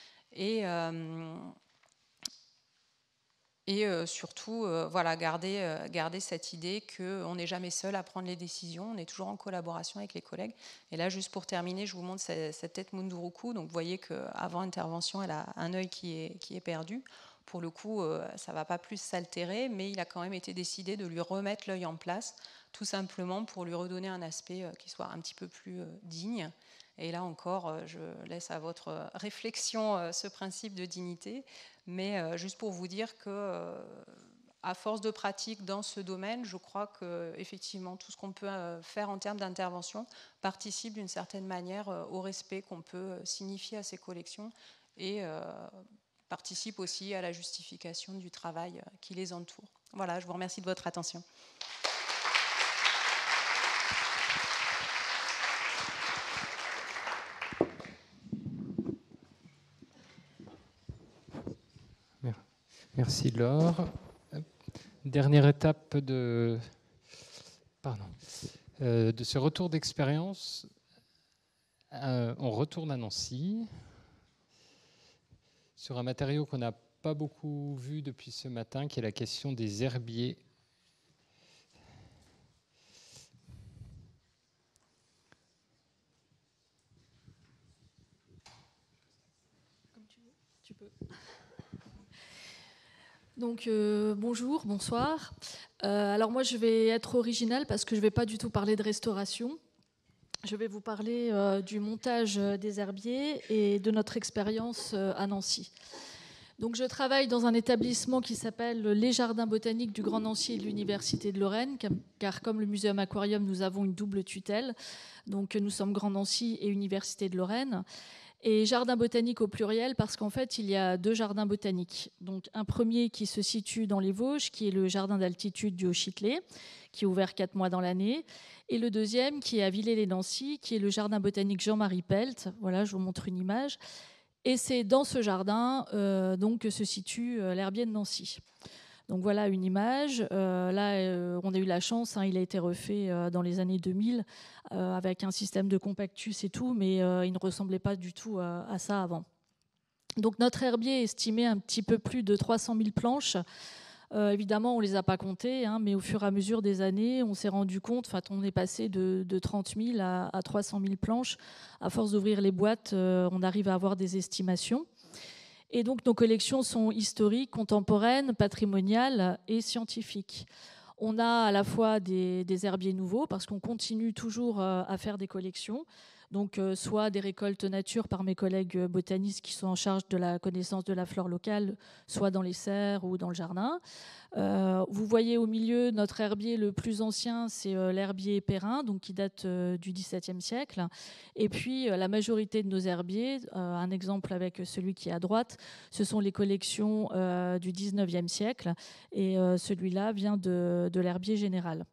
Et surtout, voilà, garder cette idée qu'on n'est jamais seul à prendre les décisions, on est toujours en collaboration avec les collègues. Et là, juste pour terminer, je vous montre cette tête Munduruku. Donc, vous voyez qu'avant intervention, elle a un œil qui est perdu. Pour le coup, ça ne va pas plus s'altérer, mais il a quand même été décidé de lui remettre l'œil en place, tout simplement pour lui redonner un aspect qui soit un petit peu plus digne. Et là encore, je laisse à votre réflexion ce principe de dignité. Mais juste pour vous dire que, à force de pratique dans ce domaine, je crois que effectivement tout ce qu'on peut faire en termes d'intervention participe d'une certaine manière au respect qu'on peut signifier à ces collections et participe aussi à la justification du travail qui les entoure. Voilà, je vous remercie de votre attention. Merci Laure. Dernière étape de ce retour d'expérience. On retourne à Nancy sur un matériau qu'on n'a pas beaucoup vu depuis ce matin, qui est la question des herbiers. Comme tu veux, tu peux. Donc bonjour, bonsoir. Alors moi je vais être originale parce que je ne vais pas du tout parler de restauration. Je vais vous parler du montage des herbiers et de notre expérience à Nancy. Donc je travaille dans un établissement qui s'appelle les Jardins botaniques du Grand Nancy et de l'Université de Lorraine, car comme le Muséum Aquarium, nous avons une double tutelle. Donc nous sommes Grand Nancy et Université de Lorraine. Et jardin botanique au pluriel parce qu'en fait, il y a 2 jardins botaniques. Donc un premier qui se situe dans les Vosges, qui est le jardin d'altitude du Haut-Châtelet, qui est ouvert 4 mois dans l'année. Et le deuxième qui est à Villers-les-Nancy, qui est le jardin botanique Jean-Marie Pelt. Voilà, je vous montre une image. Et c'est dans ce jardin donc, que se situe l'herbier de Nancy. Donc voilà une image. Là, on a eu la chance, il a été refait dans les années 2000 avec un système de compactus et tout, mais il ne ressemblait pas du tout à ça avant. Donc notre herbier est estimé un petit peu plus de 300 000 planches. Évidemment, on ne les a pas comptées, mais au fur et à mesure des années, on s'est rendu compte, on est passé de 30 000 à 300 000 planches. À force d'ouvrir les boîtes, on arrive à avoir des estimations. Et donc nos collections sont historiques, contemporaines, patrimoniales et scientifiques. On a à la fois des herbiers nouveaux, parce qu'on continue toujours à faire des collections, donc soit des récoltes nature par mes collègues botanistes qui sont en charge de la connaissance de la flore locale, soit dans les serres ou dans le jardin. Vous voyez au milieu notre herbier le plus ancien, c'est l'herbier Perrin, donc qui date du XVIIe siècle. Et puis la majorité de nos herbiers, un exemple avec celui qui est à droite, ce sont les collections du XIXe siècle. Et celui-là vient de l'herbier général.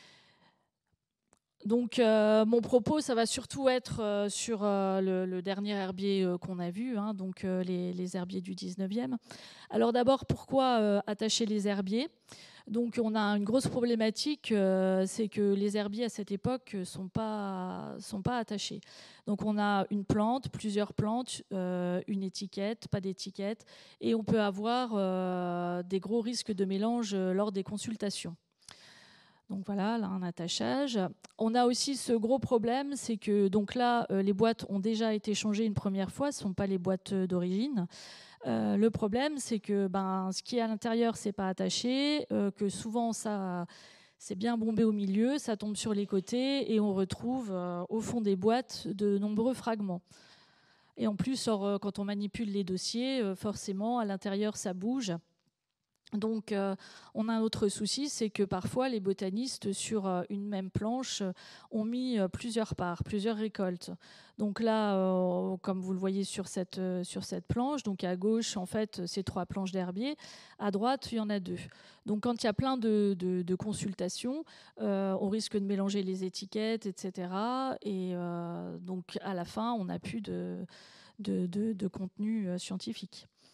Donc mon propos, ça va surtout être sur le dernier herbier qu'on a vu, donc les herbiers du 19e. Alors d'abord, pourquoi attacher les herbiers ? Donc on a une grosse problématique, c'est que les herbiers à cette époque sont pas attachés. Donc on a une plante, plusieurs plantes, une étiquette, pas d'étiquette, et on peut avoir des gros risques de mélange lors des consultations. Donc voilà, là un attachage. On a aussi ce gros problème, c'est que donc là, les boîtes ont déjà été changées une première fois, ce ne sont pas les boîtes d'origine. Le problème, c'est que ce qui est à l'intérieur, c'est pas attaché, que souvent ça, c'est bien bombé au milieu, ça tombe sur les côtés et on retrouve au fond des boîtes de nombreux fragments. Et en plus, quand on manipule les dossiers, forcément, à l'intérieur, ça bouge. Donc, on a un autre souci, c'est que parfois, les botanistes, sur une même planche, ont mis plusieurs parts, plusieurs récoltes. Donc là, comme vous le voyez sur cette planche, donc à gauche, en fait, c'est 3 planches d'herbier. À droite, il y en a 2. Donc, quand il y a plein de consultations, on risque de mélanger les étiquettes, etc. Et donc, à la fin, on n'a plus de contenu scientifique.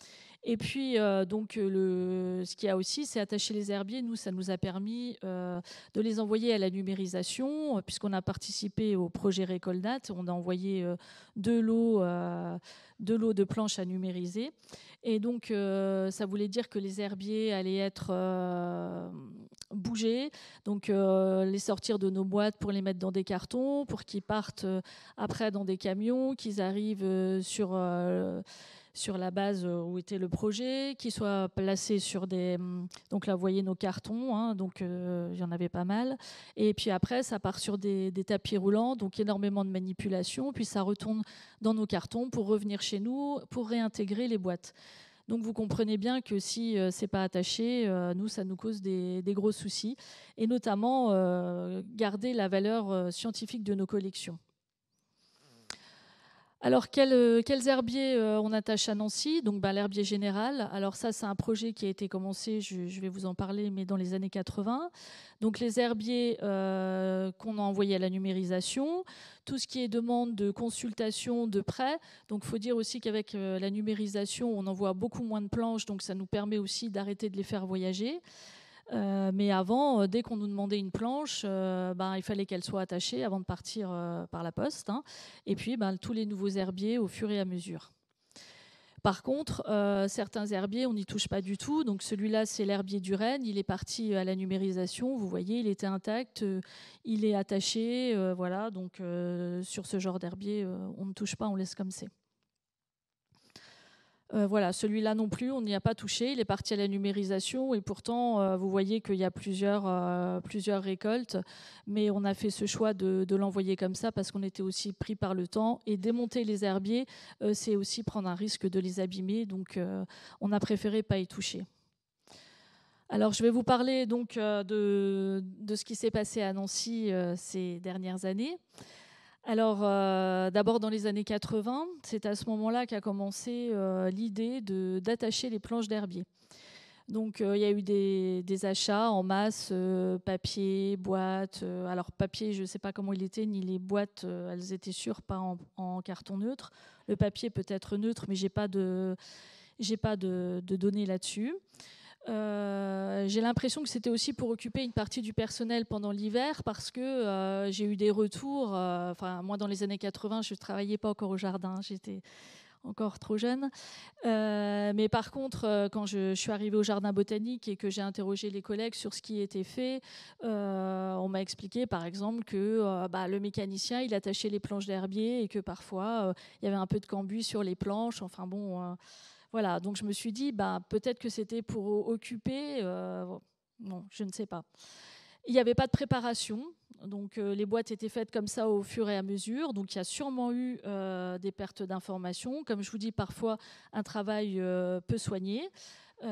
Et puis, ce qu'il y a aussi, c'est attacher les herbiers. Nous, ça nous a permis de les envoyer à la numérisation, puisqu'on a participé au projet Récolnat. On a envoyé 2 lots de planches à numériser. Et donc, ça voulait dire que les herbiers allaient être bougés, donc les sortir de nos boîtes pour les mettre dans des cartons, pour qu'ils partent après dans des camions, qu'ils arrivent sur la base où était le projet, qu'ils soient placés sur des... Donc là, vous voyez nos cartons, hein, donc il y en avait pas mal. Et puis après, ça part sur des tapis roulants, donc énormément de manipulation, puis ça retourne dans nos cartons pour revenir chez nous, pour réintégrer les boîtes. Donc vous comprenez bien que si ce n'est pas attaché, nous, ça nous cause des gros soucis, et notamment garder la valeur scientifique de nos collections. Alors, quels herbiers on attache à Nancy? Donc, l'herbier général. Alors ça, c'est un projet qui a été commencé, je vais vous en parler, mais dans les années 80. Donc, les herbiers qu'on a envoyés à la numérisation, tout ce qui est demande de consultation, de prêt. Donc, il faut dire aussi qu'avec la numérisation, on envoie beaucoup moins de planches, donc ça nous permet aussi d'arrêter de les faire voyager. Mais avant, dès qu'on nous demandait une planche, il fallait qu'elle soit attachée avant de partir par la poste. Hein. Et puis, tous les nouveaux herbiers au fur et à mesure. Par contre, certains herbiers, on n'y touche pas du tout. Donc celui-là, c'est l'herbier du Rennes. Il est parti à la numérisation. Vous voyez, il était intact. Il est attaché. Voilà. Donc sur ce genre d'herbier, on ne touche pas, on laisse comme c'est. Voilà, celui-là non plus, on n'y a pas touché. Il est parti à la numérisation et pourtant, vous voyez qu'il y a plusieurs récoltes. Mais on a fait ce choix de l'envoyer comme ça parce qu'on était aussi pris par le temps. Et démonter les herbiers, c'est aussi prendre un risque de les abîmer. Donc, on a préféré pas y toucher. Alors, je vais vous parler donc de ce qui s'est passé à Nancy ces dernières années. Alors, d'abord dans les années 80, c'est à ce moment-là qu'a commencé l'idée d'attacher les planches d'herbier. Donc, il y a eu des achats en masse, papier, boîte. Alors, papier, je ne sais pas comment il était, ni les boîtes, elles étaient sûres pas en carton neutre. Le papier peut être neutre, mais j'ai pas de données là-dessus. J'ai l'impression que c'était aussi pour occuper une partie du personnel pendant l'hiver parce que j'ai eu des retours. Moi, dans les années 80, je ne travaillais pas encore au jardin, j'étais encore trop jeune. Mais par contre, quand je suis arrivée au jardin botanique et que j'ai interrogé les collègues sur ce qui était fait, on m'a expliqué par exemple que le mécanicien, il attachait les planches d'herbier et que parfois, il y avait un peu de cambus sur les planches. Enfin bon... Voilà, donc je me suis dit, peut-être que c'était pour occuper, non, je ne sais pas. Il n'y avait pas de préparation, donc les boîtes étaient faites comme ça au fur et à mesure, donc il y a sûrement eu des pertes d'informations. Comme je vous dis, parfois un travail peu soigné. Et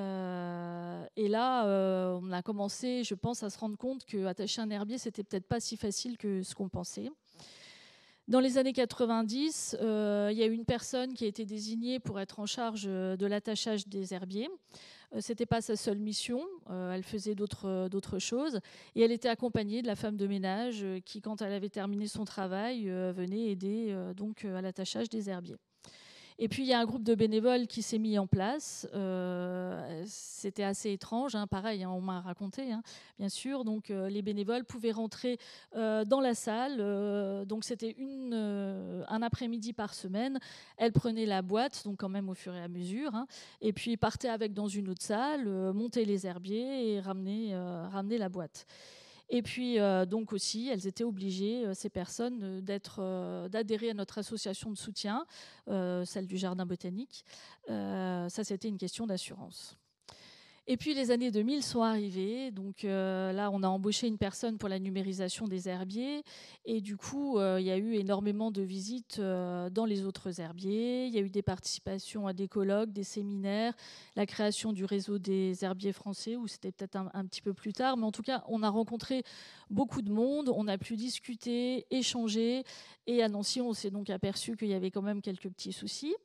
là, on a commencé, je pense, à se rendre compte qu'attacher un herbier, c'était peut-être pas si facile que ce qu'on pensait. Dans les années 90, il y a eu une personne qui a été désignée pour être en charge de l'attachage des herbiers. Ce n'était pas sa seule mission, elle faisait d'autres choses. Et elle était accompagnée de la femme de ménage qui, quand elle avait terminé son travail, venait aider donc, à l'attachage des herbiers. Et puis, il y a un groupe de bénévoles qui s'est mis en place. C'était assez étrange, hein, pareil, hein, on m'a raconté, hein, bien sûr. Donc, les bénévoles pouvaient rentrer dans la salle. Donc, c'était un après-midi par semaine. Elles prenaient la boîte, donc quand même au fur et à mesure, hein, et puis partaient avec dans une autre salle, montaient les herbiers et ramenaient la boîte. Et puis, donc aussi, elles étaient obligées, ces personnes, d'adhérer à notre association de soutien, celle du Jardin botanique. Ça, c'était une question d'assurance. Et puis, les années 2000 sont arrivées. Donc là, on a embauché une personne pour la numérisation des herbiers. Et du coup, il y a eu énormément de visites dans les autres herbiers. Il y a eu des participations à des colloques, des séminaires, la création du réseau des herbiers français, où c'était peut-être un petit peu plus tard. Mais en tout cas, on a rencontré beaucoup de monde. On a pu discuter, échanger. Et à Nancy, on s'est donc aperçu qu'il y avait quand même quelques petits soucis.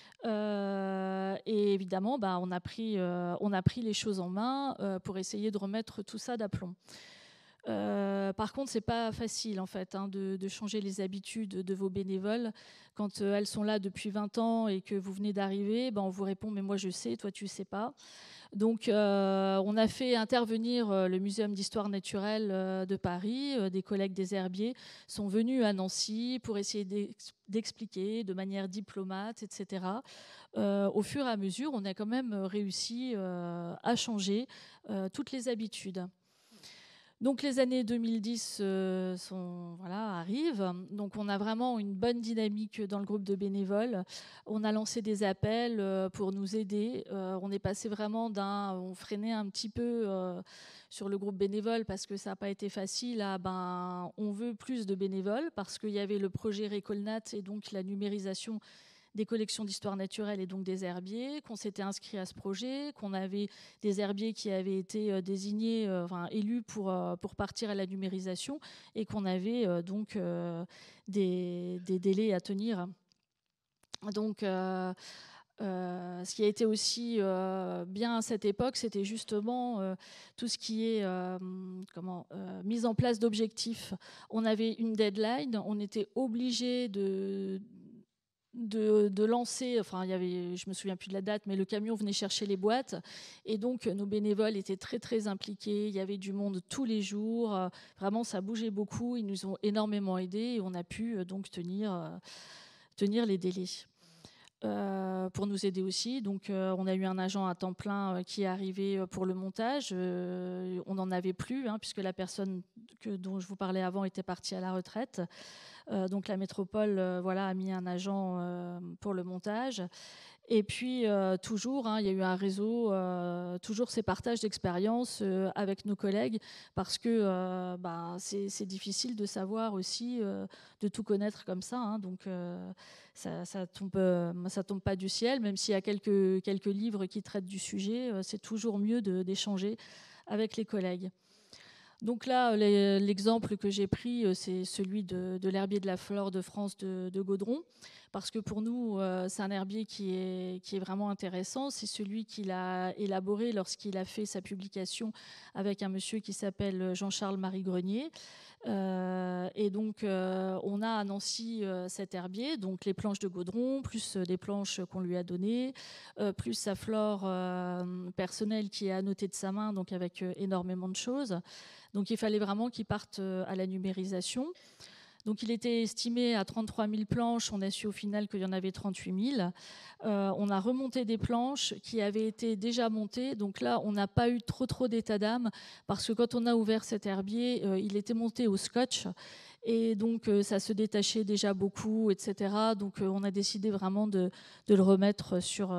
Et évidemment, on a pris les choses en main pour essayer de remettre tout ça d'aplomb. Par contre, c'est pas facile en fait de changer les habitudes de vos bénévoles. Quand elles sont là depuis 20 ans et que vous venez d'arriver, on vous répond mais moi je sais, toi tu sais pas. Donc on a fait intervenir le Muséum d'histoire naturelle de Paris. Des collègues des herbiers sont venus à Nancy pour essayer d'expliquer de manière diplomate, etc. Au fur et à mesure, on a quand même réussi à changer toutes les habitudes. Donc les années 2010 arrivent. Donc on a vraiment une bonne dynamique dans le groupe de bénévoles. On a lancé des appels pour nous aider. On est passé vraiment on freinait un petit peu sur le groupe bénévole parce que ça n'a pas été facile. On veut plus de bénévoles parce qu'il y avait le projet Récolnat et donc la numérisation des collections d'histoire naturelle et donc des herbiers, qu'on s'était inscrit à ce projet, qu'on avait des herbiers qui avaient été désignés, élus pour partir à la numérisation et qu'on avait donc des délais à tenir. Donc, ce qui a été aussi bien à cette époque, c'était justement tout ce qui est mise en place d'objectifs. On avait une deadline, on était obligé de lancer, je me souviens plus de la date, mais le camion venait chercher les boîtes et donc nos bénévoles étaient très très impliqués. Il y avait du monde tous les jours, vraiment ça bougeait beaucoup. Ils nous ont énormément aidés et on a pu donc tenir les délais. Pour nous aider aussi. Donc, on a eu un agent à temps plein qui est arrivé pour le montage. On n'en avait plus, puisque la personne dont je vous parlais avant était partie à la retraite. Donc, la métropole a mis un agent pour le montage. Et puis, toujours, il y a eu un réseau, toujours ces partages d'expériences avec nos collègues, parce que c'est difficile de savoir aussi, de tout connaître comme ça. Donc, ça tombe pas du ciel, même s'il y a quelques livres qui traitent du sujet, c'est toujours mieux d'échanger avec les collègues. Donc là, l'exemple que j'ai pris, c'est celui de l'herbier de la flore de France de Gaudron, parce que pour nous, c'est un herbier qui est vraiment intéressant. C'est celui qu'il a élaboré lorsqu'il a fait sa publication avec un monsieur qui s'appelle Jean-Charles-Marie Grenier. Et donc, on a à Nancy cet herbier, donc les planches de Gaudron, plus les planches qu'on lui a données, plus sa flore personnelle qui est annotée de sa main, donc avec énormément de choses. Donc, il fallait vraiment qu'il parte à la numérisation. Donc, il était estimé à 33 000 planches. On a su au final qu'il y en avait 38 000. On a remonté des planches qui avaient été déjà montées. Donc là, on n'a pas eu trop d'état d'âme parce que quand on a ouvert cet herbier, il était monté au scotch. Et donc, ça se détachait déjà beaucoup, etc. Donc, on a décidé vraiment de le remettre sur...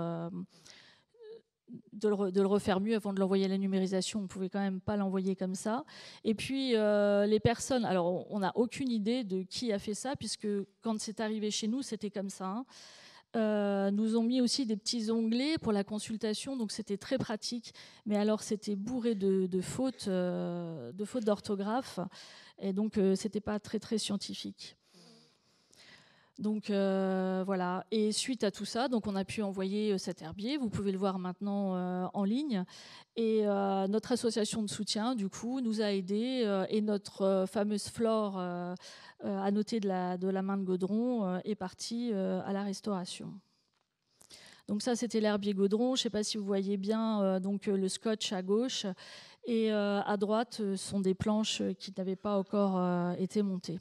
de le refaire mieux avant de l'envoyer à la numérisation. On ne pouvait quand même pas l'envoyer comme ça. Et puis, les personnes... Alors, on n'a aucune idée de qui a fait ça, puisque quand c'est arrivé chez nous, c'était comme ça. Nous ont mis aussi des petits onglets pour la consultation, donc c'était très pratique. Mais alors, c'était bourré de fautes d'orthographe. Et donc, c'était pas très, très scientifique. Donc voilà, et suite à tout ça, donc on a pu envoyer cet herbier, vous pouvez le voir maintenant en ligne, et notre association de soutien du coup nous a aidés, et notre fameuse flore annotée de la main de Gaudron est partie à la restauration. Donc ça c'était l'herbier Gaudron, je ne sais pas si vous voyez bien donc le scotch à gauche, et à droite sont des planches qui n'avaient pas encore été montées.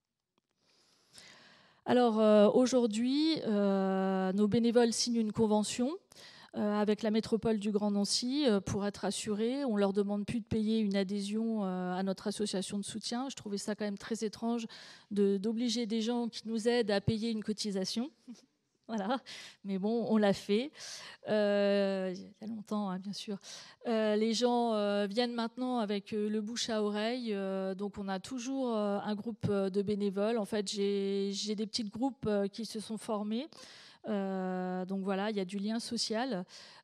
Alors aujourd'hui, nos bénévoles signent une convention avec la métropole du Grand Nancy pour être assurés. On ne leur demande plus de payer une adhésion à notre association de soutien. Je trouvais ça quand même très étrange d'obliger des gens qui nous aident à payer une cotisation. Voilà, mais bon, on l'a fait. Il y a longtemps, bien sûr. Les gens viennent maintenant avec le bouche à oreille. Donc, on a toujours un groupe de bénévoles. En fait, j'ai des petits groupes qui se sont formés. Donc voilà, il y a du lien social.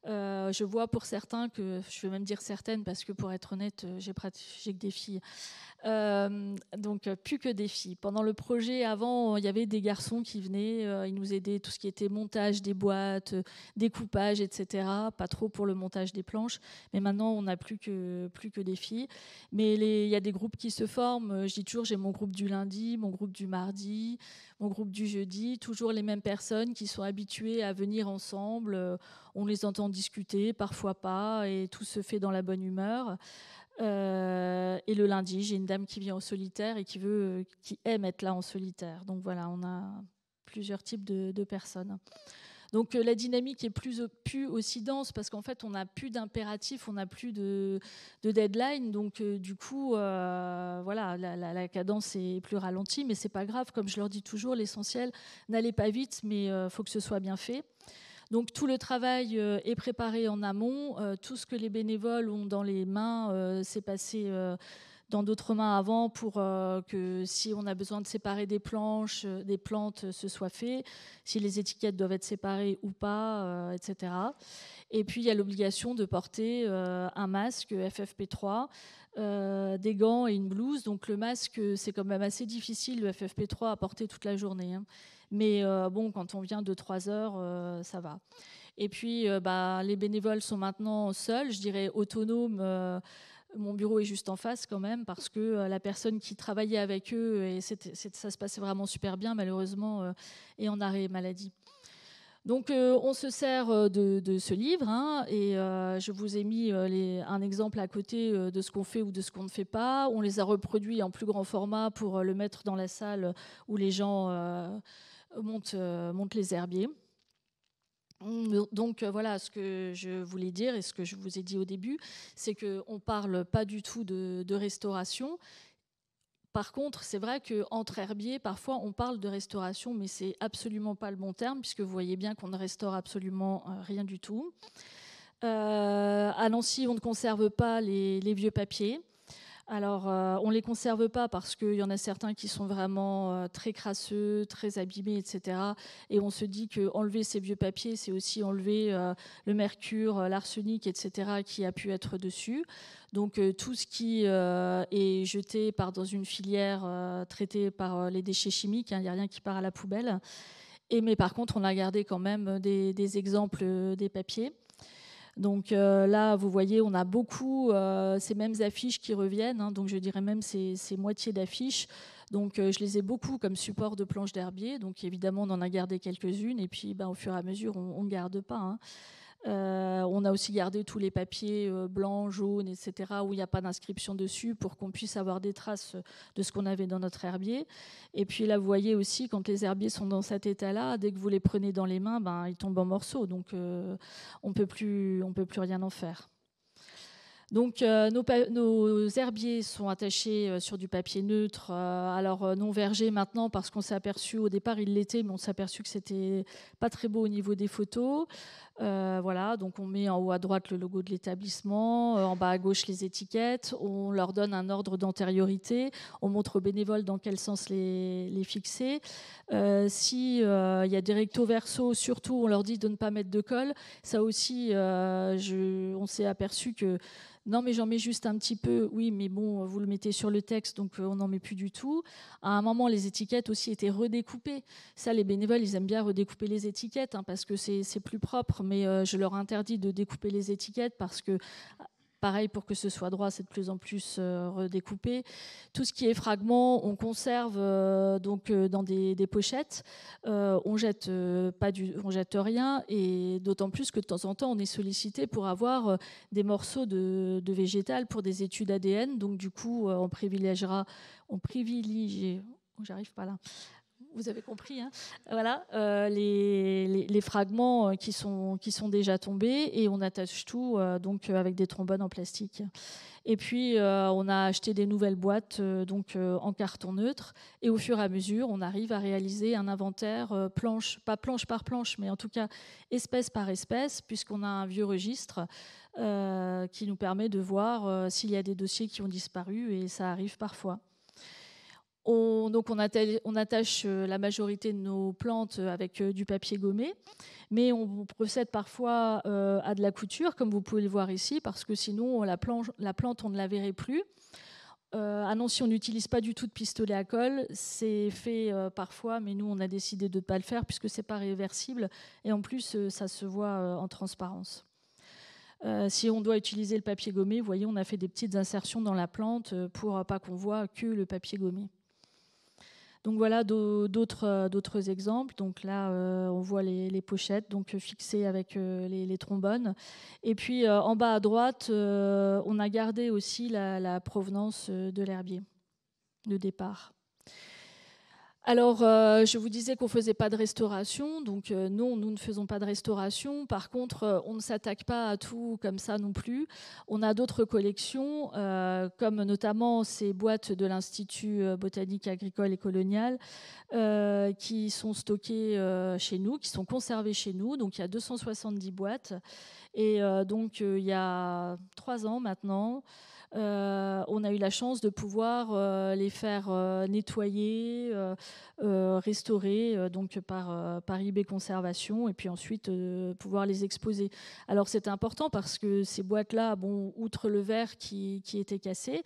Je vois pour certains que, je vais même dire certaines, parce que pour être honnête, j'ai que des filles. Donc plus que des filles. Pendant le projet, avant, il y avait des garçons qui venaient, ils nous aidaient tout ce qui était montage des boîtes, découpage, etc. Pas trop pour le montage des planches, mais maintenant on n'a plus que des filles. Mais il y a des groupes qui se forment. Je dis toujours, j'ai mon groupe du lundi, mon groupe du mardi, mon groupe du jeudi, toujours les mêmes personnes qui sont habituées à venir ensemble. On les entend discuter, parfois pas, et tout se fait dans la bonne humeur. Et le lundi, j'ai une dame qui vient en solitaire et qui aime être là en solitaire. Donc voilà, on a plusieurs types de personnes. Donc la dynamique est plus aussi dense parce qu'en fait, on n'a plus d'impératif, on n'a plus de deadline. Donc du coup, voilà, la cadence est plus ralentie, mais c'est pas grave. Comme je leur dis toujours, l'essentiel, n'allez pas vite, mais faut que ce soit bien fait. Donc tout le travail est préparé en amont. Tout ce que les bénévoles ont dans les mains s'est passé dans d'autres mains avant pour que si on a besoin de séparer des planches, des plantes, ce soit fait. Si les étiquettes doivent être séparées ou pas, etc. Et puis il y a l'obligation de porter un masque FFP3, des gants et une blouse. Donc le masque, c'est quand même assez difficile, le FFP3, à porter toute la journée. Hein. Mais bon, quand on vient 2-3 heures, ça va. Et puis, les bénévoles sont maintenant seuls, je dirais autonomes. Mon bureau est juste en face quand même, parce que la personne qui travaillait avec eux, et ça se passait vraiment super bien, malheureusement, est en arrêt maladie. Donc, on se sert de ce livre, hein, et je vous ai mis un exemple à côté de ce qu'on fait ou de ce qu'on ne fait pas. On les a reproduits en plus grand format pour le mettre dans la salle où les gens montent les herbiers. Donc voilà, ce que je voulais dire et ce que je vous ai dit au début, c'est qu'on ne parle pas du tout de restauration. Par contre, c'est vrai qu'entre herbiers, parfois on parle de restauration, mais c'est absolument pas le bon terme, puisque vous voyez bien qu'on ne restaure absolument rien du tout. À Nancy, on ne conserve pas les vieux papiers. Alors, on ne les conserve pas parce qu'il y en a certains qui sont vraiment très crasseux, très abîmés, etc. Et on se dit qu'enlever ces vieux papiers, c'est aussi enlever le mercure, l'arsenic, etc. qui a pu être dessus. Donc, tout ce qui est jeté part dans une filière traitée par les déchets chimiques, il n'y a rien qui part à la poubelle. Mais par contre, on a gardé quand même des exemples des papiers. Donc là, vous voyez, on a beaucoup ces mêmes affiches qui reviennent, hein, donc je dirais même ces moitiés d'affiches. Donc je les ai beaucoup comme support de planches d'herbier, donc évidemment on en a gardé quelques-unes, et puis au fur et à mesure on ne garde pas. Hein. On a aussi gardé tous les papiers blancs, jaunes, etc., où il n'y a pas d'inscription dessus pour qu'on puisse avoir des traces de ce qu'on avait dans notre herbier. Et puis là, vous voyez aussi, quand les herbiers sont dans cet état-là, dès que vous les prenez dans les mains, ils tombent en morceaux. Donc, on ne peut plus rien en faire. Donc nos herbiers sont attachés sur du papier neutre, alors non vergé maintenant parce qu'on s'est aperçu, au départ il l'était, mais on s'est aperçu que c'était pas très beau au niveau des photos. Voilà, donc on met en haut à droite le logo de l'établissement, en bas à gauche les étiquettes, on leur donne un ordre d'antériorité, on montre aux bénévoles dans quel sens les fixer. Si y a des recto verso, surtout on leur dit de ne pas mettre de colle. Ça aussi, on s'est aperçu que non, mais j'en mets juste un petit peu. Oui, mais bon, vous le mettez sur le texte, donc on n'en met plus du tout. À un moment, les étiquettes aussi étaient redécoupées. Ça, les bénévoles, ils aiment bien redécouper les étiquettes, hein, parce que c'est plus propre. Mais je leur interdis de découper les étiquettes parce que, pareil, pour que ce soit droit, c'est de plus en plus redécoupé. Tout ce qui est fragments, on conserve dans des pochettes. On jette rien, et d'autant plus que de temps en temps, on est sollicité pour avoir des morceaux de végétal pour des études ADN. Donc du coup, on privilégie. J'arrive pas là. Vous avez compris, hein, voilà, les fragments qui sont déjà tombés, et on attache tout avec des trombones en plastique. Et puis on a acheté des nouvelles boîtes en carton neutre, et au fur et à mesure on arrive à réaliser un inventaire pas planche par planche, mais en tout cas espèce par espèce, puisqu'on a un vieux registre qui nous permet de voir s'il y a des dossiers qui ont disparu, et ça arrive parfois. Donc on attache la majorité de nos plantes avec du papier gommé, mais on procède parfois à de la couture, comme vous pouvez le voir ici, parce que sinon la plante, on ne la verrait plus. À Nancy, on n'utilise pas du tout de pistolet à colle. C'est fait parfois, mais nous, on a décidé de ne pas le faire puisque ce n'est pas réversible. Et en plus, ça se voit en transparence. Si on doit utiliser le papier gommé, vous voyez, on a fait des petites insertions dans la plante pour pas qu'on voit que le papier gommé. Donc voilà d'autres exemples. Donc là, on voit les pochettes donc fixées avec les trombones. Et puis en bas à droite, on a gardé aussi la provenance de l'herbier de départ. Alors, je vous disais qu'on ne faisait pas de restauration, donc non, nous ne faisons pas de restauration. Par contre, on ne s'attaque pas à tout comme ça non plus. On a d'autres collections, comme notamment ces boîtes de l'Institut botanique agricole et colonial, qui sont stockées chez nous, qui sont conservées chez nous. Donc, il y a 270 boîtes. Et donc, il y a 3 ans maintenant, on a eu la chance de pouvoir les faire nettoyer, restaurer donc par IB Conservation, et puis ensuite pouvoir les exposer. Alors c'est important parce que ces boîtes-là, bon, outre le verre qui était cassé,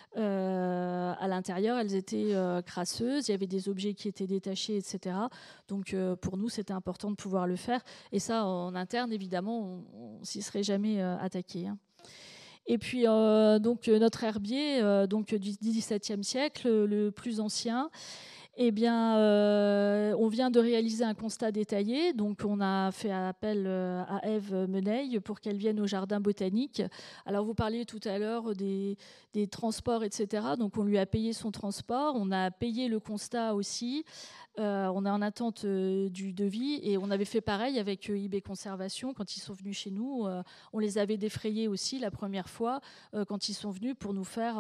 à l'intérieur, elles étaient crasseuses, il y avait des objets qui étaient détachés, etc. Donc pour nous, c'était important de pouvoir le faire. Et ça, en interne, évidemment, on s'y serait jamais attaqué. Hein. Et puis donc notre herbier donc du XVIIe siècle, le plus ancien, eh bien, on vient de réaliser un constat détaillé. Donc on a fait appel à Ève Meneil pour qu'elle vienne au jardin botanique. Alors vous parliez tout à l'heure des transports, etc. Donc on lui a payé son transport, on a payé le constat aussi. On est en attente du devis, et on avait fait pareil avec IB Conservation quand ils sont venus chez nous. On les avait défrayés aussi la première fois quand ils sont venus pour nous faire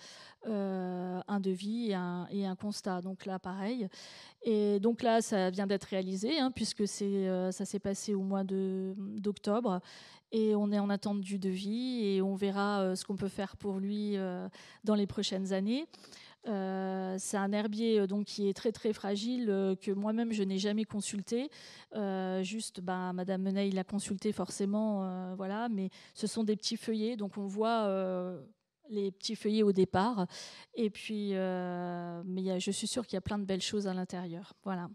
un devis et un constat. Donc là, pareil. Et donc là, ça vient d'être réalisé, hein, puisque ça s'est passé au mois d'octobre. Et on est en attente du devis, et on verra ce qu'on peut faire pour lui dans les prochaines années. C'est un herbier donc, qui est très très fragile, que moi-même je n'ai jamais consulté. Juste, Madame Meneil l'a consulté forcément, voilà, mais ce sont des petits feuillets, donc on voit les petits feuillets au départ. Et puis, mais je suis sûre qu'il y a plein de belles choses à l'intérieur. Voilà.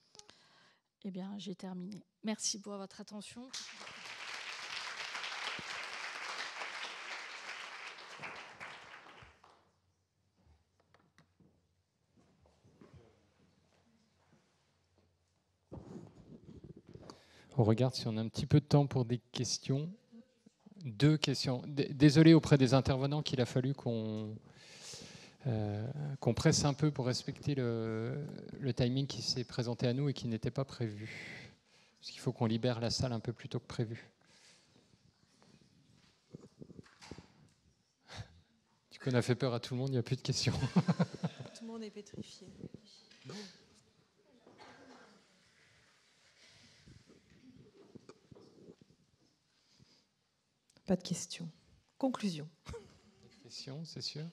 Eh bien, j'ai terminé. Merci pour votre attention. On regarde si on a un petit peu de temps pour des questions. 2 questions. Désolé auprès des intervenants qu'il a fallu qu'on presse un peu pour respecter le timing qui s'est présenté à nous et qui n'était pas prévu. Parce qu'il faut qu'on libère la salle un peu plus tôt que prévu. Du coup, on a fait peur à tout le monde, il n'y a plus de questions. Tout le monde est pétrifié. Pas de questions. Conclusion. Questions, c'est sûr.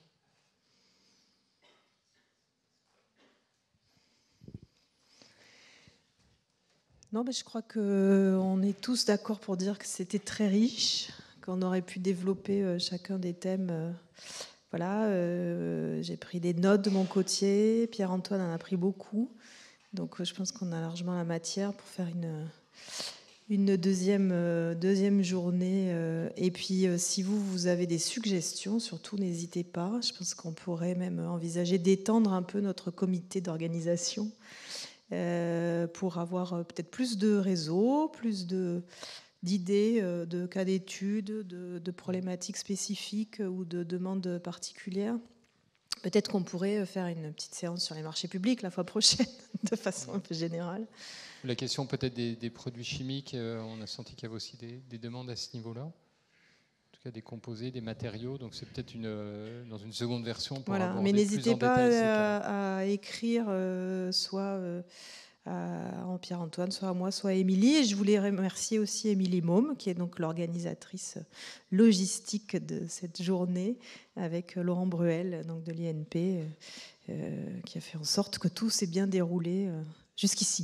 Non, mais je crois qu'on est tous d'accord pour dire que c'était très riche, qu'on aurait pu développer chacun des thèmes. Voilà, j'ai pris des notes de mon côté, Pierre-Antoine en a pris beaucoup. Donc je pense qu'on a largement la matière pour faire une deuxième journée. Et puis, si vous avez des suggestions, surtout, n'hésitez pas. Je pense qu'on pourrait même envisager d'étendre un peu notre comité d'organisation pour avoir peut-être plus de réseaux, plus d'idées, de cas d'études, de problématiques spécifiques ou de demandes particulières. Peut-être qu'on pourrait faire une petite séance sur les marchés publics la fois prochaine, de façon un peu générale. La question peut-être des produits chimiques, on a senti qu'il y avait aussi des demandes à ce niveau-là. En tout cas, des composés, des matériaux. Donc c'est peut-être dans une seconde version. Pour voilà, mais n'hésitez pas à écrire soit à Pierre-Antoine, soit à moi, soit à Émilie. Et je voulais remercier aussi Émilie Môme, qui est donc l'organisatrice logistique de cette journée, avec Laurent Bruel, donc de l'INP, qui a fait en sorte que tout s'est bien déroulé jusqu'ici.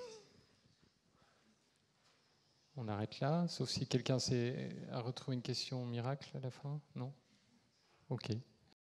On arrête là, sauf si quelqu'un a retrouvé une question miracle à la fin. Non ? Ok.